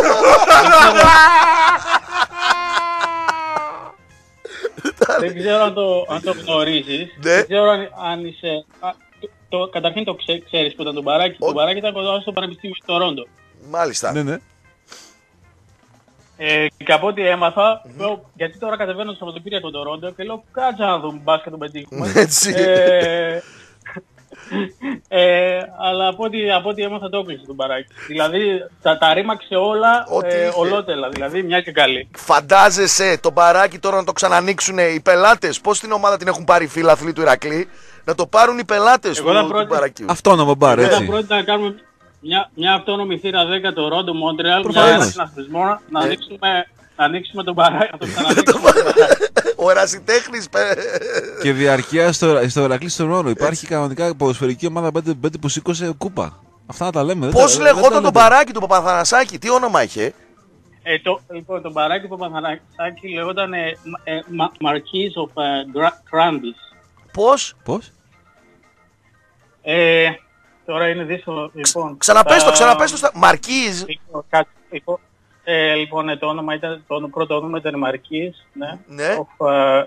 Δεν ξέρω αν το, αν το γνωρίζεις. Δεν ξέρω αν, αν είσαι... Α, το, το, καταρχήν το ξέ, ξέρεις που ήταν το μπαράκι. Το μπαράκι ήταν κοντά στο Πανεπιστήμιο στο Ρόντο. Μάλιστα. Ναι, ναι. Ε, και από ό,τι έμαθα, mm-hmm. λέω, γιατί τώρα κατεβαίνω στο Σαββατοκύριακο το Ρόντο και λέω κάτσα να δούμε μπάσκετ τον πετύχουμε. Έτσι. Ε, ε, αλλά από ό,τι, από ό,τι έμαθα το έκλεισε τον μπαράκι. Δηλαδή τα, τα ρήμαξε όλα ε, ολότελα, δηλαδή μια και καλή. Φαντάζεσαι το μπαράκι τώρα να το ξανανοίξουν οι πελάτες, πώς την ομάδα την έχουν πάρει οι φίλαθλοι του Ηρακλή, να το πάρουν οι πελάτες του, του μπαρακιού. Αυτόνομο μπαρ, έτσι. Εγώ θα πρότεινα να κάνουμε μια, μια αυτόνομη θύρα δέκα το Ρόντο Μόντρεαλ, για ένα συναθλισμό, να ανοίξουμε, να ανοίξουμε τον μπαράκι, να το ξανανοίξουμε. Ο ερασιτέχνης. Και διαρκεία στο, στο Ηρακλή στο Ρόνο. Υπάρχει κανονικά ποδοσφαιρική ομάδα πέντε που σήκωσε κούπα. Αυτά να τα λέμε. Πώς λεγόταν το μπαράκι του Παπαθανασάκη, τι όνομα είχε? Ε, το, λοιπόν, το μπαράκι του Παπαθανασάκη λεγόταν ε, ε, Marquis of uh, Granbys. Πώς? Πώς? Ε, τώρα είναι δύσκολο. Λοιπόν, ξαναπες το, ξαναπες το. Marquis. Λοιπόν, ε, λοιπόν, το όνομα ήταν, το πρώτο όνομα ήταν Marquis, ναι, ναι. of uh,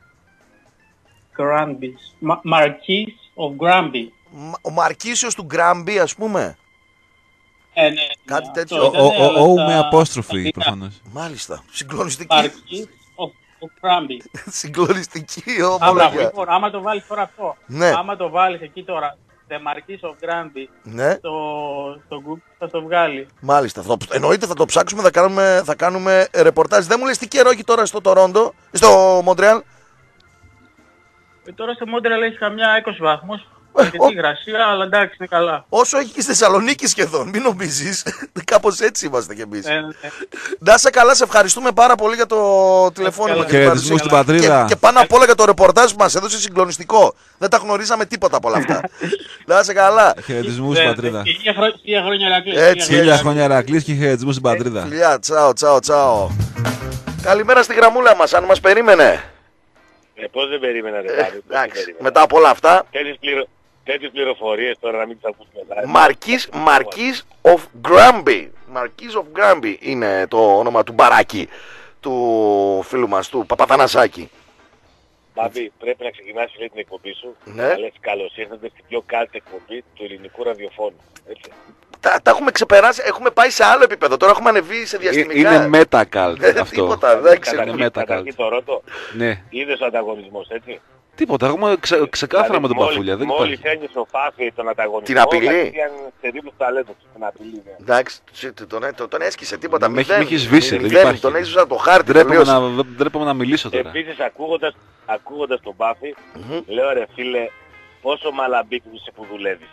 Granbys. Ma- Marquis of Granby. Ο Μαρκίσιος του Γκράμπι, ας πούμε. Ε, ναι. Κάτι ναι, τέτοιο. Ο με απόστροφη, προφανώς. Μάλιστα. Συγκλονιστική. Marquis of, of Granby. Συγκλονιστική ομολογία. Λοιπόν, άμα το βάλεις τώρα αυτό, ναι. άμα το βάλεις εκεί τώρα, The Marquis of Granby. Ναι. Στο, στο Google θα το βγάλει. Μάλιστα. Θα, εννοείται θα το ψάξουμε, θα κάνουμε, θα κάνουμε ρεπορτάζ. Δεν μου λες τι καιρό έχει τώρα στο Τορόντο, στο Μοντρεάλ. Ε, τώρα στο Μόντρεαλ έχει καμιά είκοσι βαθμούς. Αρκετή υγρασία, αλλά εντάξει, είναι καλά. Όσο έχει και στη Θεσσαλονίκη σχεδόν, μην νομίζεις. Κάπως έτσι είμαστε κι εμείς. Ε, ναι. Να είσαι καλά, σε ευχαριστούμε πάρα πολύ για το τηλεφώνημα. Και χαιρετισμούς στην πατρίδα. Και, και πάνω απ' όλα για το ρεπορτάζ που μας έδωσε συγκλονιστικό. Δεν τα γνωρίζαμε τίποτα από όλα αυτά. Να είσαι καλά. Χαιρετισμούς στην πατρίδα. Χίλια χρόνια Ηρακλής. Έτσι, Χίλια χρόνια Ηρακλής και χαιρετισμούς στην πατρίδα. Φιλιά, τσάω, τσάω, τσάω. Καλημέρα στη γραμμούλα μας, αν μας περίμενε. Ε, πώς δεν περίμενα, ρε Ε, Παύλο, πώς δεν εντάξει, περίμενα. μετά από όλα αυτά. Τέτοιες, πληρο... Τέτοιες πληροφορίες τώρα να μην τις ακούσουμε live. Marquis, Marquis of Granby. Marquis of Granby είναι το όνομα του μπαράκι του φίλου μας, του Παπαθανασάκη. Μπαμπή, πρέπει να ξεκινάς λέει, την εκπομπή σου. Ναι. Να λες καλώς ήρθατε στην πιο κάλτη εκπομπή του ελληνικού ραδιοφώνου. Έτσι. Τα, τα έχουμε ξεπεράσει, έχουμε πάει σε άλλο επίπεδο. Τώρα έχουμε ανεβεί σε διαστημικά. Είναι metacult Δεν αυτό. τίποτα, δεν ξέρω. Είναι metacult. Καταρχήν το ρώτα. Ναι. Είδες ο ανταγωνισμός, έτσι. Τίποτα, έχουμε ξε, ξεκάθαρα Δηλαδή, με τον μόλις- Παφούλια. Δεν Μόλις υπάρχει. ένιωσε ο Φάφη τον ανταγωνισμό. Την απειλή. κατευθείαν σε δίπλο στο ταλέντο του, την απειλή. Ναι. Εντάξει, τον, τον, τον έσκησε τίποτα. Με έχει- μηδέν. με έχει σβήσει, δεν Μηδέν, υπάρχει. τον έσκησε από το χάρτη. Ντρέπομαι τελείωσε. να, δεν ντρέπομαι να μιλήσω τώρα. Επίσης ακούγοντας, ακούγοντας τον Μπάφη, λέω ρε φίλε, πόσο μαλαμπίκου είσαι που δουλεύεις.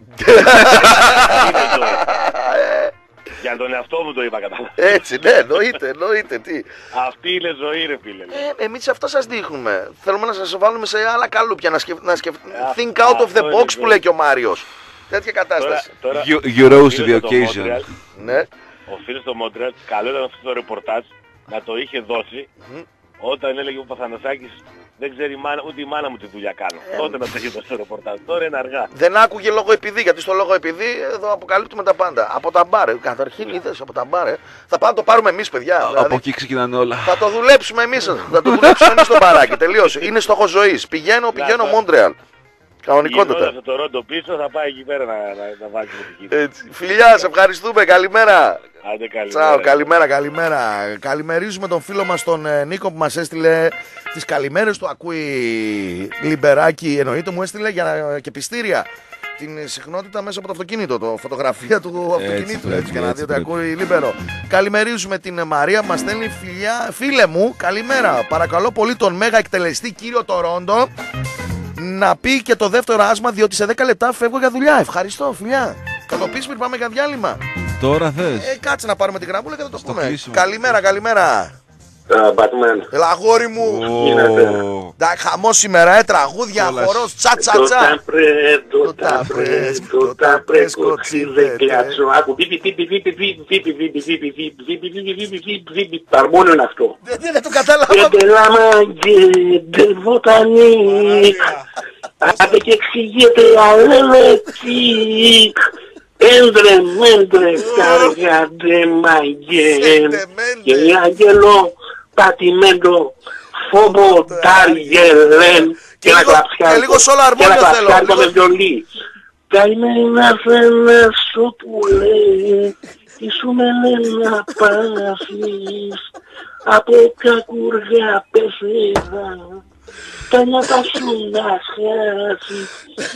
Είναι ζωή. Για τον εαυτό μου το είπα κατάλαβα. Έτσι, ναι, εννοείται, εννοείται. Τι. Αυτή είναι ζωή ρε φίλε. Ε, εμείς αυτό σας δείχνουμε. Θέλουμε να σας βάλουμε σε άλλα καλούπια, να σκεφ... να σκεφ... Α, think out of the αυτό είναι box ζωή. που λέει και ο Μάριος. Τέτοια κατάσταση. Τώρα, You, τώρα, you rose ο to φίλος the στο occasion. Μόντρεαλ, Ναι. Ο φίλος στο Μόντρεαλ, καλό ήταν αυτό το ρεπορτάζ να το είχε δώσει όταν έλεγε ο Παθανασάκης δεν ξέρει η μάνα, ούτε η μάνα μου τι δουλειά κάνω. Τότε να το είχε δώσει το ρεπορτάζ. Τώρα είναι αργά. Δεν άκουγε λόγο επειδή, γιατί στο λόγο επειδή εδώ αποκαλύπτουμε τα πάντα. Από τα μπαρ, ε, καταρχήν είδες από τα μπαρ. ε. Θα πάμε να το πάρουμε εμείς, παιδιά. Από Δηλαδή, εκεί ξεκινάνε όλα. θα το δουλέψουμε εμείς. Θα το δουλέψουμε εμείς στο μπαράκι. Τελείωσε. Είναι στόχος ζωής. Πηγαίνω, πηγαίνω Μόντρεαλ. Γυρνώντας Κανονικότατα. από το ρόντο πίσω θα πάει εκεί πέρα να, να, να βάλει την μουσική. Έτσι. Φιλιά, σε ευχαριστούμε. Καλημέρα. Άντε καλημέρα. Τσάου, καλημέρα, καλημέρα. Καλημερίζουμε τον φίλο μας τον ε, Νίκο που μας έστειλε τις καλημέρες του. Ακούει Λιμπεράκι, εννοείται, μου έστειλε για, και πιστήρια την συχνότητα μέσα από το αυτοκίνητο, το φωτογραφία του Έτσι αυτοκινήτου. πρέπει, Έτσι, και να έτσι δείτε, πρέπει. ακούει Λίμπερο. Καλημερίζουμε την Μαρία που μας στέλνει φιλιά, φίλε μου, καλημέρα. Παρακαλώ πολύ τον μέγα εκτελεστή κύριο Τορόντο να πει και το δεύτερο άσμα, διότι σε δέκα λεπτά φεύγω για δουλειά. Ευχαριστώ, φιλιά. Θα το πεις πριν πάμε για διάλειμμα. Τώρα θες. Ε, κάτσε να πάρουμε τη γραμμούλα και θα το Στο πούμε. κλείσιμο. Καλημέρα, καλημέρα. Batman. Έλα, αγόρι μου. Ω, Τα χαμό σήμερα, ε, τραγούδια, Κόλας. χορός, τσα τσα Το τσα. ταπρέ, το ταπρέ, το ταπρέ, κοτσίδε, κλάτσο. Άκου, πίπι, πίπι, πίπι, πίπι, πίπι, πίπι, πίπι, πίπι, πίπι, πίπι, πίπι, πίπι, πίπι. Παρμόνο είναι αυτό. Δεν το κατάλαβα. Και τελάμαγε, δεν βοτανίκ. Άντε και εξηγείται αλέλεκικ. Έντρε, μέντρε, καργάντε, μαγέν. Και άγγελο, πατημέντο, φόμπο, τάργελεν. Και ένα κλαψιάρικο. και λίγο σόλο αρμόνιο Και ένα θέλω. κλαψιάρικο με βιολί. Καημένα φαίνε σου που λέει, τι σου με λένε να πάθεις, από κακουργά πεθέδα. Τα νιώτα σου να χάσεις.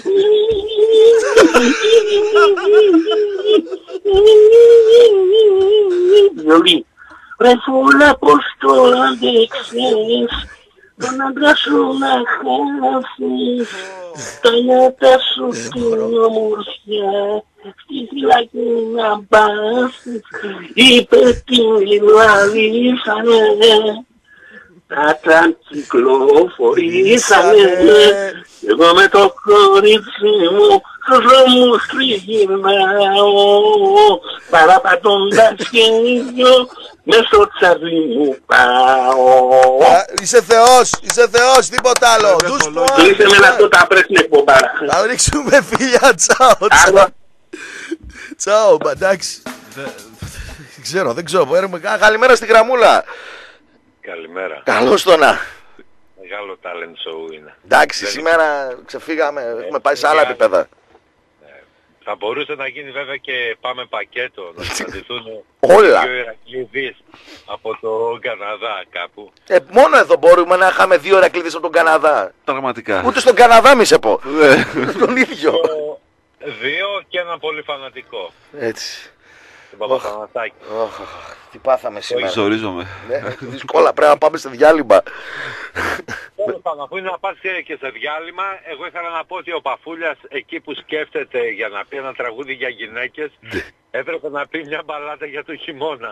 Βιολί. Ρε φούλα πως το αντέξες, τον άντρα σου να χάσεις. Τα νιώτα σου την ομορφιά, στη φυλακή να πας. Είπε την λιβαδίσανε, τα τραν κυκλοφορήσανε. Εγώ με το κορίτσι μου στους δρόμους τριγυρνάω, παραπατώντας και ίδιο μες στο τσαρδί μου πάω. Α, Είσαι θεός, είσαι θεός, τίποτα άλλο. Τους πω. Κλείσε με ένα αυτό τα πρέσιν εκπομπάρα. Θα ρίξουμε φιλιά, τσάω. τσάω. Τσάω, μπα, εντάξει. Δεν ξέρω, δεν ξέρω. Έρχομαι- Α, Καλημέρα στη γραμμούλα. Καλημέρα. Καλώς το να. Μεγάλο talent show είναι. Εντάξει, Δεν- σήμερα ξεφύγαμε, έχουμε πάει σε άλλα είναι επίπεδα. Θα μπορούσε να γίνει βέβαια και πάμε πακέτο, να συναντηθούν Όλα. δύο Ηρακλήδεις από το Καναδά κάπου. Ε, μόνο εδώ μπορούμε να είχαμε δύο Ηρακλήδες από τον Καναδά. Πραγματικά. Ούτε στον Καναδά μη σε πω. Τον ίδιο. Πιο, Δύο και ένα πολύ φανατικό. Έτσι. Τον Παπαθανασάκη. Oh, τι πάθαμε σήμερα. Ζορίζομαι. Ναι, δύσκολα, πρέπει να πάμε σε διάλειμμα. Τέλος πάντων, αφού είναι να πας και σε διάλειμμα, εγώ ήθελα να πω ότι ο Παφούλιας εκεί που σκέφτεται για να πει ένα τραγούδι για γυναίκες, έπρεπε να πει μια μπαλάτα για το χειμώνα.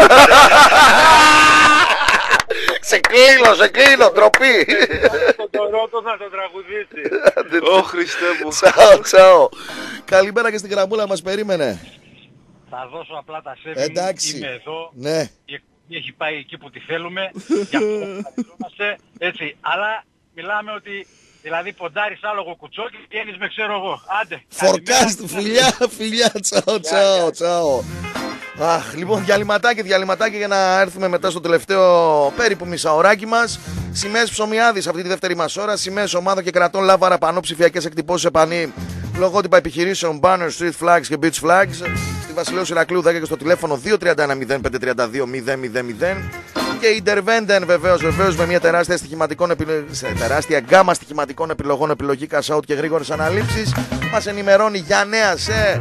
Σε κλείνω, σε κλείνω, ντροπή. Το Ρώτο να το τραγουδήσει. Ω Χριστέ μου. Τσάω, τσάο. Καλημέρα και στην γραμμούλα μας περίμενε. Θα δώσω απλά τα σέβη. Εντάξει. Είμαι εδώ. Ναι. Η έχει πάει εκεί που τη θέλουμε. Γι' αυτό ευχαριστούμαστε. Έτσι. Αλλά μιλάμε ότι δηλαδή ποντάρεις άλογο κουτσό και βγαίνεις με ξέρω εγώ. Άντε. Φορκάστε, φιλιά, φιλιά. Τσάω, τσάω, τσάω. Αχ, λοιπόν, διαλυματάκι, διαλυματάκι για να έρθουμε μετά στο τελευταίο περίπου μισάωράκι μας. Σημαίες Ψωμιάδης αυτή τη δεύτερη μας ώρα. Σημαίες ομάδων και κρατών Λάβαρα Πανό, ψηφιακές εκτυπώσεις επανή. Λογότυπα επιχειρήσεων, banner, street flags και beach flags. Στη Βασιλέως Ηρακλείου δέκα και στο τηλέφωνο δύο τρία ένα μηδέν πέντε τρία δύο μηδέν μηδέν μηδέν. Και η Intervenden βεβαίως, βεβαίως με μια τεράστια, στοιχηματικών επιλο... τεράστια γκάμα στοιχηματικών επιλογών, επιλογή cash out και γρήγορες αναλήψεις. Μας ενημερώνει για νέα σε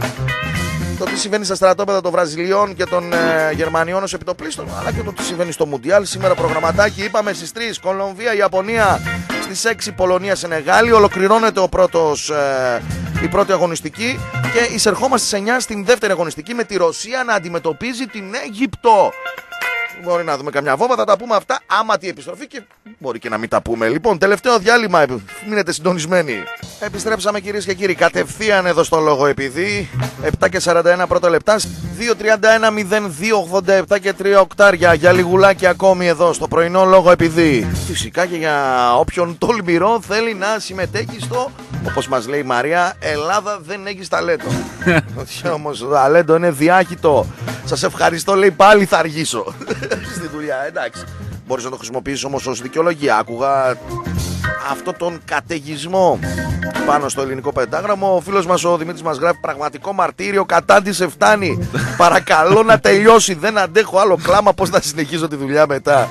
το τι συμβαίνει στα στρατόπεδα των Βραζιλιών και των ε, Γερμανιών ως επιτοπλίστων, αλλά και το τι συμβαίνει στο Μουντιάλ. Σήμερα προγραμματάκι, είπαμε στις τρεις Κολομβία, Ιαπωνία, στις έξι Πολωνία, Σενεγάλη. Ολοκληρώνεται ο πρώτος, ε, η πρώτη αγωνιστική και εισερχόμαστε στις εννιά στην δεύτερη αγωνιστική με τη Ρωσία να αντιμετωπίζει την Αίγυπτο. Μπορεί να δούμε καμιά βόμβα, θα τα πούμε αυτά άμα τη επιστροφή και μπορεί και να μην τα πούμε. Λοιπόν, τελευταίο διάλειμμα, μείνετε συντονισμένοι. Επιστρέψαμε κυρίες και κύριοι, κατευθείαν εδώ στο Λόγο Επειδή. επτά και σαράντα ένα πρώτα λεπτά, δύο τρία ένα μηδέν δύο ογδόντα επτά και τρία οκτάρια για λιγουλάκι ακόμη εδώ στο πρωινό Λόγο Επειδή. Φυσικά και για όποιον τολμηρό θέλει να συμμετέχει στο, όπως μας λέει η Μαρία, Ελλάδα δεν έχεις ταλέντο. Όμως το ταλέντο είναι διάχυτο. Σας ευχαριστώ, λέει, πάλι θα αργήσω στη δουλειά, εντάξει. Μπορείς να το χρησιμοποιήσεις όμως ως δικαιολογία. Άκουγα αυτό τον καταιγισμό πάνω στο ελληνικό πεντάγραμμο. Ο φίλος μας ο Δημήτρης μας γράφει πραγματικό μαρτύριο, κατάντησε φτάνει. Παρακαλώ να τελειώσει, δεν αντέχω άλλο κλάμα, πώς θα συνεχίσω τη δουλειά μετά.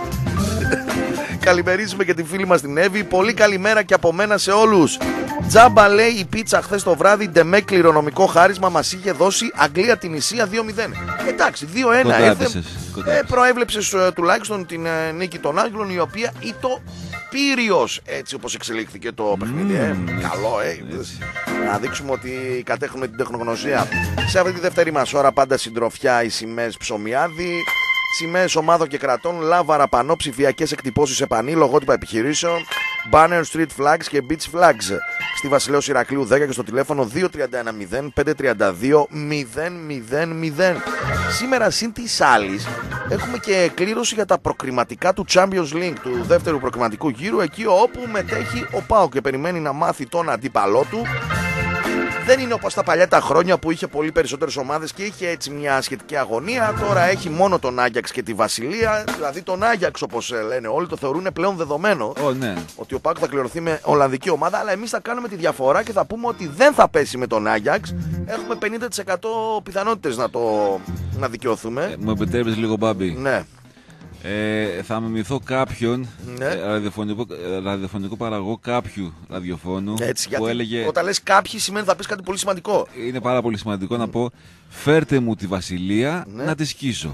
Καλημερίζουμε και τη φίλη μας την Εύη. Πολύ καλημέρα και από μένα σε όλους. Τζάμπα, λέει, η πίτσα χθες το βράδυ, ντεμέ κληρονομικό χάρισμα μας είχε δώσει Αγγλία την Ισία δύο μηδέν. Εντάξει, δύο ένα. Ε, ε, προέβλεψες ε, τουλάχιστον την ε, νίκη των Άγγλων, η οποία ήτο πύριος, έτσι όπως εξελίχθηκε το παιχνίδι. Mm, ε, yes, καλό, ε. Yes. Να δείξουμε ότι κατέχουμε την τεχνογνωσία. Σε αυτή τη δεύτερη μας ώρα πάντα συντροφιά οι σημαίες Ψωμιάδη. Σημαίες ομάδων και κρατών, Λάβαρα Πανό, ψηφιακές εκτυπώσεις επανή, λογότυπα επιχειρήσεων, banner, street flags και beach flags. Στη Βασιλέως Ηρακλείου δέκα και στο τηλέφωνο δύο τρία ένα μηδέν πέντε τρία δύο μηδέν μηδέν μηδέν. Σήμερα συν της άλλης έχουμε και κλήρωση για τα προκριματικά του Champions League, του δεύτερου προκριματικού γύρου, εκεί όπου μετέχει ο ΠΑΟΚ και περιμένει να μάθει τον αντίπαλό του. Δεν είναι όπως τα παλιά τα χρόνια που είχε πολύ περισσότερες ομάδες και είχε έτσι μια σχετική αγωνία. Τώρα έχει μόνο τον Άγιαξ και τη Βασιλεία. Δηλαδή τον Άγιαξ, όπως λένε όλοι, το θεωρούν πλέον δεδομένο. Oh, ναι. Ότι ο ΠΑΟΚ θα κληρωθεί με Ολλανδική ομάδα. Αλλά εμείς θα κάνουμε τη διαφορά και θα πούμε ότι δεν θα πέσει με τον Άγιαξ. Έχουμε πενήντα τοις εκατό πιθανότητες να, το... να δικαιωθούμε. Ε, μου επιτρέπεις λίγο, Μπάμπη? Ναι. Ε, θα μιμηθώ κάποιον, ναι. ε, ραδιοφωνικό, ε, ραδιοφωνικό παραγωγό κάποιου ραδιοφώνου. Έτσι, που γιατί έλεγε, όταν λες κάποιοι σημαίνει θα πεις κάτι πολύ σημαντικό. Είναι πάρα πολύ σημαντικό mm. να πω, φέρτε μου τη Βασιλεία, ναι, να τη σκίσω.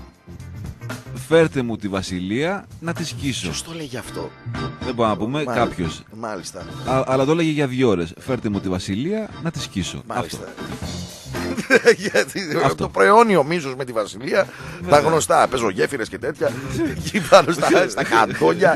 Φέρτε μου τη Βασιλεία να τη σκίσω. Ποιος το λέγει αυτό? Δεν μπορούμε να πούμε, κάποιος. Μάλιστα. Α, αλλά το έλεγε για δύο ώρες. Φέρτε μου τη Βασιλεία να τη σκίσω. Μάλιστα. Γιατί το προαιώνιο μίσος με τη Βασιλεία, τα γνωστά, παίζω γέφυρες και τέτοια, εκεί πάνω στα, στα καντόνια.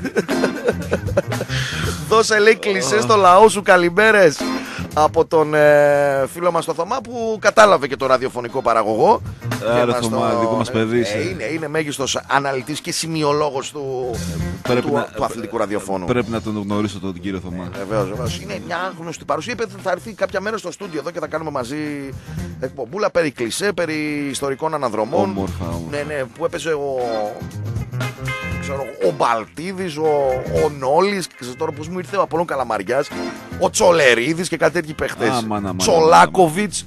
Δώσε, λέει, κλισέ στο λαό σου καλημέρες από τον ε, φίλο μας το Θωμά που κατάλαβε και το ραδιοφωνικό παραγωγό. Άρα Θωμά, το... δικό μας παιδί. Ε, είναι, είναι μέγιστος αναλυτής και σημειολόγος του, του, να, του αθλητικού ραδιοφώνου. Πρέπει να τον γνωρίσω τον κύριο Θωμά. Ε, βεβαίως, βεβαίως. Είναι μια γνωστή παρουσία. Θα έρθει κάποια μέρα στο στούντιο εδώ και θα κάνουμε μαζί εκπομπούλα περί κλισέ, περί ιστορικών αναδρομών. Όμορφα, όμορφα. Ναι, ναι, που έπαιζε ο... Ξέρω, ο Μπαλτίδης, ο, ο Νόλης, ξέρω τώρα πώς μου ήρθε ο Απόλλων Καλαμαριάς, ο Τσολερίδης και κάτι τέτοιοι παίχτες. Τσολάκοβιτς.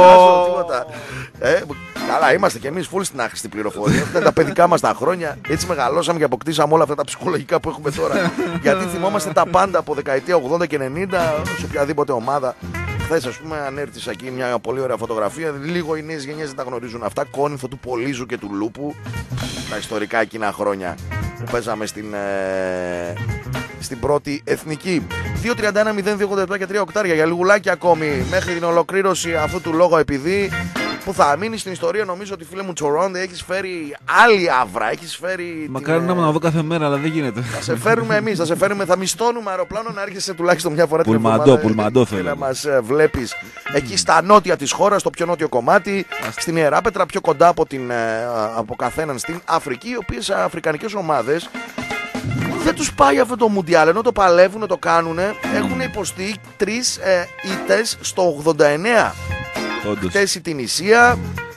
Ε, καλά, είμαστε κι εμείς φουλ στην άχρηστη πληροφορία. Αυτά τα παιδικά μας τα χρόνια. Έτσι μεγαλώσαμε και αποκτήσαμε όλα αυτά τα ψυχολογικά που έχουμε τώρα. Γιατί θυμόμαστε τα πάντα από δεκαετία ογδόντα και ενενήντα σε οποιαδήποτε ομάδα. χθες, ας πούμε, ανέρτησα εκεί μια πολύ ωραία φωτογραφία. Λίγο οι νέες γενιές δεν τα γνωρίζουν αυτά. Κόνηθο του Πολύζου και του Λούπου. Τα ιστορικά εκείνα χρόνια που παίζαμε στην, ε, στην πρώτη εθνική. δύο τριάντα ένα μηδέν δύο ογδόντα επτά και τρία οκτάρια για λιγουλάκι ακόμη μέχρι την ολοκλήρωση αυτού του λόγου επειδή. Που θα μείνει στην ιστορία, νομίζω ότι φίλε μου Τσορόντε έχεις φέρει άλλη άβρα. Έχεις φέρει. Μακάρι την... να με να δω κάθε μέρα, αλλά δεν γίνεται. Θα σε φέρουμε εμείς, θα σε φέρουμε, θα μισθώνουμε αεροπλάνο να έρχεσαι τουλάχιστον μια φορά την εβδομάδα. Πουλμαντό, πουλμαντό θέλω. Να μας βλέπεις εκεί στα νότια της χώρας, στο πιο νότιο κομμάτι, στην Ιεράπετρα, πιο κοντά από, την, από καθέναν στην Αφρική, οι οποίες αφρικανικές ομάδες δεν τους πάει αυτό το Μουντιάλ, ενώ το παλεύουν, το κάνουν, έχουν υποστεί τρεις ε, ήττες στο ογδόντα εννέα. Χτες η Τινησία,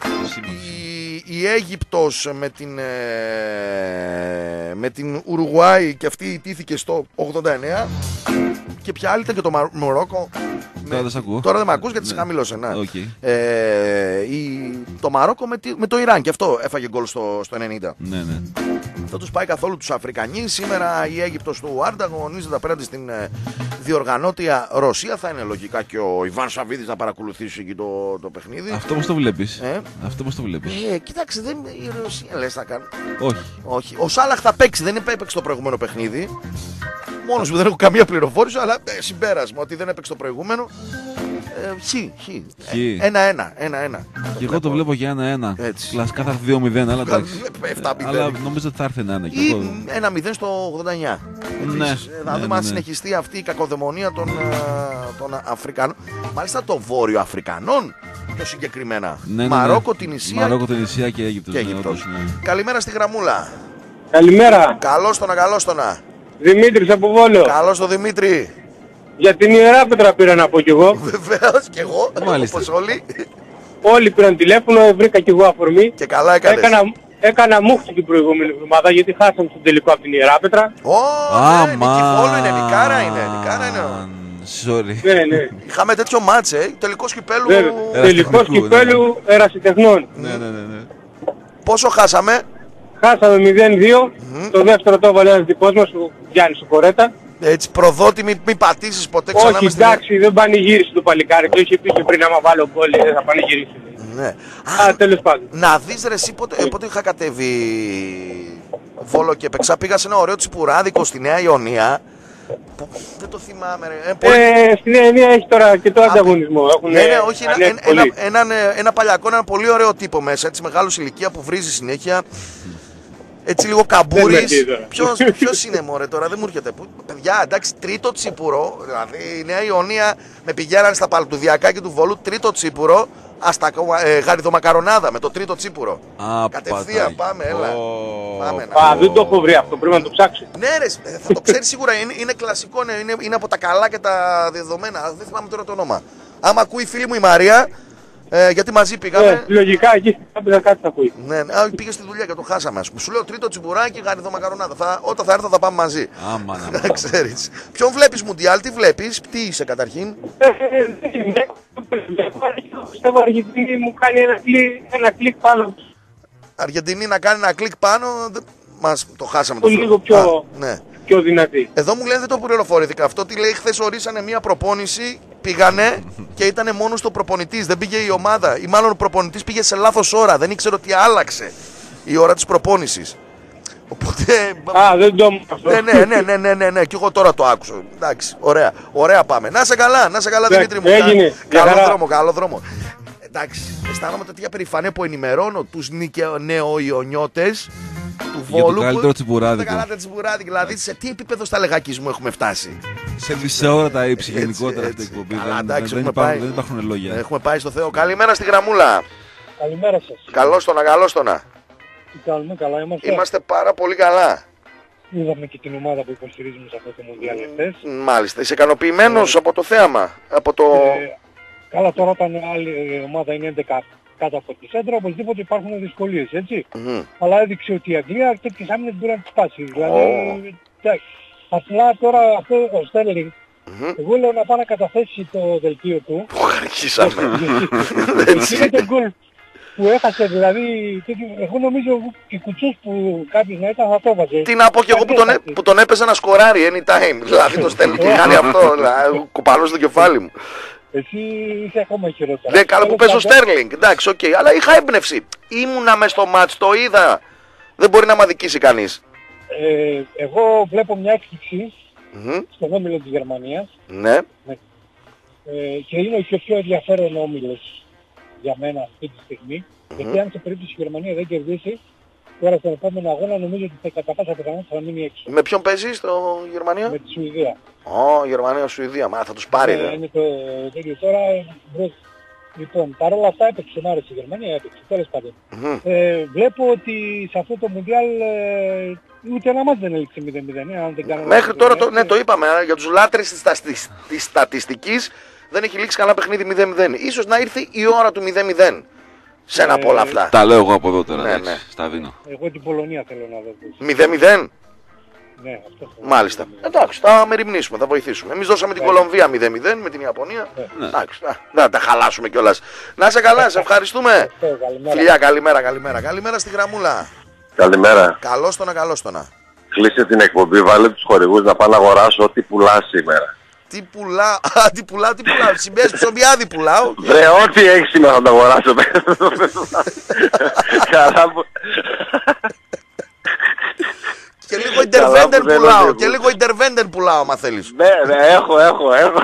η, η Αίγυπτος με την, ε, με την Ουρουγουάη και αυτή ιτήθηκε στο ογδόντα εννέα και ποια άλλη ήταν και το Μα, Μαρόκο. Τώρα δεν σ' ακούω. Τώρα δεν με ακούς γιατί ναι. σε χαμηλώσε. Ναι. Okay. Ε, η, το Μαρόκο με, με το Ιράν και αυτό έφαγε γκολ στο, στο ενενήντα. Ναι, ναι. Δεν τους πάει καθόλου τους Αφρικανείς. Σήμερα η Αίγυπτος του Άρντα αγωνίζεται απέναντι στην ε, διοργανώτια Ρωσία. Θα είναι λογικά και ο Ιβάν Σαββίδης να παρακολουθήσει εκεί το, το παιχνίδι. Αυτό πώς το βλέπεις. Ε? Αυτό πώς το βλέπεις. Ε, κοίταξε, δεν, η Ρωσία λες θα κάνει. Όχι. Όχι. Ο Σάλαχ θα παίξει, δεν έπαιξε το προηγούμενο παιχνίδι. Μόνος που δεν έχω καμία πληροφόρηση, αλλά ε, συμπέρασμα ότι δεν έπαιξε το προηγούμενο. Χ, χ. Ένα-ένα. Ένα-ένα. Και εγώ το βλέπω για ένα-ένα. Κλασικά θα έρθει δύο μηδέν, αλλά εντάξει. Αλλά νομίζω ότι θα έρθει ένα-ένα. Ή ένα μηδέν στο ογδόντα εννέα. Ναι. Θα δούμε αν συνεχιστεί αυτή η κακοδαιμονία των, των Αφρικανών. Μάλιστα των Βόρειο Αφρικανών πιο συγκεκριμένα. Ναι, ναι, Μαρόκο, ναι. Τινησία. Μαρόκο, Τινησία και Αίγυπτος. Και Αίγυπτος. Ναι, ναι. Καλημέρα στη γραμμούλα. Καλημέρα. Καλώς τον, καλώς τον. Δημήτρης από Βόλο. Καλώς τον Δημήτρη. Για την Ιεράπετρα πήρα να πω κι εγώ. Βεβαίως κι εγώ, όπως όλοι. Όλοι πήραν τηλέφωνο, βρήκα κι εγώ αφορμή. Και καλά έκανες. Έκανα, έκανα μούχτη την προηγούμενη εβδομάδα γιατί χάσαμε στον τελικό από την Ιεράπετρα. Ω, oh, ναι, Νικηβόλου είναι, Νικάρα είναι, Νικάρα είναι. Sorry. Ναι, ναι. Είχαμε τέτοιο μάτς, ε, τελικός κυπέλου. Τελικός κυπέλου Ερασιτεχνών. Ναι, ναι, ναι, ναι. Πόσο χάσαμε? Χάσαμε μηδέν δύο, mm-hmm. Το δεύτερο το έβαλε ένας δικός μας, ο Γιάννης ο Κορέτα. Έτσι προδότη, μην μη πατήσεις ποτέ ξανά. Όχι, εντάξει, στην... δεν πανηγύρισε το παλικάρι, το είχε πει και πριν άμα βάλω γκολ, δεν θα πανηγυρίσει. Ναι. Α, Α, τέλος πάντων. Να δεις ρε εσύ πότε, ε, πότε είχα κατέβει Βόλο και παίξα, πήγα σε ένα ωραίο τσιπουράδικο στη Νέα Ιωνία. Που, δεν το θυμάμαι ρε. Ε, πολύ... ε, στη Νέα Ιωνία έχει τώρα και το Α, ανταγωνισμό. Έχουν, ναι, ναι, όχι, ένα, ένα, ένα, ένα, ένα παλιακό, ένα πολύ ωραίο τύπο μέσα, έτσι μεγάλος ηλικία που βρίζει συνέχεια. Έτσι λίγο καμπούρης. Ποιος, ποιος είναι μωρέ τώρα, δεν μου έρχεται. Παιδιά, εντάξει, τρίτο τσίπουρο. Δηλαδή η Νέα Ιωνία με πηγαίναν στα παλτουδιακά και του Βόλου. Τρίτο τσίπουρο. Αστα, ε, γαριδομακαρονάδα με το τρίτο τσίπουρο. Α, κατευθείαν πάμε, έλα. Oh. Πάμε, Α, δεν το έχω βρει αυτό, πρέπει να το ψάξω. Ναι ρε, θα το ξέρει σίγουρα, είναι, είναι κλασικό, είναι, είναι από τα καλά και τα δεδομένα. Δεν θυμάμαι τώρα το όνομα. Άμα ακούει η φίλη μου η Μαρία, ε, γιατί μαζί πήγαμε. Ναι, λογικά εκεί θα κάτι θα ακούει. Ναι, ναι, πήγε στη δουλειά και το χάσαμε. Ας πούμε. Σου λέω τρίτο τσιμπουράκι, γαριδομακαρονάδα. Θα, όταν θα έρθω θα πάμε μαζί. Άμα να ξέρεις. Ποιον βλέπεις Μουντιάλ, τι βλέπεις, τι είσαι καταρχήν. Πιστεύω Αργεντινή μου κάνει ένα κλικ, ένα κλικ πάνω. Αργεντινή να κάνει ένα κλικ πάνω, μας το χάσαμε το λίγο πιο, Α, ναι. πιο δυνατή. Εδώ μου λένε δεν το πληροφορήθηκα αυτό, τι λέει χθες ορίσανε μια προπόνηση, πήγανε και ήταν μόνος το προπονητής, δεν πήγε η ομάδα ή μάλλον ο προπονητής πήγε σε λάθος ώρα, δεν ήξερε ότι άλλαξε η ώρα της προπόνησης. Οπότε... Α, δεν το ναι, ναι, ναι, ναι, ναι, ναι, ναι, και εγώ τώρα το άκουσα. Εντάξει, ωραία, ωραία πάμε. Να σε καλά, να σε καλά Δημήτρη μου. Έγινε. Καλό δρόμο, καλό δρόμο. Εντάξει, αισθάνομαι τέτοια περηφανία που ενημερώνω τους νεοϊωνιώτες του Βόλου. Για το καλύτερο τσιμπουράδικο. Το καλύτερο τσιμπουράδικο, δηλαδή σε τι επίπεδο στα λεγακισμού έχουμε φτάσει. Σε δισεόρατα ύψη γενικότερα αυτή η εκπομπή. Δεν υπάρχουν λόγια. Έχουμε πάει στο Θεό. Καλημέρα στη γραμμούλα. Καλημέρα σας. Καλώς τονα, καλώς τονα. Τι κάνουμε, καλά είμαστε. Είμαστε πάρα πολύ καλά. Είδαμε και την ομάδα που υποστηρίζουμε σε αυτό το Μουντιάλ χθες. Μάλιστα, είσαι ικανοποιημένος ε, από το θέαμα, από το... Ε, καλά, τώρα όταν άλλη ομάδα είναι έντεκα κάτω από τη σέντρα, οπωσδήποτε υπάρχουν δυσκολίες, έτσι. Mm-hmm. Αλλά έδειξε ότι η Αγγλία τέτοιες άμυνες μπορεί να τις πάσει. Δηλαδή, oh. απλά τώρα αυτό ο Στέρλινγκ, mm-hmm. εγώ λέω να πάει να καταθέσει το δελτίο του. Αρχίσαμε. Είναι το γκολ που έχασε, δηλαδή, εγώ νομίζω οι κουτσούς που κάποιος να ήταν θα το έβαζε. Τι να πω και εγώ που τον, που τον έπαιζε να σκοράρει anytime, δηλαδή το στέλνει και κάνει αυτό, δηλαδή, κουπαλώ στο κεφάλι μου. Εσύ είσαι ακόμα χειρότερα. Ναι, καλά που παίζω Στέρλινγκ, εντάξει, οκ, okay. Αλλά είχα έμπνευση. Ήμουνα μες στο μάτς, το είδα. Δεν μπορεί να μ' αδικήσει κανείς. Ε, εγώ βλέπω μια έκπληξη mm-hmm. στον όμιλο της Γερμανίας. Ναι. Ε, και είναι ο πιο, πιο ενδιαφέρον όμιλος για μένα αυτή τη στιγμή. Mm-hmm. Γιατί αν σε περίπτωση η Γερμανία δεν κερδίσει, τώρα στον επόμενο αγώνα νομίζω ότι θα κατά πάσα πιθανότητα θα μείνει έξω. Με ποιον παίζει στο Γερμανία? Με τη Σουηδία. Ω, oh, Γερμανία-Σουηδία, μα θα τους πάρει. Ναι, είναι το τέτοιο τώρα. Λοιπόν, παρόλα αυτά έπαιξε, μ' άρεσε η Γερμανία, έπαιξε, τέλος πάντων. Mm-hmm. Ε, βλέπω ότι σε αυτό το Μουντιάλ ε, ούτε ένα μάτς δεν έλειξε μηδέν μηδέν. Ε, αν δεν κάνω μέχρι τώρα, το, ναι, το είπαμε, για τους λάτρες της, της, της στατιστικής δεν έχει λήξει κανένα παιχνίδι μηδέν μηδέν. Ίσως να ήρθε η ώρα του μηδέν μηδέν σε ένα ε, από όλα αυτά. Τα λέω εγώ από εδώ τώρα, ναι, ναι. Στα δίνω. Εγώ την Πολωνία θέλω να δω. μηδέν μηδέν. Ναι, αυτό μάλιστα. Εντάξει, θα μεριμνήσουμε, θα βοηθήσουμε. Εμείς δώσαμε την Κολομβία μηδέν μηδέν με την Ιαπωνία. Ναι. Εντάξει, δεν τα χαλάσουμε κιόλας. Να είσαι καλά, σε ευχαριστούμε. Φιλιά, καλημέρα, καλημέρα. Καλημέρα στη γραμμούλα. Καλημέρα. Καλώς το να, καλώς το να. Κλείσε την εκπομπή, βάλε τους χορηγούς να πάνε να αγοράσω ό,τι πουλά σήμερα. Τι πουλά, τι πουλά, τι πουλά. Συμπιές ψωμιάδι πουλάω. Βρε, ό,τι έχεις σήμερα θα το αγοράσω. Καλά που... Και λίγο intervender πουλάω, και λίγο intervender πουλάω, άμα θέλεις. Ναι, ναι, έχω, έχω, έχω.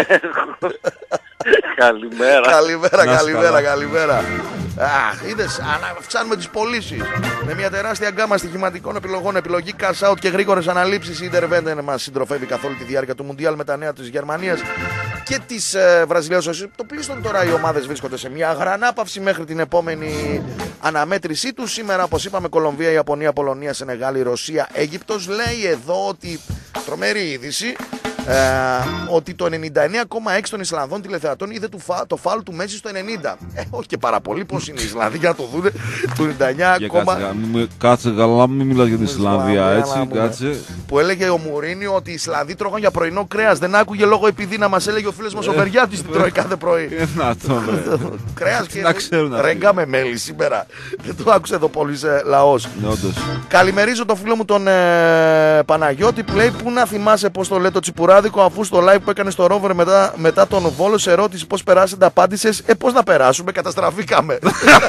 Καλημέρα. Καλημέρα, καλημέρα, καλημέρα. Αχ, είδες, αυξάνουμε τις πωλήσεις. Με μια τεράστια γκάμα στοιχηματικών επιλογών, επιλογή cash out και γρήγορες αναλήψεις. Η Intervender μας συντροφεύει καθ' όλη τη διάρκεια του Μουντιάλ με τα νέα της Γερμανίας και της ε, Βραζιλίας. Το πλήστον τώρα οι ομάδες βρίσκονται σε μια αγρανάπαυση μέχρι την επόμενη αναμέτρησή τους. Σήμερα, όπως είπαμε, Κολομβία, Ιαπωνία, Πολωνία, Σενεγάλη, Ρωσία, Αίγυπτος. Λέει εδώ ότι, τρομερή είδηση, Ε, ότι το ενενήντα εννέα κόμμα έξι των Ισλανδών τηλεθεατών είδε το, φα, το φάουλ του Μέση στο ενενήντα. Ε, όχι και πάρα πολύ, πώς είναι οι Ισλανδοί για να το δούνε. Το ενενήντα εννέα κόμμα έξι. Κάτσε καλά, μην μιλάς για την Ισλανδία, έτσι, κάτσε. Που έλεγε ο Μουρίνιο ότι οι Ισλανδοί τρώγαν για πρωινό κρέας. Δεν άκουγε λόγο επειδή να μας έλεγε ο φίλος μας ο Βεριάτης τι τρώει κάθε πρωί. Κρέας και ρέγγα με μέλι σήμερα. Δεν το άκουσε εδώ πολύς λαός. Καλημερίζω το φίλο μου τον Παναγιώτη που λέει πού να θυμάσαι πώς το λέει το Τσιπουράδικο, αφού στο live που έκανε στο Rover μετά, μετά τον Βόλο σε ερώτηση πώς περάσετε, απάντησες ε πώς να περάσουμε, καταστραφήκαμε.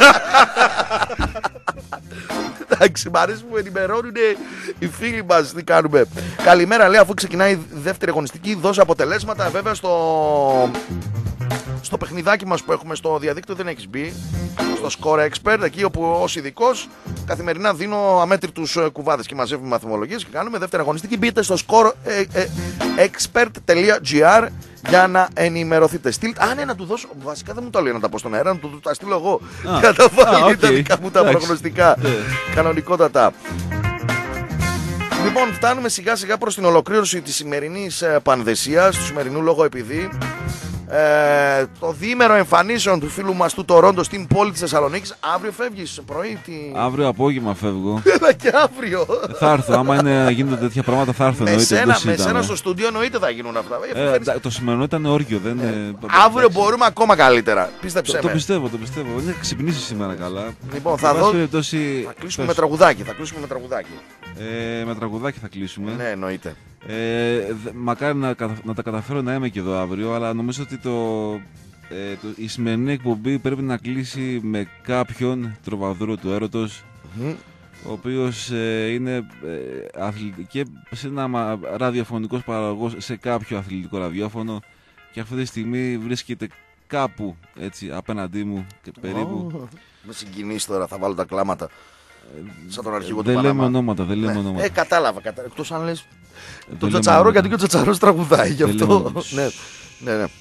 Εντάξει, μ' αρέσει που ενημερώνουν οι φίλοι μας τι κάνουμε. Καλημέρα, λέει, αφού ξεκινάει η δεύτερη αγωνιστική, δώσε αποτελέσματα. Βέβαια στο, στο παιχνιδάκι μας που έχουμε στο διαδίκτυο δεν έχεις μπει. Στο Score Expert, εκεί όπου ως ειδικός καθημερινά δίνω αμέτρητους κουβάδες και μαζεύουμε βαθμολογίες και κάνουμε δεύτερη αγωνιστική. Μπείτε στο score expert τελεία gr για να ενημερωθείτε. Στείλτε. Α, ναι, να του δώσω. Βασικά δεν μου το λέει να τα πω στον αέρα, να του τα στείλω εγώ. Για να βάλει τα δικά μου τα προγνωστικά. Κανονικότατα. Λοιπόν, φτάνουμε σιγά σιγά προς την ολοκλήρωση της σημερινής πανδεσίας, του σημερινού λόγο επειδή. Ε, το διήμερο εμφανίσεων του φίλου μας του Τορόντο στην πόλη της Θεσσαλονίκης. Αύριο φεύγεις πρωί τι... Αύριο απόγευμα φεύγω. Έλα και αύριο. Θα έρθω, άμα είναι, γίνονται τέτοια πράγματα θα έρθω. Με σένα, με σένα στο στούντιο εννοείται θα γίνουν αυτά. ε, ε, Το σημερινό ήταν όργιο, δεν ε, ε, Αύριο εντάξει. Μπορούμε ακόμα καλύτερα. Πίστεψέ το, με. Το πιστεύω, το πιστεύω. Είναι ξυπνήσει σήμερα καλά. Λοιπόν, θα, δω... περιπτώσει... θα κλείσουμε με τραγουδάκι. Θα κλείσουμε με τραγουδάκι. Ε, με τραγουδάκι θα κλείσουμε. Ναι, εννοείται. Ε, μακάρι να, να τα καταφέρω να είμαι και εδώ αύριο, αλλά νομίζω ότι το, ε, το, η σημερινή εκπομπή πρέπει να κλείσει με κάποιον τροβαδούρο του έρωτος, mm-hmm. ο οποίος ε, είναι ε, αθλη... και σε ένα ραδιοφωνικός παραγωγός σε κάποιο αθλητικό ραδιόφωνο και αυτή τη στιγμή βρίσκεται κάπου έτσι απέναντί μου και περίπου. Oh, με συγκινείς τώρα, θα βάλω τα κλάματα. Σαν τον αρχηγό δεν του λέμε Παναμά. ονόματα, δεν λέμε ναι. ονόματα. Ε, κατάλαβα, κατα... εκτός αν λες ε, τον Τσατσαρό, γιατί και ο Τσατσαρός τραγουδάει γι' αυτό. ναι, ναι, ναι.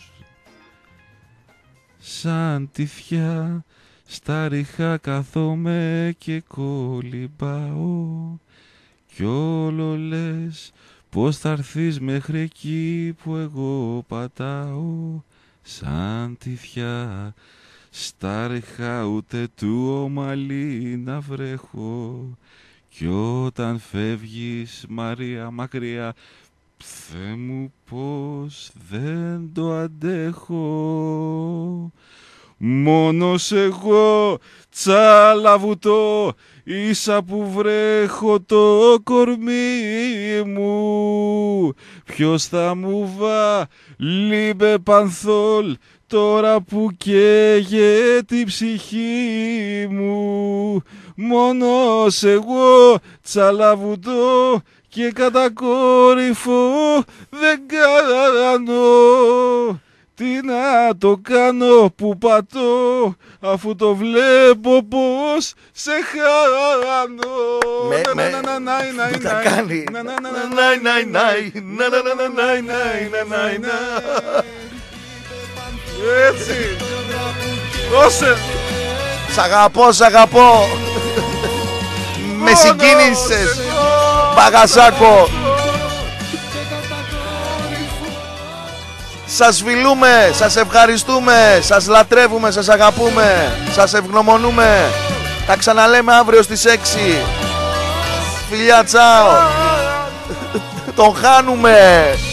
Σαν τυφιά στα ριχά καθόμαι και κολυμπάω κι όλο λες πως θα έρθεις μέχρι εκεί που εγώ πατάω. Σαν τυφιά στα ριχά ούτε του ομαλή να βρέχω κι όταν φεύγεις Μαρία μακριά Θεέ μου πως δεν το αντέχω. Μόνος εγώ τσαλαβουτώ ίσα που βρέχω το κορμί μου Ποιος θα μου βάλει με πανθόλ τώρα που καίγεται η ψυχή μου? Μόνος εγώ τσαλαβουτώ και κατακόρυφο δεν κάνω. Τι να το κάνω που πατώ, αφού το βλέπω πως σε χάνω. Τι θα κάνει? Έτσι. Δώσε. Σ' αγαπώ, σ' αγαπώ. Με συγκίνησες Παγασάκο. Σας φιλούμε, σας ευχαριστούμε, σας λατρεύουμε, σας αγαπούμε, σας ευγνωμονούμε. Τα ξαναλέμε αύριο στις έξι. Φιλιά, τσάω. Τον χάνουμε.